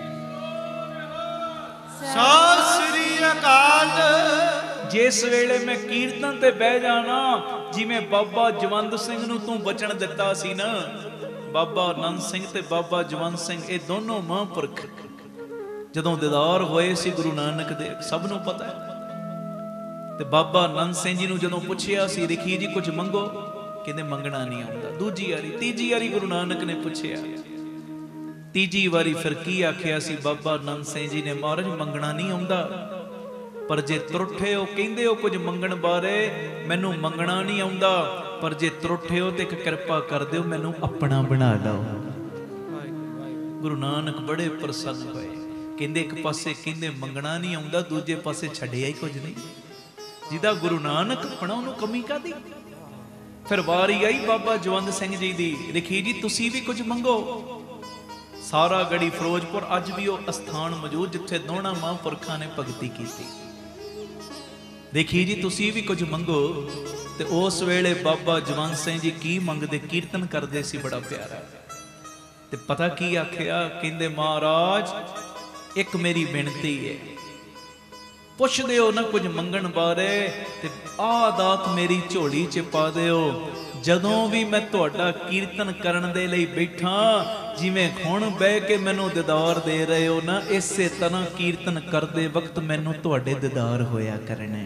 सत श्री अकाल। जिस वेले मैं कीर्तन ते बह जाना, जिवें बाबा जवंत सिंह नूं तूं बचन दिता सी ना, बाबा आनंद सिंह ते बाबा जवंत सिंह ये दोनों महापुरख जदों दीदार होए सी गुरु नानक देव, सब नूं पता है। ते बाबा आनंद सिंह जी नूं जदों पुछिया सी, रिखी जी कुछ मंगो, कहंदे मंगना नहीं आउंदा। दूजी वारी तीजी वारी गुरु नानक ने पुछिया, तीजी वारी फिर की आखिया सी बाबा आनंद सिंह जी ने, महाराज मंगना नहीं आउंदा, पर जे त्रुठे हो कहंदे हो कुछ मंगण बारे, मैनू मंगना नहीं आउंदा, पर जे त्रुठे हो ते एक किरपा कर दिओ, मैनू अपना बना लओ। गुरु नानक बड़े प्रसन्न होए, कहंदे एक पासे कहंदे मंगना नहीं आउंदा, दूजे पासे छड्डिया ही कुछ नहीं, जिदा गुरु नानक अपना उहनूं कमी कादी। फिर वारी आई बाबा जवंत सिंह जी दी, रिखी जी तुसी भी कुछ मंगो। सारा गढ़ी फिरोजपुर अज भी वो अस्थान मौजूद जिथे दोना महापुरखा ने भगती की। देखी जी तुसी भी कुछ मंगो ते उस वेले बाबा जवंत सिंह जी की मंगते, कीर्तन करते सी बड़ा प्यारा। ते पता की आखिया, कहंदे महाराज एक मेरी बेनती है, पुछदे हो ना कुछ मंगण बारे ते आ दात मेरी झोली च पा दिओ। ਜਦੋਂ ਵੀ ਮੈਂ ਤੁਹਾਡਾ ਕੀਰਤਨ ਕਰਨ ਦੇ ਲਈ ਬੈਠਾ, ਜਿਵੇਂ ਹੁਣ ਬਹਿ ਕੇ ਮੈਨੂੰ ਦੀਦਾਰ ਦੇ ਰਹੇ ਹੋ ਨਾ, ਇਸੇ ਤਰ੍ਹਾਂ ਕੀਰਤਨ ਕਰਦੇ ਵਕਤ ਮੈਨੂੰ ਤੁਹਾਡੇ ਦੀਦਾਰ ਹੋਇਆ ਕਰਨੇ।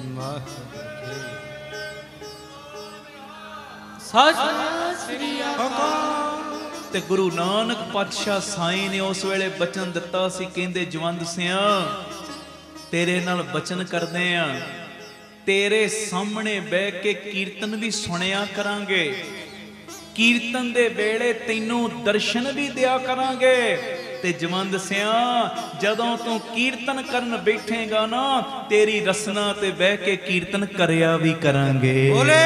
ਸਤਿ ਸ੍ਰੀ ਅਕਾਲ। ਤੇ ਗੁਰੂ ਨਾਨਕ ਪਾਤਸ਼ਾਹ ਸਾਈਂ ਨੇ ਉਸ ਵੇਲੇ ਬਚਨ ਦਿੱਤਾ ਸੀ, ਕਹਿੰਦੇ ਜਵੰਦ ਸਿਆਂ ਤੇਰੇ ਨਾਲ ਬਚਨ ਕਰਦੇ ਆ, तेरे सामने बह के कीर्तन भी सुनिया करांगे, कीर्तन दे वेले तैनू दर्शन भी दिया करांगे। ते जवंद सिया जदों तू कीर्तन करन बैठेगा ना, तेरी रसना ते बह के कीर्तन करया भी करांगे। बोले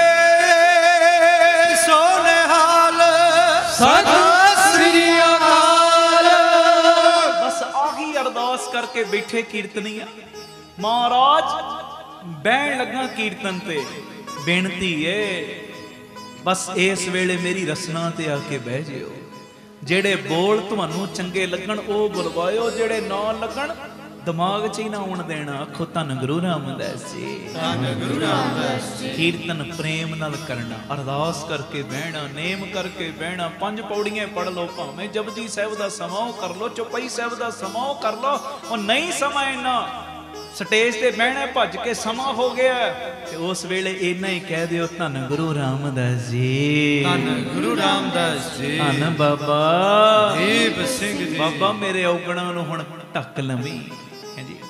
सोनेहाल सत श्री अकाल। बस आही अरदास करके बैठे कीर्तनिया। महाराज बहन लगा कीर्तन ते, बेनती है बस इस वेले मेरी रसना ते आके बह जिओ। जेड़े बोल तुहानू चंगे लगन ओ बुलवाओ, जेड़े ना लगन दिमाग च ही ना आउण देना। आखो धन गुरु रामदास जी, धन गुरु रामदास जी। कीर्तन प्रेम नाल करना, अरदास करके बहना, नेम करके बहना, 5 पौड़ियां पढ़ लो, भावें जपजी साहिब दा समाओ कर लो, चौपाई साहिब दा समाओ कर लो, और नहीं समा इना स्टेज ते बहना भज के समा हो गया, ते उस वेले इना ही कह दिओ धन गुरु रामदास जी, धन गुरु रामदास जी, धन बाबा दीप सिंह जी। बाबा मेरे औगणा नूं हुण ढक लवी है जी,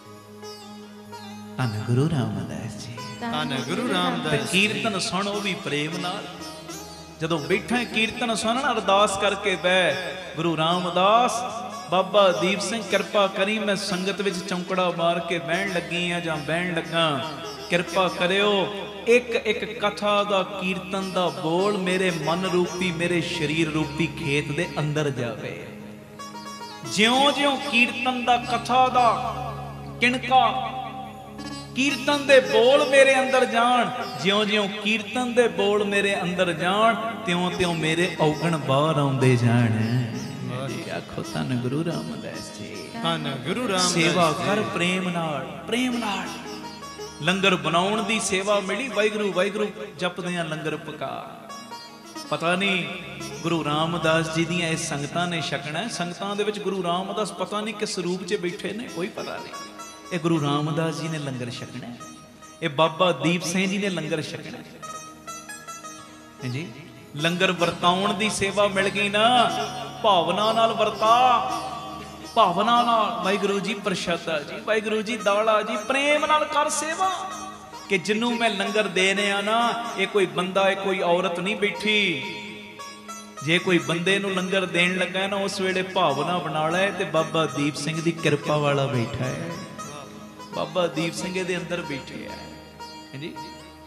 धन गुरु रामदास जी, धन गुरु रामदास। कीर्तन सुन वो भी प्रेम नाल, जदों बैठा कीर्तन सुनना अरदास करके बह। गुरु रामदास बाबा दीप सिंह किरपा करी, मैं संगत विच चौंकड़ा मार के बहन लगी हाँ जां बहन लगा, किरपा करियो एक एक कथा दा कीर्तन दा बोल मेरे मन रूपी, मेरे शरीर रूपी खेत दे अंदर जावे। ज्यों-ज्यों कीर्तन दा कथा दा किणका कीर्तन दे बोल मेरे अंदर जान, ज्यों-ज्यों कीर्तन दे बोल मेरे अंदर जान, त्यों-त्यों मेरे औगण बाहर आउंदे जाण। आखो धन गुरु रामदास जी, धन गुरु रामदास। सेवा कर प्रेम नाल, प्रेम नाल। लंगर बनाउण दी सेवा मिली, वाहिगुरू वाहिगुरू जपदियां लंगर पका। पता नहीं गुरु रामदास जी दियां इस संगतां ने छकना, संगतां दे विच गुरु रामदास पता नहीं किस रूप च बैठे ने, कोई पता नहीं। ये गुरु रामदास जी ने लंगर छकना, ये बाबा दीप सिंह जी ने लंगर छकना है जी। लंगर वरताउण दी सेवा मिल गई ना, भावना नाल वरता, भावना नाल वाहिगुरू जी प्रशादा जी, वाहिगुरू जी दाला जी, प्रेम नाल कर सेवा। कि जिन्नू मैं लंगर देने आ ना, ये कोई बंदा है कोई औरत नहीं बैठी। जे कोई बंदे नू लंगर देन लगा ना, उस वेले भावना बना लै ते बाबा दीप सिंह दी किरपा वाला बैठा है, बाबा दीप सिंह दे अंदर बैठे है जी।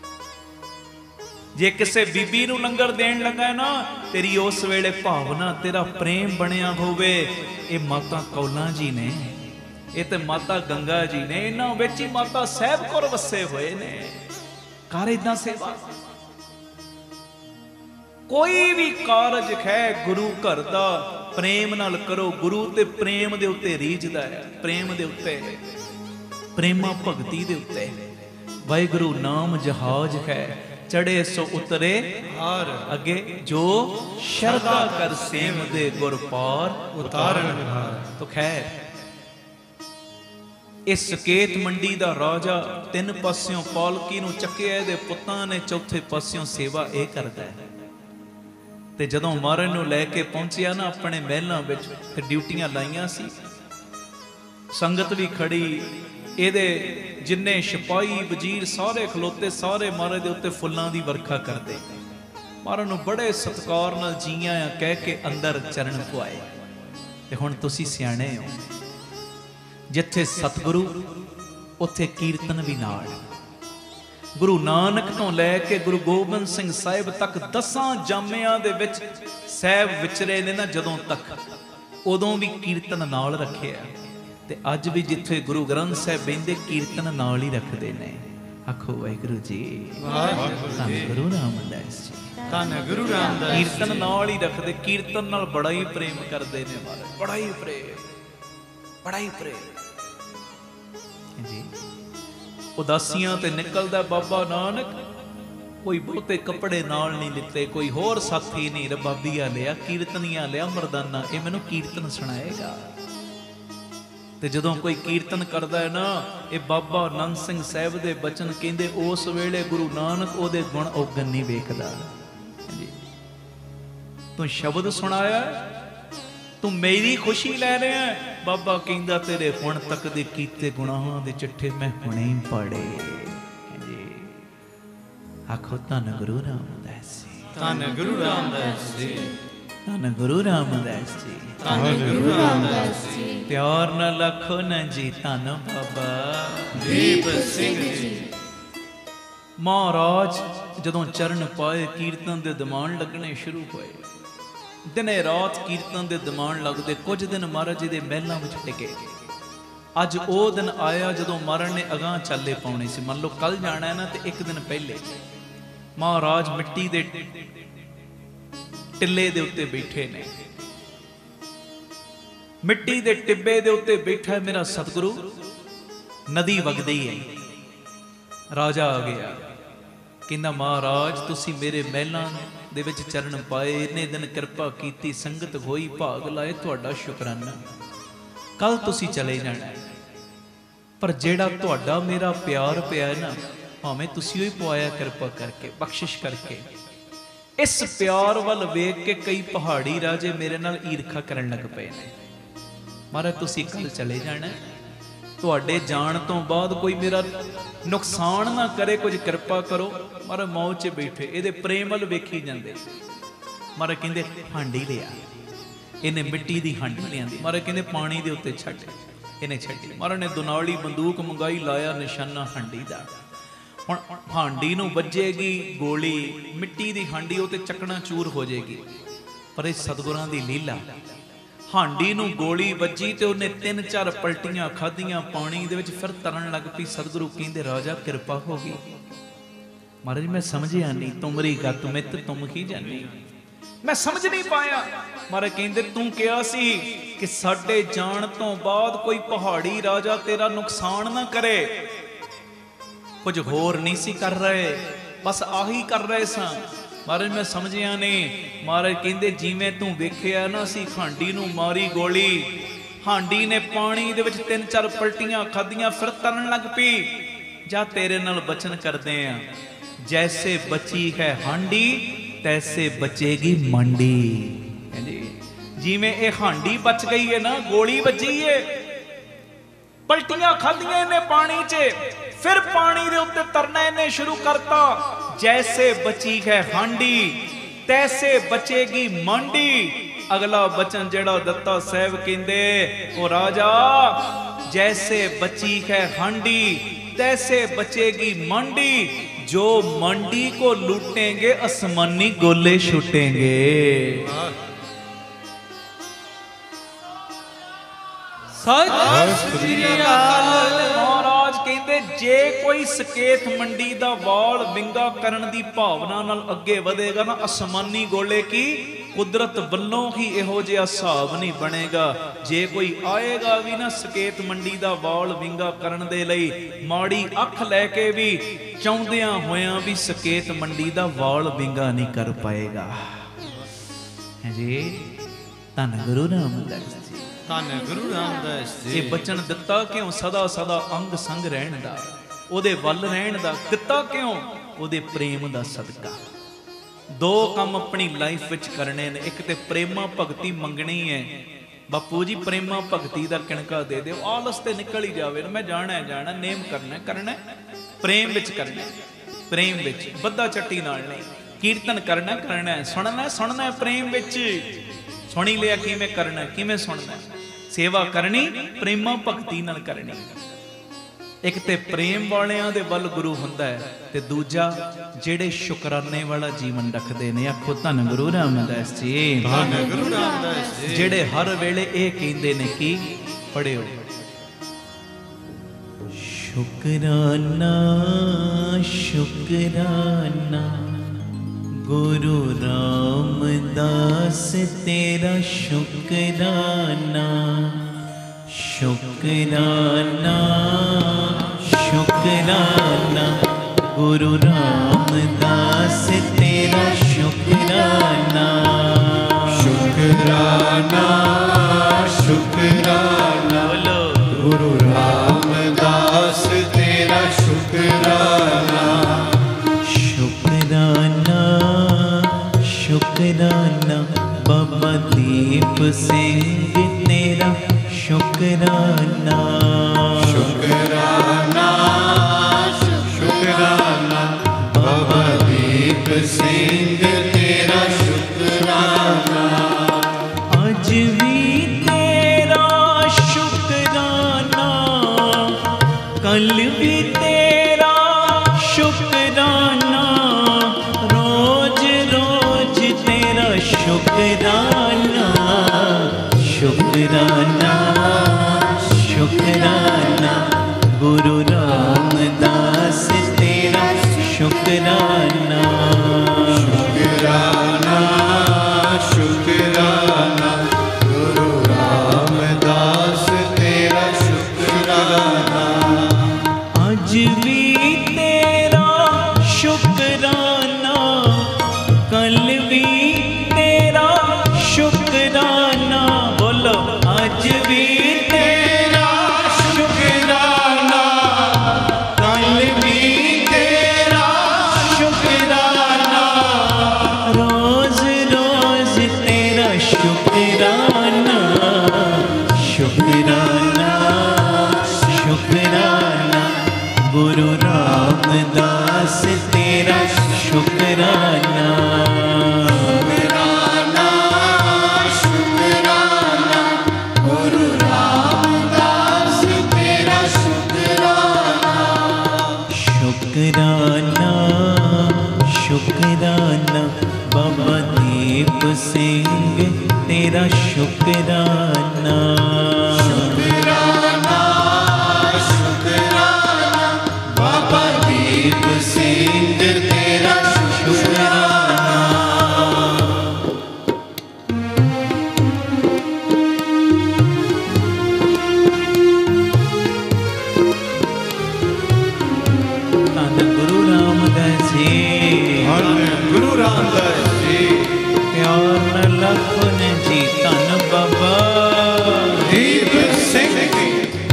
जे किसे बीबी नू लंगर देन लगा ना, तेरी उस वेले भावना, तेरा प्रेम बनिया होवे। ये माता कौला जी ने, ये ते माता गंगा जी ने, इन्हां विच ही माता साहिब कौर वसे हुए ने। कर इदां सेवा, कोई भी कारज है गुरु घर दा प्रेम नाल करो। गुरु ते प्रेम दे उत्ते रीझदा है, प्रेम दे उत्ते, प्रेमा भगती दे उत्ते। वाहिगुरू नाम जहाज है, चढ़े सो उतरे हार, अगे जो शरदा कर सेम दे गुर पार उतारन हार। तो खैर इस सकेत मंडी दा राजा 3 पासियों पालकी नूं चक्किया, दे पुत्तां ने चौथे पासियों सेवा ये करदा है। ते जदों मारन नूं लैके पहुंचिया ना अपने महलां विच, ते ड्यूटियां लाइयां सी, संगत भी खड़ी, ਇਹਦੇ जिन्ने सिपाही वजीर सारे खलोते, सारे महाराज दे उत्ते फुल्लां दी वर्खा करते। महाराज नूं बड़े सत्कार नाल जीआं आ कह के अंदर चरण पुआए। ते हुण तुसीं सियाणे हो, जिथे सतगुरु उत्थे कीर्तन भी नाल। गुरु नानक तो लैके गुरु गोबिंद सिंह साहिब तक 10 जामियां दे विच साहिब विचरे ने ना, जदों तक उदों भी कीर्तन नाल रखिया। ਤੇ ਅੱਜ ਵੀ ਜਿੱਥੇ ਗੁਰੂ ਗ੍ਰੰਥ ਸਾਹਿਬ ਬਹਿੰਦੇ ਕੀਰਤਨ ਨਾਲ ਹੀ ਰੱਖਦੇ ਨੇ। ਆਖੋ ਵਾਹਿਗੁਰੂ ਜੀ। ਧੰਨ ਗੁਰੂ ਰਾਮਦਾਸ ਜੀ, ਧੰਨ ਗੁਰੂ ਰਾਮਦਾਸ। ਕੀਰਤਨ ਨਾਲ ਹੀ ਰੱਖਦੇ, ਕੀਰਤਨ ਨਾਲ ਬੜਾ ਹੀ ਪ੍ਰੇਮ ਕਰਦੇ ਨੇ ਮਹਾਰਾਜ, ਬੜਾ ਹੀ ਪ੍ਰੇਮ, ਬੜਾ ਹੀ ਪ੍ਰੇਮ ਜੀ। ਉਦਾਸੀਆਂ ਤੇ ਨਿਕਲਦਾ ਬਾਬਾ ਨਾਨਕ, ਕੋਈ ਬਹੁਤੇ ਕੱਪੜੇ ਨਾਲ ਨਹੀਂ ਲਿੱਤੇ, ਕੋਈ ਹੋਰ ਸਾਥੀ ਨਹੀਂ, ਰਬਾਬੀਆ ਲਿਆ, ਕੀਰਤਨੀਆਂ ਲਿਆ, ਮਰਦਾਨਾ, ਇਹ ਮੈਨੂੰ ਕੀਰਤਨ ਸੁਣਾਏਗਾ। ਤੇ ਜਦੋਂ ਕੋਈ ਕੀਰਤਨ ਕਰਦਾ ਹੈ ਨਾ, ਇਹ ਬਾਬਾ ਆਨੰਦ ਸਿੰਘ ਸਾਹਿਬ ਦੇ ਬਚਨ ਕਹਿੰਦੇ, ਉਸ ਵੇਲੇ ਗੁਰੂ ਨਾਨਕ ਉਹਦੇ ਗੁਣ ਔਗਣ ਨਹੀਂ ਵੇਖਦਾ। ਤੂੰ ਸ਼ਬਦ ਸੁਣਾਇਆ, ਤੂੰ ਮੇਰੀ ਖੁਸ਼ੀ ਲੈ ਰਿਹਾ, ਬਾਬਾ ਕਹਿੰਦਾ ਤੇਰੇ ਹੁਣ ਤੱਕ ਦੇ ਕੀਤੇ ਗੁਨਾਹਾਂ ਦੇ ਚਿੱਠੇ ਮੈਂ ਹੁਣੇ ਹੀ ਪੜ੍ਹੇ। ਆਖੋ ਧੰਨ ਗੁਰੂ ਰਾਮਦਾਸ ਜੀ, ਧੰਨ ਗੁਰੂ ਰਾਮਦਾਸ ਜੀ, ਧੰਨ ਗੁਰੂ ਰਾਮਦਾਸ ਜੀ, ਧੰਨ ਗੁਰੂ ਰਾਮਦਾਸ ਜੀ। ਪਿਆਰ ਨਾਲ ਲੱਖੋ ਨਾ ਜੀ, ਧੰਨ ਬਾਬਾ ਦੀਪ ਸਿੰਘ ਜੀ। ਮਹਾਰਾਜ ਜਦੋਂ ਚਰਨ ਪਾਏ, ਕੀਰਤਨ ਦੇ ਦੀਵਾਨ ਲੱਗਣੇ ਸ਼ੁਰੂ ਹੋਏ। ਦਿਨੇ ਰਾਤ ਕੀਰਤਨ ਦੇ ਦੀਵਾਨ ਲੱਗਦੇ। ਕੁਝ ਦਿਨ ਮਹਾਰਾਜ ਜੀ ਦੇ ਮਹਿਲਾਂ ਵਿੱਚ ਟਿਕੇ। ਅੱਜ ਉਹ ਦਿਨ ਆਇਆ ਜਦੋਂ ਮਹਾਰਾਜ ਨੇ ਅਗਾਂਹ ਚਾਲੇ ਪਾਉਣੇ ਸੀ। ਮੰਨ ਲਓ ਕੱਲ ਜਾਣਾ ਹੈ ਨਾ, ਤੇ ਇੱਕ ਦਿਨ ਪਹਿਲੇ ਮਹਾਰਾਜ ਮਿੱਟੀ ਦੇ ਟਿੱਲੇ ਦੇ ਉੱਤੇ ਬੈਠੇ ਨੇ। ਮਿੱਟੀ ਦੇ ਟਿੱਬੇ ਦੇ ਉੱਤੇ ਬੈਠਾ ਮੇਰਾ ਸਤਿਗੁਰੂ। ਨਦੀ ਵਗਦੀ ਹੈ। ਰਾਜਾ ਆ ਗਿਆ, ਕਹਿੰਦਾ ਮਹਾਰਾਜ ਤੁਸੀਂ ਮੇਰੇ ਮਹਿਲਾਂ ਦੇ ਵਿੱਚ ਚਰਨ ਪਾਏ, ਇੰਨੇ ਦਿਨ ਕਿਰਪਾ ਕੀਤੀ, ਸੰਗਤ ਹੋਈ, ਭਾਗ ਲਾਏ, ਤੁਹਾਡਾ ਸ਼ੁਕਰਾਨਾ। ਕੱਲ ਤੁਸੀਂ ਚਲੇ ਜਾਣਾ, ਪਰ ਜਿਹੜਾ ਤੁਹਾਡਾ ਮੇਰਾ ਪਿਆਰ ਪਿਆ ਨਾ, ਭਾਵੇਂ ਤੁਸੀਂ ਉਹ ਹੀ ਪਵਾਇਆ, ਕਿਰਪਾ ਕਰਕੇ, ਬਖਸ਼ਿਸ਼ ਕਰਕੇ। ਇਸ ਪਿਆਰ ਵੱਲ ਵੇਖ ਕੇ ਕਈ ਪਹਾੜੀ ਰਾਜੇ ਮੇਰੇ ਨਾਲ ਈਰਖਾ ਕਰਨ ਲੱਗ ਪਏ ਨੇ। ਮਹਾਰਾਜ ਤੁਸੀਂ ਕੱਲ ਚਲੇ ਜਾਣਾ, ਤੁਹਾਡੇ ਜਾਣ ਤੋਂ ਬਾਅਦ ਕੋਈ ਮੇਰਾ ਨੁਕਸਾਨ ਨਾ ਕਰੇ, ਕੁਝ ਕਿਰਪਾ ਕਰੋ। ਮਹਾਰਾਜ ਮੌਜ 'ਚ ਬੈਠੇ, ਇਹਦੇ ਪ੍ਰੇਮ ਵੱਲ ਵੇਖੀ ਜਾਂਦੇ। ਮਹਾਰਾਜ ਕਹਿੰਦੇ ਹਾਂਡੀ ਲਿਆ। ਇਹਨੇ ਮਿੱਟੀ ਦੀ ਹਾਂਡੀ ਲਿਆਂਦੀ। ਮਹਾਰਾਜ ਕਹਿੰਦੇ ਪਾਣੀ ਦੇ ਉੱਤੇ ਛੱਡ। ਇਹਨੇ ਛੱਡੀ। ਮਹਾਰਾਜ ਨੇ ਦੁਨਾਲੀ ਬੰਦੂਕ ਮੰਗਾਈ, ਲਾਇਆ ਨਿਸ਼ਾਨਾ ਹਾਂਡੀ ਦਾ। ਹੁਣ ਹਾਂਡੀ ਨੂੰ ਵੱਜੇਗੀ ਗੋਲੀ, ਮਿੱਟੀ ਦੀ ਹਾਂਡੀ ਉਹ ਤੇ ਚੱਕਣਾ ਚੂਰ ਹੋ ਜਾਏਗੀ। ਪਰ ਇਹ ਸਤਿਗੁਰਾਂ ਦੀ ਲੀਲਾ, ਹਾਂਡੀ ਨੂੰ ਗੋਲੀ ਵੱਜੀ ਤੇ ਉਹਨੇ 3-4 ਪਲਟੀਆਂ ਖਾਧੀਆਂ ਪਾਣੀ ਦੇ ਵਿੱਚ, ਫਿਰ ਤਰਨ ਲੱਗ ਪਈ। ਸਤਿਗੁਰੂ ਕਹਿੰਦੇ ਰਾਜਾ ਕਿਰਪਾ ਹੋ ਗਈ। ਮਹਾਰਾਜ ਮੈਂ ਸਮਝਿਆ ਨਹੀਂ, ਤੁਮਰੀ ਗਤ ਮਿੱਤ ਤੁਮ ਹੀ ਜਾਣੀ, ਮੈਂ ਸਮਝ ਨਹੀਂ ਪਾਇਆ। ਮਹਾਰਾਜ ਕਹਿੰਦੇ ਤੂੰ ਕਿਹਾ ਸੀ ਕਿ ਸਾਡੇ ਜਾਣ ਤੋਂ ਬਾਅਦ ਕੋਈ ਪਹਾੜੀ ਰਾਜਾ ਤੇਰਾ ਨੁਕਸਾਨ ਨਾ ਕਰੇ। ਕੁਝ ਹੋਰ ਨਹੀਂ ਸੀ ਕਰ ਰਹੇ, ਬਸ ਆਹੀ ਕਰ ਰਹੇ ਸਾਂ। ਮਹਾਰਾਜ ਮੈਂ ਸਮਝਿਆ ਨਹੀਂ। ਮਹਾਰਾਜ ਕਹਿੰਦੇ ਜਿਵੇਂ ਤੂੰ ਵੇਖਿਆ ਨਾ, ਸੀ ਹਾਂਡੀ ਨੂੰ ਮਾਰੀ ਗੋਲੀ, ਹਾਂਡੀ ਨੇ ਪਾਣੀ ਦੇ ਵਿੱਚ 3-4 ਪਲਟੀਆਂ ਖਾਧੀਆਂ, ਫਿਰ ਤਰਨ ਲੱਗ ਪਈ। ਜਾ ਤੇਰੇ ਨਾਲ ਬਚਨ ਕਰਦੇ ਆ, ਜੈਸੇ ਬਚੀ ਹੈ ਹਾਂਡੀ ਤੈਸੇ ਬਚੇਗੀ ਮੰਡੀ। ਜਿਵੇਂ ਇਹ ਹਾਂਡੀ ਬਚ ਗਈ ਹੈ ਨਾ, ਗੋਲੀ ਵੱਜੀ ਏ, ਪਲਟੀਆਂ ਖਾਧੀਆਂ ਇਹਨੇ ਪਾਣੀ 'ਚ, ਫਿਰ ਪਾਣੀ ਦੇ ਉੱਤੇ ਤਰਨਾ ਇਹਨੇ ਸ਼ੁਰੂ ਕਰਤਾ। ਜੈਸੇ ਬਚੀ ਹੈ ਹਾਂਡੀ ਤੈਸੇ ਬਚੇਗੀ ਮੰਡੀ। ਅਗਲਾ ਬਚਨ ਜਿਹੜਾ ਦਿੱਤਾ ਸਾਹਿਬ ਕਹਿੰਦੇ, ਉਹ ਰਾਜਾ ਜੈਸੇ ਬਚੀ ਹੈ ਹਾਂਡੀ तैसे बचेगी मंडी, जो मंडी को लूटेंगे आसमानी गोले छूटेंगे। महाराज कहते जे कोई सकेत मंडी दा वाल विंगा करन दी भावना नाल अगे वधेगा ना, आसमानी गोले की कुदरत वल्लों ही इहो जिहा हिसाब नहीं बनेगा। जे कोई आएगा भी ना सकेत मंडी दा वाल विंगा करन दे लई, माड़ी अख लैके भी चाहुंदियां होयां भी सकेत मंडी दा वाल विंगा नहीं कर पाएगा। जी धन गुरु रामदास जी, धन गुरु रामदास जी। ये बचन दिता क्यों? सदा सदा अंग संग रहन दा, ओदे वल रहन दा। दिता क्यों? ओदे प्रेम दा सदका। दो काम अपनी लाइफ विच करने ने, एक ते प्रेमा भगती मंगनी है। बापू जी प्रेमा भगती दा किणका दे दे, आलस ते निकल ही जावे। मैं जाना है जाना, नेम करना करना, प्रेम विच करना, प्रेम विच बद्दा चट्टी नाल नहीं। कीर्तन करना करना, सुनना सुनना प्रेम विच। सुनी लिया किवें करना, किवें सुनना। सेवा करनी प्रेमा भगती नाल करनी। एक ते प्रेम वालियां दे वल गुरु हुंदा है, ते दूजा जेड़े शुकराने वाला जीवन रखदे ने। आखो धन गुरु रामदास जी, धन गुरु रामदास जी। जेड़े हर वेले ये कहंदे ने कि पढ़ियो शुकराना शुकराना गुरु रामदास तेरा शुकराना शुकराना शुकराना गुरु रामदास तेरा शुकराना शुकराना शुकराना गुरु रामदास तेरा शुकराना शुकराना शुकराना बाबा दीप सिंह तेरा शुकराना शुकराना शुकराना बाबा दीप सिंह तेरा शुकराना आज भी तेरा शुकराना कल भी तेरा शुकराना रोज रोज तेरा शुकराना शुकराना शुकराना गुरु रामदास तेरा शुकराना शुकराना शुकराना गुरु रामदास तेरा शुकराना आज भी तेरा शुकराना कल भी तेरा शुकराना बोलो आज भी तेरा शुकराना कल भी तेरा शुकराना रोज रोज तेरा शुकराना शुकराना शुकराना गुरु रामदास तेरा शुकराना शुकराना शुकराना गुरु रामदास तेरा शुकराना शुकराना शुकराना बाबा दीप सिंह तेरा शुकराना शुकराना शुकराना बाबा दीप सिंह तेरा शुकराना धन गुरु रामदास जी गुरु रामदास जी प्यार न लखन जी धन बाबा दीप सिंह जी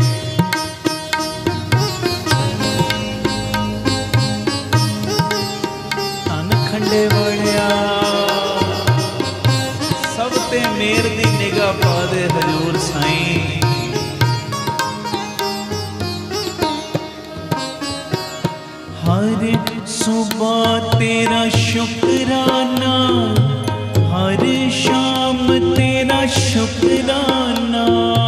ਧਨ ਖੰਡੇ ਵਾਲਿਆ ਸਭ ਤੇ ਮੇਰ ਦੀ ਨਿਗਾਹ ਪਾ ਦੇ ਹਜ਼ੂਰ ਸਾਈਂ हर सुबह तेरा शुकराना हर शाम तेरा शुकराना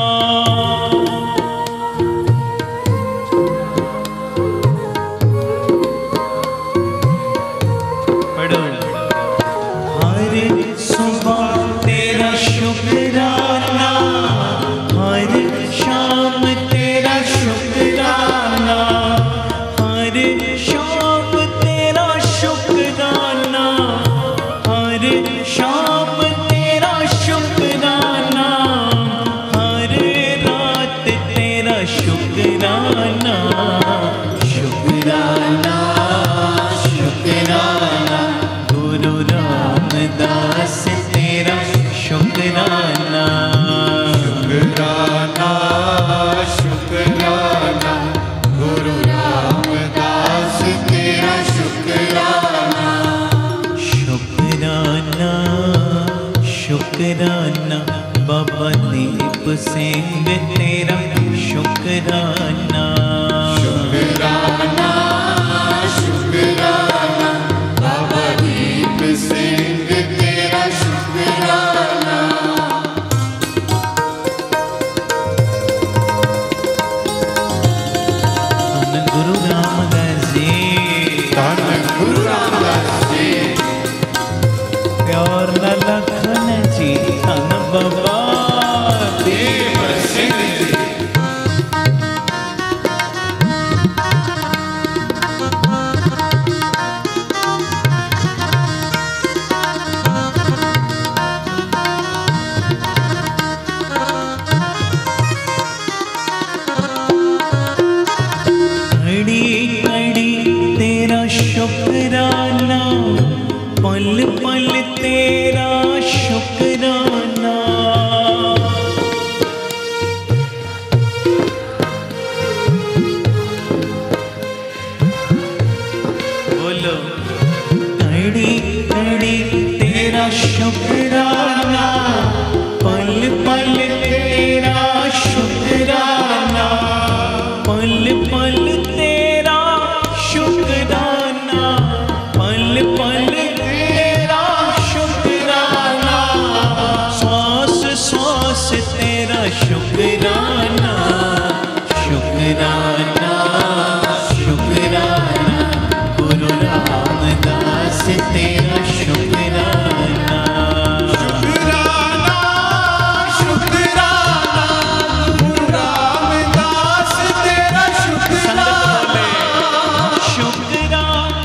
पढ़ो हर सुबह तेरा शुकराना हर शाम तेरा शुकराना हर शाम तेरा शुकराना हर शाम तेरा शुकराना हर रात तेरा शुकराना शुकराना शुकराना गुरु रामदास तेरा शुकराना शुकराना शुकराना गुरु रामदास तेरा शुकराना शुकराना शुकराना बाबा दीप सिंह तेरा शुकराना शुकराना शुकराना बाबा दीप सिंह तेरा शुकराना धन गुरु रामदास जी धन गुरु रामदास जी प्यार न लखन जी धन बाबा दीप सिंह जी शुक्राना, पल पल तेरा शुक्राना। बोलो घड़ी घड़ी तेरा शुक्राना, पल पल तेरा शुक्राना, पल पल तेरा शुक्राना, पल पल तेरा शुक्राना, श्वास श्वास तेरा शुक्राना, शुक्राना शुक्राना, गुरु रामदास तेरा शुक्राना। शुक्राना शुक्राना, गुरु रामदास तेरा शुक्राना। शुक्राना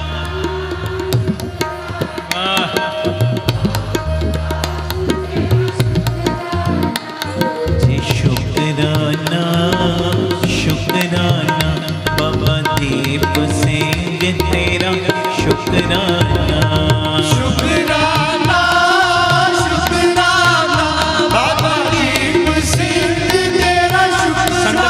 जी, शुक्राना शुक्राना, बाबा दीप सिंह तेरा शुक्राना। शुक्राना शुक्राना, बाबा दीप सिंह तेरा शुक्राना।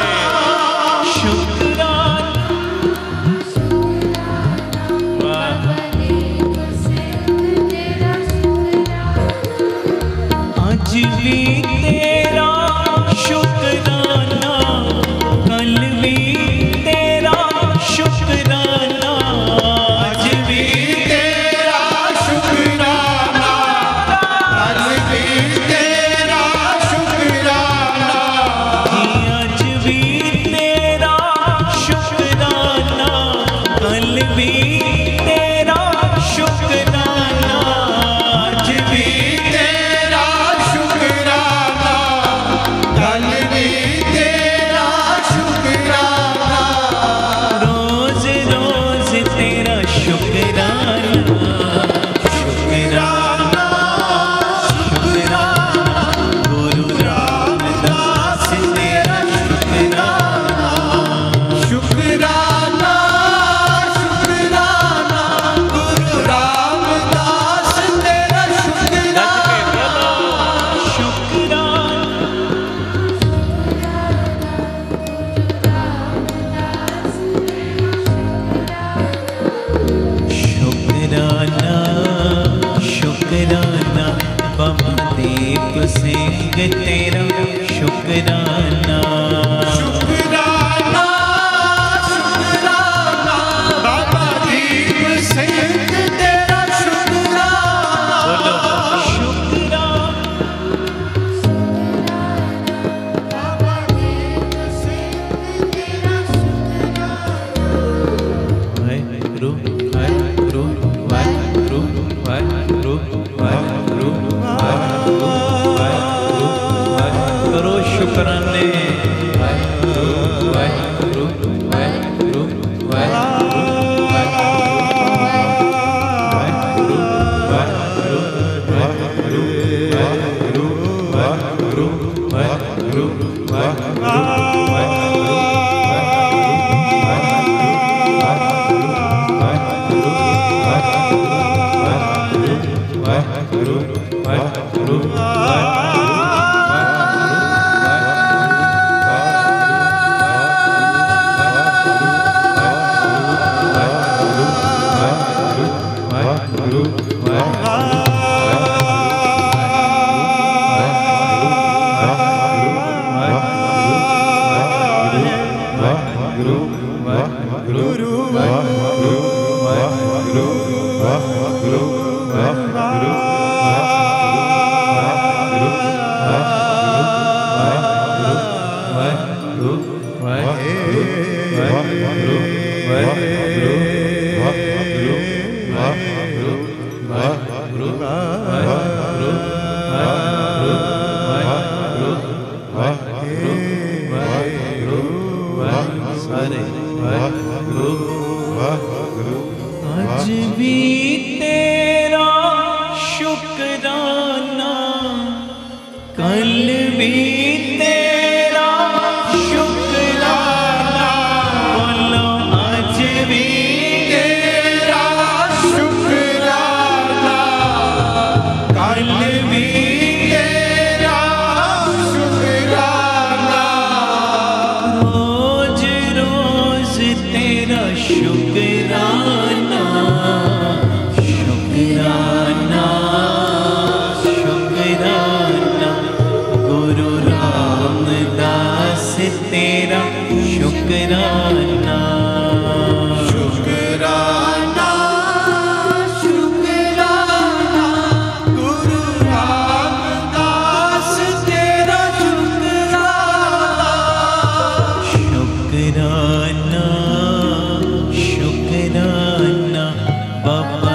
आज भी तेरा शुक्राना, कल भी तेरा शुक्राना, आज भी तेरा शुक्राना, आज भी तेरा शुक्राना। आज भी तेरा शुक्राना, कल भी तेरा शुक्राना, आज भी तेरा शुक्राना, कल भी तेरा शुक्राना। रोज रोज तेरा शुक्राना, शुक्राना शुक्राना, गुरु रामदास तेरा शुक्राना। शुक्राना शुक्राना, गुरु रामदास तेरा शुक्राना। शुक्राना शुक्राना शुक्राना, बाबा दीप सिंह तेरा शुक्राना। शुक्राना शुक्राना, बाबा दीप सिंह तेरा शुक्राना। बोलो शुक्राना वाहेगुरु वाहेगुरु वाहेगुरु वाहेगुरु वाहेगुरु वाहेगुरु वाहेगुरु वाहेगुरु, करो शुक्राने। वाहेगुरु वाहेगुरु वाहेगुरु वाहेगुरु वाहेगुरु वाहेगुरु वाहेगुरु वाहेगुरु वाहेगुरु वाहेगुरु वाहेगुरु वाहेगुरु वाहेगुरु आज भी तेरा शुक्राना, कल भी तेरा शुक्राना, बोलो आज भी तेरा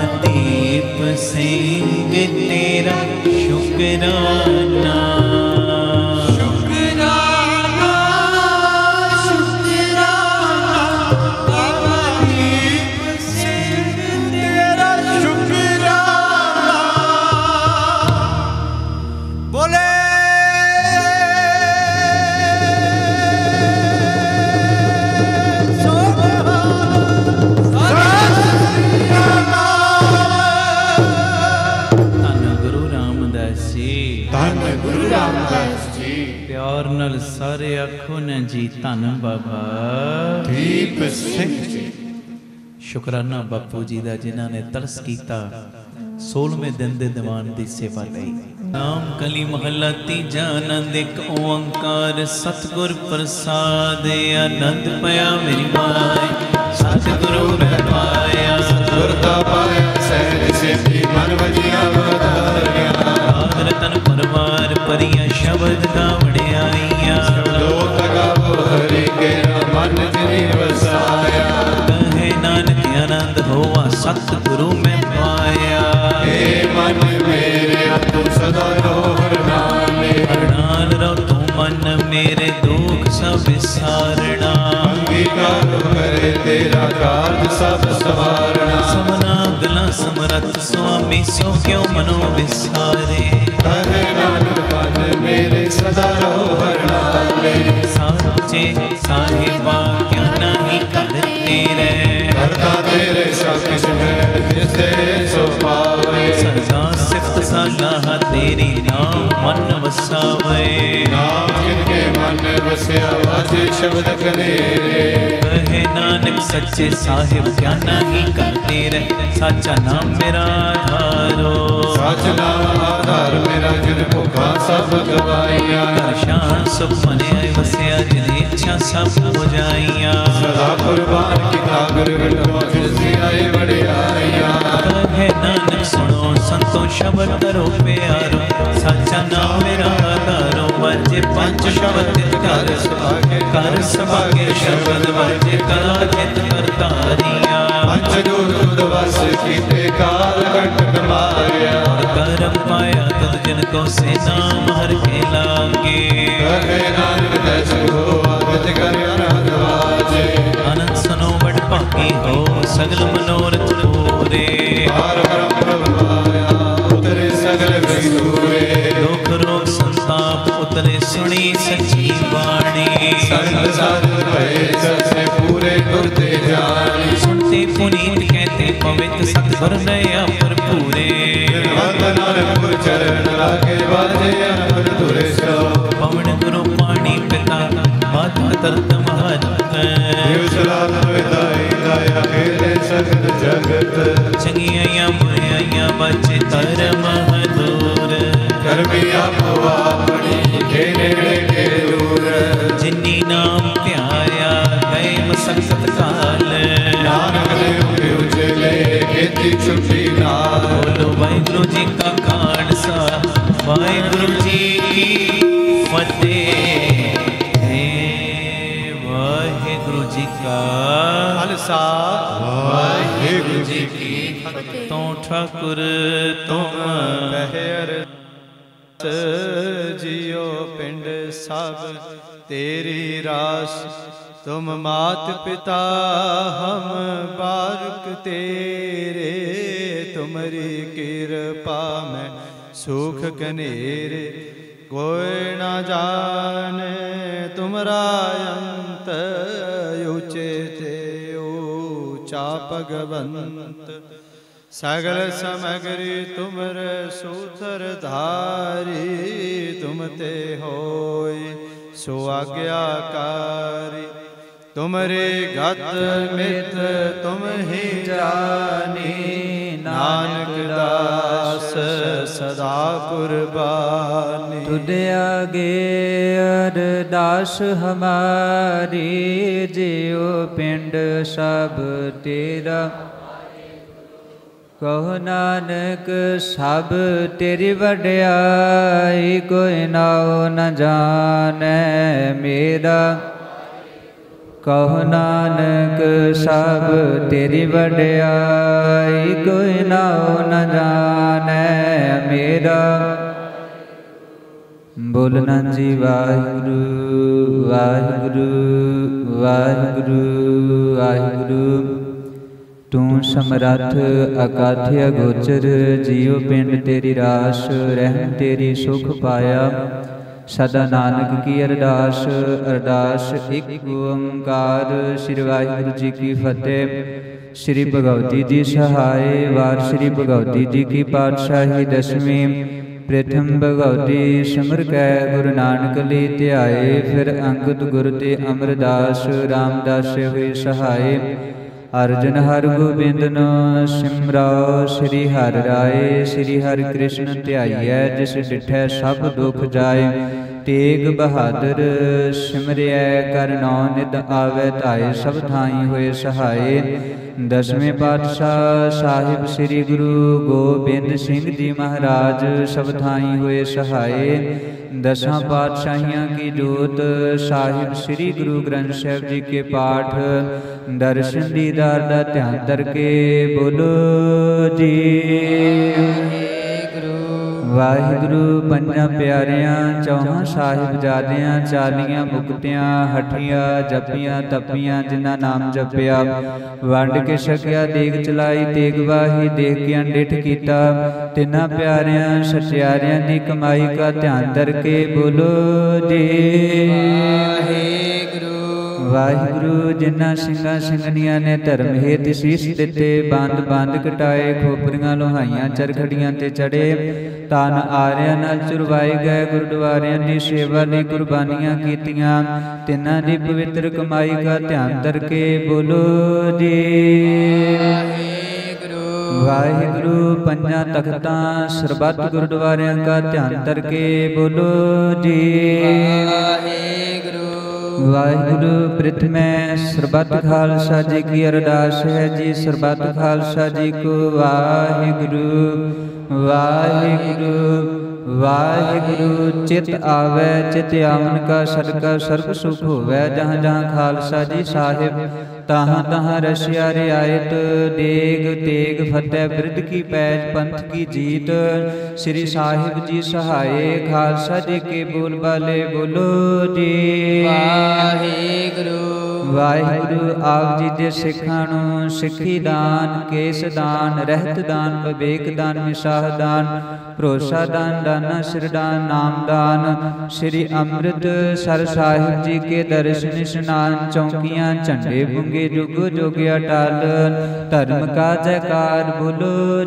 ਦੀਪ ਸਿੰਘ ਤੇਰਾ ਸ਼ੁਕਰਾਨਾ। प्यार नाल सारे आखो न जी धन बाबा दीप सिंह जी। शुकराना बापू जी दा जिन्हां ने तरस कीता 16वें दिन दे दीवान दी सेवा लई। नाम कली महला तीजा आनंद एक ओंकार सतगुर प्रसाद आनंद पाया मेरी माय सतगुरु मैं पाया सतगुर दा पाया सहज सिद्धि मन वजिया वधारिया। तन परवार परिया शब्द दा वड़ियाइया लोक गावो हरि के मन जिनि वसाया। कहे नानक आनंद होवा सतगुरु मैं पाया। हे मन मेरे तू सदा रोहर नामे हरनाल रो तू मन मेरे दुख सब विसारना। अंगीकार करे तेरा कार्य सब सवारना। समना गला समरथ स्वामी सो क्यों मनो विसारे। कहे नानक मन मेरे सदा रोहर नामे साचे साहिबा क्या नहीं करते रे। करता तेरे सब किछ है जिसे सो पावे। सदा सिफ्त सलाह तेरी नाम मन वसावे। नाम जिनके मन वसिया वाजे शब्द कनेरे। कहे नानक सच्चे साहिब क्या नहीं करते रे। साचा नाम मेरा आधारो सच नाम आधार मेरा जिन भुखा सब गवाइया। शान सुपने वसिया जिन इच्छा सब हो जाइया। सदा कुर्बान किता गुरु विठो जिसकी आई बड़ी आइया। कहे नानक सुनो संतो शब्द करो प्यारो। साचा नाम मेरा आधारो बजे पंच शब्द कर सभागे कर सभागे शब्द बजे कला चित करतारिया। पंच दूध वस कीते काल कंटक मारिया। करम पाया तद जिन को से नाम हर के लागे। कहे नानक दस हो आगत कर अनहद वाजे। आनंद सुनो बड़ भागी हो सगल मनोरथ पूरे। पार ब्रह्म प्रभु आया उतरे सगल विदूरे। दुख रोग संताप उतरे सुनी सच्ची वाणी। संत साधु भये सबसे पूरे गुरते जानी। सुनते पुनीत कहते पवित्र सतगुर नया भरपूरे। नानकपुर चरण लागे बाजे अनहद धुरे सो। पवन गुरु पाणी पिता माता तरत महत। सलाम विदाई दाया खेले सगल जगत। चंगियां बुराइयां बचे धर्म दूर। कर्मी आपो आपनी के नेड़े के दूर। जिन्नी नाम ध्याया गए मसकत काल। नानक ने उजले खेती छुट्टी नाल। बोलो वाहिगुरु जी का खालसा वाहिगुरु जी की फतेह। वाहिगुरु जी का खालसा वाहिगुरु जी की तो ठाकुर तुम ਪਹਿਰ जियो पिंड सब तेरी रास। तुम मात पिता हम बारक तेरे। तुम्हारी कृपा में सुख कनेरे। कोई ना जाने तुमरा अंत ऊंचे ते ऊंचा भगवंत। सगल समग्री तुमर सूत्र धारी। तुम ते होय सो आज्ञाकारी। तुमरे गत मित तुम ही जानी। नानक दास सदा कुर्बानी। तुद आगे अरदास हमारी। जियो पिंड सब तेरा। कहो नानक सब तेरी वड्याई। कोई नाओ न जाने मेरा। ਕਹੁ ਨਾਨਕ ਸਭ ਤੇਰੀ ਵਡਿਆਈ, ਕੋਈ ਨਾਉ ਨ ਜਾਣੈ ਮੇਰਾ। ਬੋਲਣਾ ਜੀ ਵਾਹਿਗੁਰੂ ਵਾਹਿਗੁਰੂ ਵਾਹਿਗੁਰੂ ਵਾਹਿਗੁਰੂ। ਤੂੰ ਸਮਰੱਥ ਅਕਾਥ ਅਗੋਚਰ, ਜੀਉ ਪਿੰਡ ਤੇਰੀ ਰਾਸ, ਰਹਿਣ ਤੇਰੀ ਸੁਖ ਪਾਇਆ। ਸਦਾ ਨਾਨਕ ਕੀ ਅਰਦਾਸ, ਅਰਦਾਸ ਇੱਕ ਓੰਕਾਰ। ਸ੍ਰੀ ਵਾਹਿਗੁਰੂ ਜੀ ਕੀ ਫਤਿਹ। ਸ੍ਰੀ ਭਗਵਤੀ ਜੀ ਸਹਾਇ। ਵਾਰ ਸ੍ਰੀ ਭਗਵਤੀ ਜੀ ਕੀ ਪਾਤਸ਼ਾਹੀ ਦਸਵੀਂ। ਪ੍ਰਥਮ ਭਗਵਤੀ ਸਿਮਰ ਕੈ ਗੁਰੂ ਨਾਨਕ ਲੀ ਧਿਆਏ। ਫਿਰ ਅੰਗਦ ਗੁਰ ਤੇ ਅਮਰਦਾਸ, ਰਾਮਦਾਸ ਹੋਏ ਸਹਾਏ। ਅਰਜਨ ਹਰਿ ਗੋਬਿੰਦਨੋ ਸਿਮਰਾਓ, ਸ੍ਰੀ ਹਰਿ ਰਾਏ। ਸ੍ਰੀ ਹਰਿ ਕ੍ਰਿਸ਼ਨ ਧਿਆਈਐ, ਜਿਸ ਡਿਠੈ ਸਭ ਦੁਖ ਜਾਏ। ਤੇਗ ਬਹਾਦਰ ਸਿਮਰਿਐ, ਕਰ ਨੌ ਨਿਧ ਆਵੈ ਧਾਏ। ਸਭ ਥਾਈ ਹੋਏ ਸਹਾਏ। ਦਸਵੇਂ ਪਾਤਸ਼ਾਹ ਸਾਹਿਬ ਸ੍ਰੀ ਗੁਰੂ ਗੋਬਿੰਦ ਸਿੰਘ ਜੀ ਮਹਾਰਾਜ, ਸਭ ਥਾਈ ਹੋਏ ਸਹਾਏ। ਦਸਾਂ ਪਾਤਸ਼ਾਹੀਆਂ ਕੀ ਜੋਤ, ਸਾਹਿਬ ਸ੍ਰੀ ਗੁਰੂ ਗ੍ਰੰਥ ਸਾਹਿਬ ਜੀ ਕੇ ਪਾਠ। ਦਰਸ਼ਨ ਦੀਦਾਰ ਦਾ ਧਿਆਨ ਧਰ ਕੇ ਬੋਲੋ ਜੀ ਵਾਹਿਗੁਰੂ। ਪੰਜਾਂ ਪਿਆਰਿਆਂ ਚੌਹਾਂ ਸਾਹਿਬਜ਼ਾਦਿਆਂ, ਚਾਲੀਆਂ ਮੁਕਤਿਆਂ ਹਠੀਆਂ ਜਪੀਆਂ ਤਪੀਆਂ, ਜਿਨ੍ਹਾਂ ਨਾਮ ਜਪਿਆ। ਵੰਡ ਕੇ ਛਕਿਆ ਦੇਗ ਚਲਾਈ, ਤੇਗ ਵਾਹੀ ਦੇਖ ਕੇ ਅੰਡਿਠ ਕੀਤਾ। ਤਿੰਨਾਂ ਪਿਆਰਿਆਂ ਸਚਿਆਰਿਆਂ ਦੀ ਕਮਾਈ ਕਾ ਧਿਆਨ ਧਰ ਕੇ ਬੋਲੋ ਜੀ ਵਾਹਿਗੁਰੂ। ਜਿਨ੍ਹਾਂ ਸਿੰਘਾਂ ਸਿੰਘਣੀਆਂ ਨੇ ਧਰਮ ਹੇਤ ਸੀਸ ਦਿੱਤੇ, ਬੰਦ ਬੰਦ ਕਟਾਏ, ਖੋਪਰੀਆਂ ਲੋਹਾਈਆਂ ਚਰਖੜੀਆਂ ਤੇ ਚੜੇ। ਤਨ ਆਰਿਆਂ ਨਾਲ ਚੁਰਵਾਏ ਗਏ, ਗੁਰਦੁਆਰਿਆਂ ਦੀ ਸੇਵਾ ਲਈ ਕੁਰਬਾਨੀਆਂ ਕੀਤੀਆਂ। ਤਿੰਨਾਂ ਦੀ ਪਵਿੱਤਰ ਕਮਾਈ ਕਾ ਧਿਆਨ ਧਰ ਕੇ ਬੋਲੋ ਜੀ ਵਾਹਿਗੁਰੂ। ਪੰਜਾਂ ਤਖਤਾਂ ਸਰਬੱਤ ਗੁਰਦੁਆਰਿਆਂ ਕਾ ਧਿਆਨ ਧਰ ਕੇ ਬੋਲੋ ਜੀ ਵਾਹਿਗੁਰੂ। ਪ੍ਰਿਥਮੈ ਸਰਬੱਤ ਖਾਲਸਾ ਜੀ ਕੀ ਅਰਦਾਸ ਹੈ ਜੀ। ਸਰਬੱਤ ਖਾਲਸਾ ਜੀ ਕੋ ਵਾਹਿਗੁਰੂ ਵਾਹਿਗੁਰੂ ਵਾਹਿਗੁਰੂ। ਚਿਤ ਆਵੈ ਚਿਤ ਆਵਨ ਕਾ ਸਦਕਾ ਸਰਬ ਸੁਖ ਹੋਵੈ। ਜਹਾਂ ਜਹਾਂ ਖਾਲਸਾ ਜੀ ਸਾਹਿਬ, ਤਹਾਂ ਤਹਾਂ ਰਸਿਆ ਰਿਆਇਤ। ਦੇਗ ਤੇਗ ਫਤਿਹ ਬਿਰਧ ਕੀ ਪੈਜ, ਪੰਥ ਕੀ ਜੀਤ। ਸ੍ਰੀ ਸਾਹਿਬ ਜੀ ਸਹਾਏ, ਖਾਲਸਾ ਜੀ ਕੇ ਬੋਲ ਬਾਲੇ ਬੋਲੋ ਜੀ ਵਾਹਿਗੁਰੂ ਵਾਹਿਗੁਰੂ। ਆਪ ਜੀ ਦੇ ਸਿੱਖਾਂ ਨੂੰ ਸਿੱਖੀ ਦਾਨ, ਕੇਸ ਦਾਨ, ਰਹਿਤ ਦਾਨ, ਵਿਵੇਕ ਦਾਨ, ਮਿਸਾਹ ਦਾਨ, ਭਰੋਸਾ ਦਾਨ, ਦਾਨਾ ਸਿਰ ਦਾਨ, ਨਾਮ ਦਾਨ। ਸ੍ਰੀ ਅੰਮ੍ਰਿਤਸਰ ਸਾਹਿਬ ਜੀ ਕੇ ਦਰਸ਼ਨ ਇਸ਼ਨਾਨ, ਚੌਂਕੀਆਂ ਝੰਡੇ ਬੁੰਗੇ ਜੁਗ ਜੁਗ ਅਟਲ। ਧਰਮ ਕਾ ਜੈਕਾਰ ਬੋਲੋ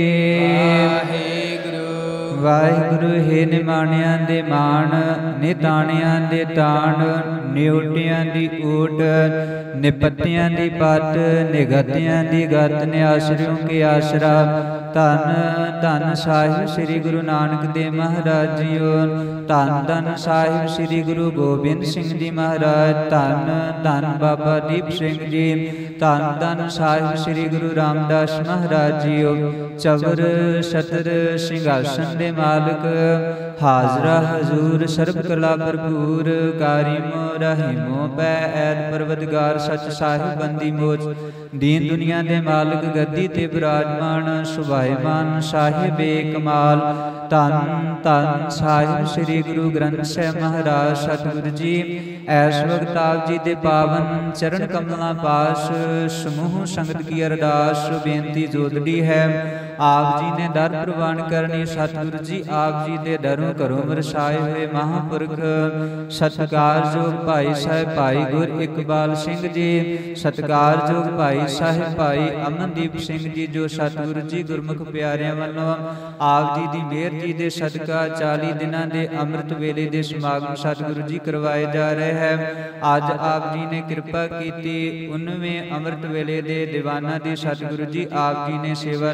ਜੀ ਵਾਹਿਗੁਰੂ। ਹੇ ਨਿਮਾਣਿਆਂ ਦੇ ਮਾਣ, ਨਿਤਾਣਿਆਂ ਦੇ ਤਾਣ, ਨਿਉਟਿਆਂ ਦੀ ਊਟ, ਨਿਪੱਤਿਆਂ ਦੀ ਪੱਤ, ਨਿਗਤਿਆਂ ਦੀ ਗਤ, ਨਿਆਸਰਿਓਂ ਕੇ ਆਸਰਾ। ਧੰਨ ਧੰਨ ਸਾਹਿਬ ਸ੍ਰੀ ਗੁਰੂ ਨਾਨਕ ਦੇਵ ਮਹਾਰਾਜ ਜੀਓ। ਧੰਨ ਧੰਨ ਸਾਹਿਬ ਸ੍ਰੀ ਗੁਰੂ ਗੋਬਿੰਦ ਸਿੰਘ ਜੀ ਮਹਾਰਾਜ। ਧੰਨ ਧੰਨ ਬਾਬਾ ਦੀਪ ਸਿੰਘ ਜੀ। ਧੰਨ ਧੰਨ ਸਾਹਿਬ ਸ੍ਰੀ ਗੁਰੂ ਰਾਮਦਾਸ ਮਹਾਰਾਜ ਜੀਓ। ਚਵਰ ਛਤਰ ਸਿੰਘਾਸਨ ਦੇ ਮਾਲਕ, ਹਾਜ਼ਰਾ ਹਜ਼ੂਰ ਸਰਬ ਕਲਾ ਭਰਪੂਰ। ਕਾਰੀ ਮੋ ਰਹੀਮੋ ਪੈ ਐਦ ਪਰਵਤਗਾਰ, ਸਚ ਸਾਹਿਬ ਬੰਦੀ ਮੋਚ। ਦੀਨ ਦੁਨੀਆ ਦੇ ਮਾਲਕ, ਗੱਦੀ ਤੇ ਬਿਰਾਜਮਾਨ, ਸੁਭਾਇਮਾਨ ਸਾਹਿਬ ਕਮਾਲ। ਧੰਨ ਧੰਨ ਸਾਹਿਬ ਸ੍ਰੀ ਗੁਰੂ ਗ੍ਰੰਥ ਸਾਹਿਬ ਮਹਾਰਾਜ ਸਤਿਗੁਰੂ ਜੀ। ਐਸ ਵਕਤ ਆਪ ਜੀ ਦੇ ਪਾਵਨ ਚਰਨ ਕਮਲਾਂ ਪਾਸ, ਸਮੂਹ ਸੰਗਤ ਕੀ ਅਰਦਾਸ ਬੇਨਤੀ ਜੋਦੜੀ ਹੈ। ਆਪ ਜੀ ਨੇ ਦਰ ਪ੍ਰਵਾਨ ਕਰਨੀ। ਸਤਿਗੁਰੂ ਜੀ ਆਪ ਜੀ ਦੇ ਦਰੋਂ ਘਰੋਂ ਵਰਸਾਏ ਹੋਏ ਮਹਾਂਪੁਰਖ ਸਤਿਕਾਰਯੋਗ ਭਾਈ ਸਾਹਿਬ ਭਾਈ ਗੁਰ ਇਕਬਾਲ ਸਿੰਘ ਜੀ, ਸਤਿਕਾਰਯੋਗ ਭਾਈ ਸਾਹਿਬ ਭਾਈ ਅਮਨਦੀਪ ਸਿੰਘ ਜੀ, ਜੋ ਸਤਿਗੁਰੂ ਜੀ ਗੁਰਮੁਖ ਪਿਆਰਿਆਂ ਵੱਲੋਂ ਆਪ ਜੀ ਦੀ ਮਿਹਰ ਜੀ ਦੇ ਸਦਕਾ 40 ਦਿਨਾਂ ਦੇ ਅੰਮ੍ਰਿਤ ਵੇਲੇ ਦੇ ਸਮਾਗਮ ਸਤਿਗੁਰੂ ਜੀ ਕਰਵਾਏ ਜਾ ਰਹੇ ਹੈ। ਅੱਜ ਆਪ ਜੀ ਨੇ ਕਿਰਪਾ ਕੀਤੀ 19ਵੇਂ ਅੰਮ੍ਰਿਤ ਵੇਲੇ ਦੇ ਦੀਵਾਨਾਂ ਦੀ ਸਤਿਗੁਰੂ ਜੀ ਆਪ ਜੀ ਨੇ ਸੇਵਾ ਲਈ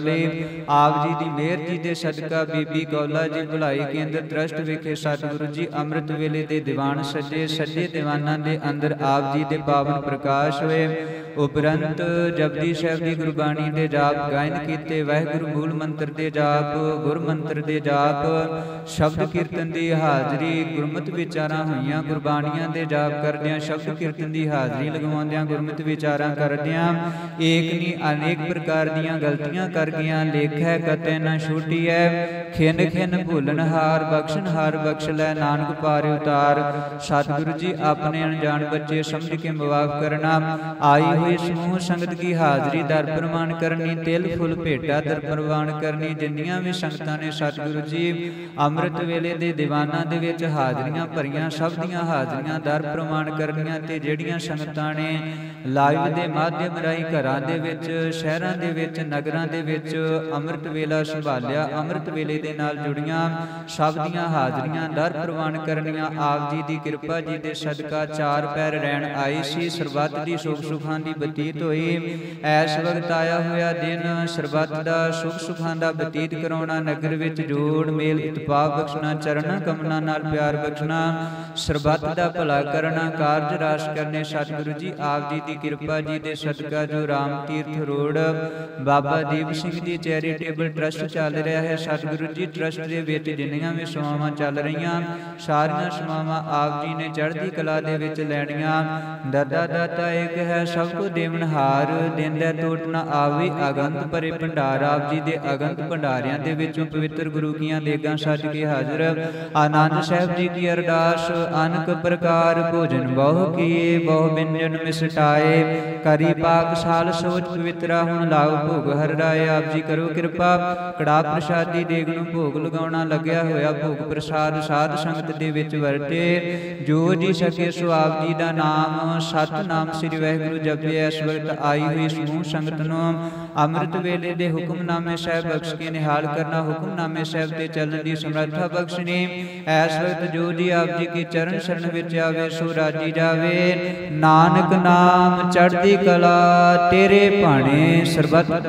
ਆਪ ਜੀ ਦੀ ਮਿਹਰ ਜੀ ਦੇ ਸਦਕਾ ਬੀਬੀ ਕੌਲਾ ਜੀ ਭਲਾਈ ਕੇਂਦਰ ਟਰਸਟ ਵਿਖੇ ਸਤਿਗੁਰੂ ਜੀ ਅੰਮ੍ਰਿਤ ਵੇਲੇ ਦੇ ਦੀਵਾਨ ਸਜੇ। ਸੱਜੇ ਦੀਵਾਨਾਂ ਦੇ ਅੰਦਰ ਆਪ ਜੀ ਦੇ ਪਾਵਨ ਪ੍ਰਕਾਸ਼ ਹੋਏ। ਉਪਰੰਤ ਜਪਜੀ ਸਾਹਿਬ ਦੀ ਗੁਰਬਾਣੀ ਦੇ ਜਾਪ ਗਾਇਨ ਕੀਤੇ। ਵਾਹਿਗੁਰੂ ਮੂਲ ਮੰਤਰ ਦੇ ਜਾਪ, ਗੁਰ ਮੰਤਰ ਦੇ ਜਾਪ, ਸ਼ਬਦ ਕੀਰਤਨ ਦੀ ਹਾਜ਼ਰੀ, ਗੁਰਮਤਿ ਵਿਚਾਰਾਂ ਹੋਈਆਂ। ਗੁਰਬਾਣੀਆਂ ਦੇ ਜਾਪ ਕਰਦਿਆਂ, ਸ਼ਬਦ ਕੀਰਤਨ ਦੀ ਹਾਜ਼ਰੀ ਲਗਵਾਉਂਦਿਆਂ, ਗੁਰਮਤਿ ਵਿਚਾਰਾਂ ਕਰਦਿਆਂ ਏਕ ਨਹੀਂ ਅਨੇਕ ਪ੍ਰਕਾਰ ਦੀਆਂ ਗਲਤੀਆਂ ਕਰ ਗਈਆਂ। ਲੇਖੈ ਕਤੈ ਨਾ ਛੂਟੀਐ, ਖਿਨ ਖਿਨ ਭੁੱਲਣ ਹਾਰ, ਬਖਸ਼ਣ ਹਾਰ ਬਖਸ਼ ਲੈ, ਨਾਨਕ ਪਾਰ ਉਤਾਰ। ਸਤਿਗੁਰੂ ਜੀ ਆਪਣੇ ਅਣਜਾਣ ਬੱਚੇ ਸਮਝ ਕੇ ਮਾਫ ਕਰਨਾ। ਆਈ ਹੋਈ ਸਮੂਹ ਸੰਗਤ ਕੀ ਹਾਜ਼ਰੀ ਦਰ ਪ੍ਰਵਾਨ ਕਰਨੀ। ਤਿਲ ਫੁੱਲ ਭੇਟਾ ਦਰ ਪ੍ਰਵਾਨ ਕਰਨੀ। ਜਿੰਨੀਆਂ ਵੀ ਸੰਗਤਾਂ ਨੇ ਸਤਿਗੁਰੂ ਜੀ ਅੰਮ੍ਰਿਤ ਵੇਲੇ ਦੇ ਦੀਵਾਨਾਂ ਦੇ ਵਿੱਚ ਹਾਜ਼ਰੀਆਂ ਭਰੀਆਂ, ਸਭ ਦੀਆਂ ਹਾਜ਼ਰੀਆਂ ਦਰ ਪ੍ਰਵਾਨ ਕਰਨੀਆਂ। ਤੇ ਜਿਹੜੀਆਂ ਸੰਗਤਾਂ ਨੇ ਲਾਈਵ ਦੇ ਮਾਧਿਅਮ ਰਾਹੀਂ ਘਰਾਂ ਦੇ ਵਿੱਚ, ਸ਼ਹਿਰਾਂ ਦੇ ਵਿੱਚ, ਨਗਰਾਂ ਦੇ ਵਿੱਚ ਅੰਮ੍ਰਿਤ ਵੇਲਾ ਸੰਭਾਲਿਆ, ਅੰਮ੍ਰਿਤ ਵੇਲੇ ਦੇ ਨਾਲ ਜੁੜੀਆਂ, ਸਭ ਦੀਆਂ ਹਾਜ਼ਰੀਆਂ ਦਰ ਪ੍ਰਵਾਨ ਕਰਨੀਆਂ। ਆਪ ਜੀ ਦੀ ਕਿਰਪਾ ਜੀ ਦੇ ਸਦਕਾ ਚਾਰ ਪੈਰ ਰਹਿਣ ਆਈ ਸੀ। ਸਰਬੱਤ ਦੀ ਸੁਖ ਸੁਖਾਂ ਦੀ ਬਤੀਤ ਹੋਈ। ਐਸ ਵਕਤ ਆਇਆ ਹੋਇਆ ਦਿਨ ਸਰਬੱਤ ਦਾ ਸੁਖ ਸੁਖਾਂ ਦਾ ਬਤੀਤ ਕਰਾਉਣਾ। ਨਗਰ ਵਿੱਚ ਜੋੜ ਮੇਲ ਇਤਪਾਕ ਬਖਸ਼ਣਾ, ਚਰਨਾਂ ਕਮਲਾਂ ਨਾਲ ਪਿਆਰ ਬਖਸ਼ਣਾ, ਸਰਬੱਤ ਦਾ ਭਲਾ ਕਰਨਾ, ਕਾਰਜ ਰਾਸ ਕਰਨੇ। ਸਤਿਗੁਰੂ ਜੀ ਆਪ ਜੀ ਦੀ ਕਿਰਪਾ ਜੀ ਦੇ ਸਦਕਾ ਜੋ Ram Tirath road Baba Deep Singh ji charitable trust ਚੱਲ ਰਿਹਾ ਹੈ। ਸਤਿਗੁਰੂ ਜੀ ਟਰਸਟ ਦੇ ਵਿੱਚ ਜਿੰਨੀਆਂ ਵੀ ਸੇਵਾਵਾਂ ਚੱਲ ਰਹੀਆਂ, ਸਾਰੀਆਂ ਸੇਵਾਵਾਂ ਆਪ ਜੀ ਨੇ ਚੜ੍ਹਦੀ ਕਲਾ ਦੇ ਵਿੱਚ ਲੈਣੀਆਂ। ਦਾਤਾ ਦਾਤਾ ਇੱਕ ਹੈ, ਸਭ ਕੋ ਦੇਵਨਹਾਰ, ਦਿੰਦਾ ਟੋਟ ਨਾ ਆਵੇ। ਅਗੰਤ ਭਰੇ ਭੰਡਾਰ, ਆਪ ਜੀ ਦੇ ਅਗੰਤ ਭੰਡਾਰਿਆਂ ਦੇ ਵਿੱਚੋਂ ਪਵਿੱਤਰ ਗੁਰੂ ਕੀਆਂ ਦੇਗਾਂ ਸੱਜ ਕੇ ਹਾਜ਼ਰ। ਆਨੰਦ ਸਾਹਿਬ ਜੀ ਕੀ ਅਰਦਾਸ, ਅਨਕ ਪ੍ਰਕਾਰ ਭੋਜਨ ਬਹੁ ਕੀਏ, ਬਹੁ ਬਿੰਜਨ ਮਿਸਟਾਏ। ਕਰੀ ਪਾਕਸ਼ਾਲ ਸੋਚ ਪਵਿੱਤਰਾ, ਹੁਣ ਲਾਓ ਭੋਗ ਹਰ ਰਾਏ। ਆਪ ਜੀ ਕਰੋ ਕਿਰਪਾ, ਕੜਾ ਪ੍ਰਸ਼ਾਦੀ ਦੇਗ ਨੂੰ ਭੋਗ ਲਗਾਉਣਾ ਲੱਗਿਆ ਹੋਇਆ। ਭੋਗ ਪ੍ਰਸਾਦ ਸਾਧ ਸੰਗਤ ਦੇ ਵਿੱਚ ਵਰਤੇ। ਜੋ ਜੀ ਸਕੇ ਸੋ ਆਪ ਜੀ ਦਾ ਨਾਮ ਸਤਿਨਾਮ ਸ੍ਰੀ ਵਾਹਿਗੁਰੂ ਜਪਿਆ। ਇਸ ਵਕਤ ਆਈ ਹੋਈ ਸਮੂਹ ਸੰਗਤ ਨੂੰ ਅੰਮ੍ਰਿਤ ਵੇਲੇ ਦੇ ਹੁਕਮਨਾਮੇ ਸਾਹਿਬ ਬਖਸ਼ ਕੇ ਨਿਹਾਲ ਕਰਨਾ। ਹੁਕਮਨਾਮੇ ਸਾਹਿਬ ਤੇ ਚੱਲਣ ਦੀ ਸਮਰੱਥਾ ਬਖਸ਼ਣੀ। ਇਸ ਵਕਤ ਜੋ ਜੀ ਆਪ ਜੀ ਕੀ ਚਰਨ ਸ਼ਰਨ ਵਿੱਚ ਆਵੇ ਸੋ ਰਾਜੀ ਜਾਵੇ। ਨਾਨਕ ਨਾਮ ਚੜ੍ਹਦੀ ਕਲਾ ਤੇਰੇ ਭਾਣੇ ਸਰਬੱਤ।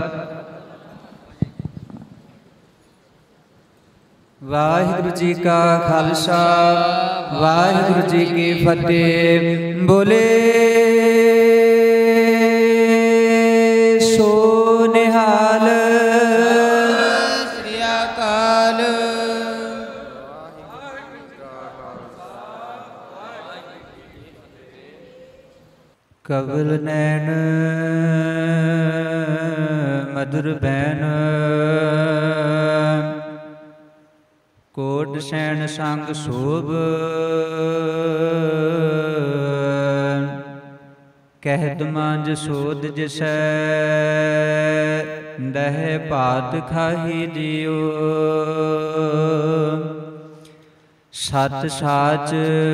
ਵਾਹਿਗੁਰੂ ਜੀ ਕਾ ਖਾਲਸਾ, ਵਾਹਿਗੁਰੂ ਜੀ ਕੀ ਫਤਿਹ। ਬੋਲੇ ਸੋ ਨਿਹਾਲ। ਸ੍ਰੀ ਅਕਾਲ। ਕਵਲ ਨੈਣ ਮਧੁਰ ਬੈਨ, ਕੋਟ ਸੈਣ ਸੰਗ ਸੋਭ। ਕਹਿਤ ਮਾਂਜ ਸੋਧ ਜਿਸੈ, ਦਹਿ ਭਾਤ ਖਾਹੀ ਜਿਉ। ਸਤ ਸਾਚ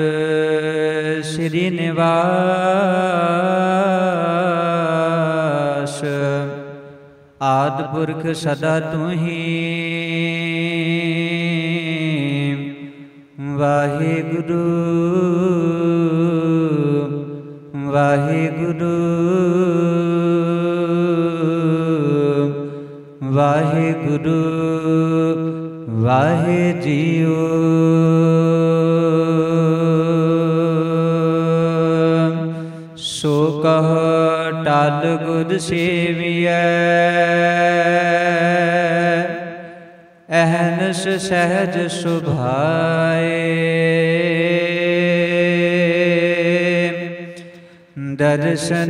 ਸ੍ਰੀ ਨਿਵਾਸ, ਆਦਿ ਪੁਰਖ ਸਦਾ ਤੁਹੀ। ਵਾਹਿਗੁਰੂ ਵਾਹਿਗੁਰੂ ਵਾਹਿਗੁਰੂ ਵਾਹਿ ਜੀਉ। ਸੋ ਕਹ ਟਲ ਗੁਰ ਸੇਵੀਐ, ਅਹਨਸ ਸਹਿਜ ਸੁਭਾਏ। ਦਰਸ਼ਨ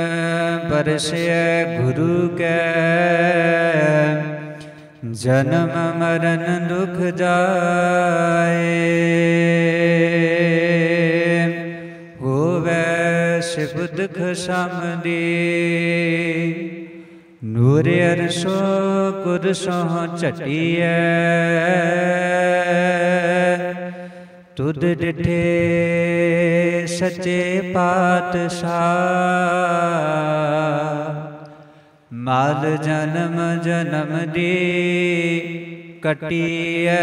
ਪਰਸੈ ਗੁਰੂ ਕੈ, ਜਨਮ ਮਰਨ ਦੁਖ ਜਾਏ। ਹੋਵੈ ਸਿਫਤ ਖਸਮਦੀ, ਨੂਰ ਅਰਸ਼ੋ ਕੁਰਸੋਂ ਝਟੀਐ। ਤੁਧ ਡਿਠੇ ਸੱਚੇ ਪਾਤਸ਼ਾਹ, ਮਾਲ ਜਨਮ ਜਨਮ ਦੀ ਕਟੀਐ।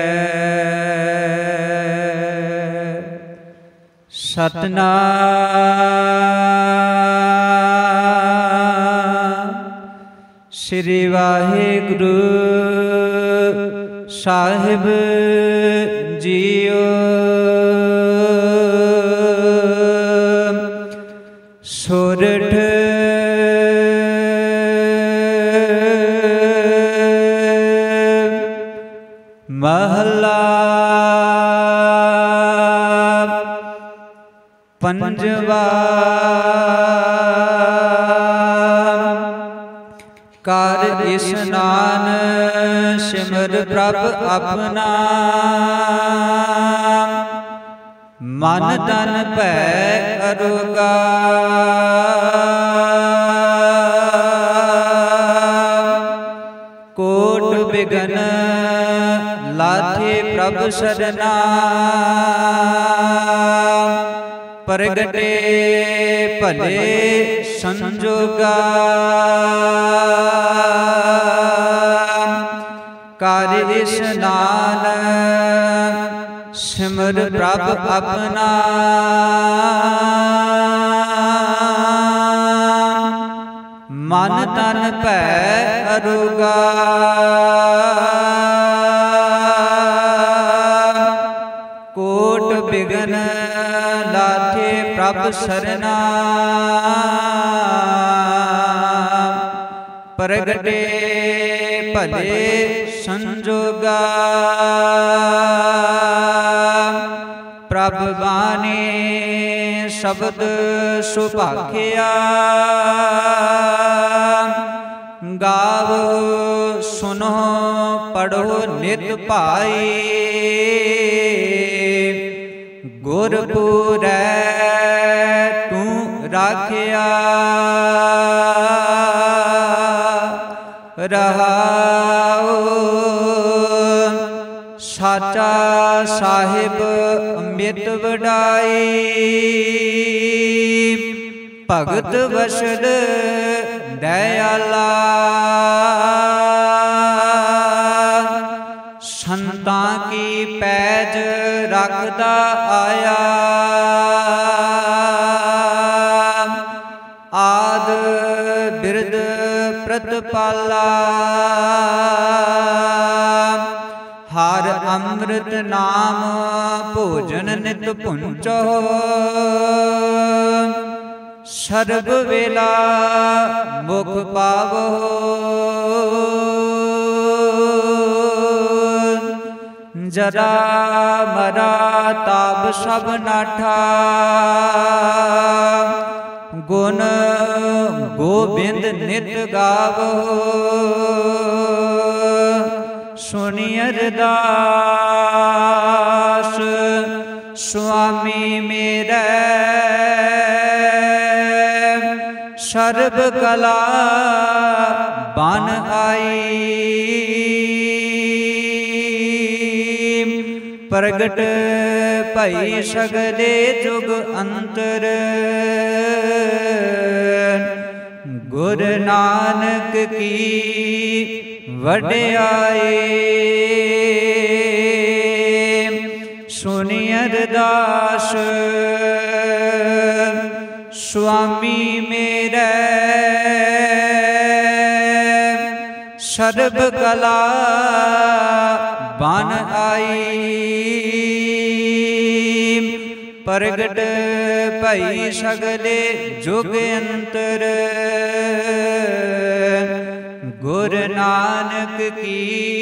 ਸਤਨਾਮ श्री वाहिगुरु साहिब जीओ। सोरठ महला पंजवा। कर स्नान सिमर प्रभ अपना, मन तन भै अरोगा। कोट बिघन लाथे प्रभ सरना, प्रगटे भले संजोगा। कर स्नान सिमर प्रभ अपना, मन तन भै अरोगा। कोट बिघन लाथे प्रभ सरना, प्रगटे भले संजोगा। प्रभ बानी शब्द सुभाखिया, गावो सुनो पढ़ो नित पाई। गुरपुरै तू राखिया, रहाओ साचा साहिब अमृत वडाई। भगत वसल दयाला, संतां की पैज रखदा आया। आद बिरद प्रतिपाला, हर अमृत नाम भोजन नित पुंचो। सर्ब वेला मुख पावो, जरा मरा ताप सब नाठा। गुण गोबिंद नित गावो, सुनि अरदास स्वामी मेरे। सर्ब कला बन आई, प्रगट भई सगले जुग अंतर। गुरु नानक की वड्याई, सुनि अरदास स्वामी मेरे। सर्ब कला बन आई, प्रगट भई सगले जुग अंतर। गुरु नानक की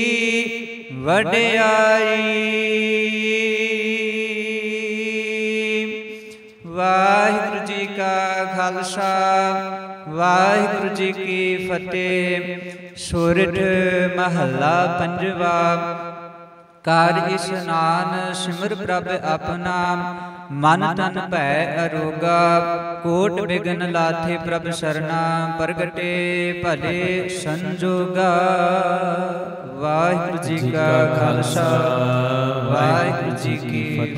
वड्याई। वाहिगुरु जी का खालसा, वाहिगुरु जी की फतेह। सोरठ महला पंजवा। कर स्नान सिमर प्रभ अपना, मन तन भै अरोगा। कोट बिघन लाथे प्रभ सरना, प्रगटे भले संजोगा। वाहिगुरु जी का खालसा, वाहिगुरु जी की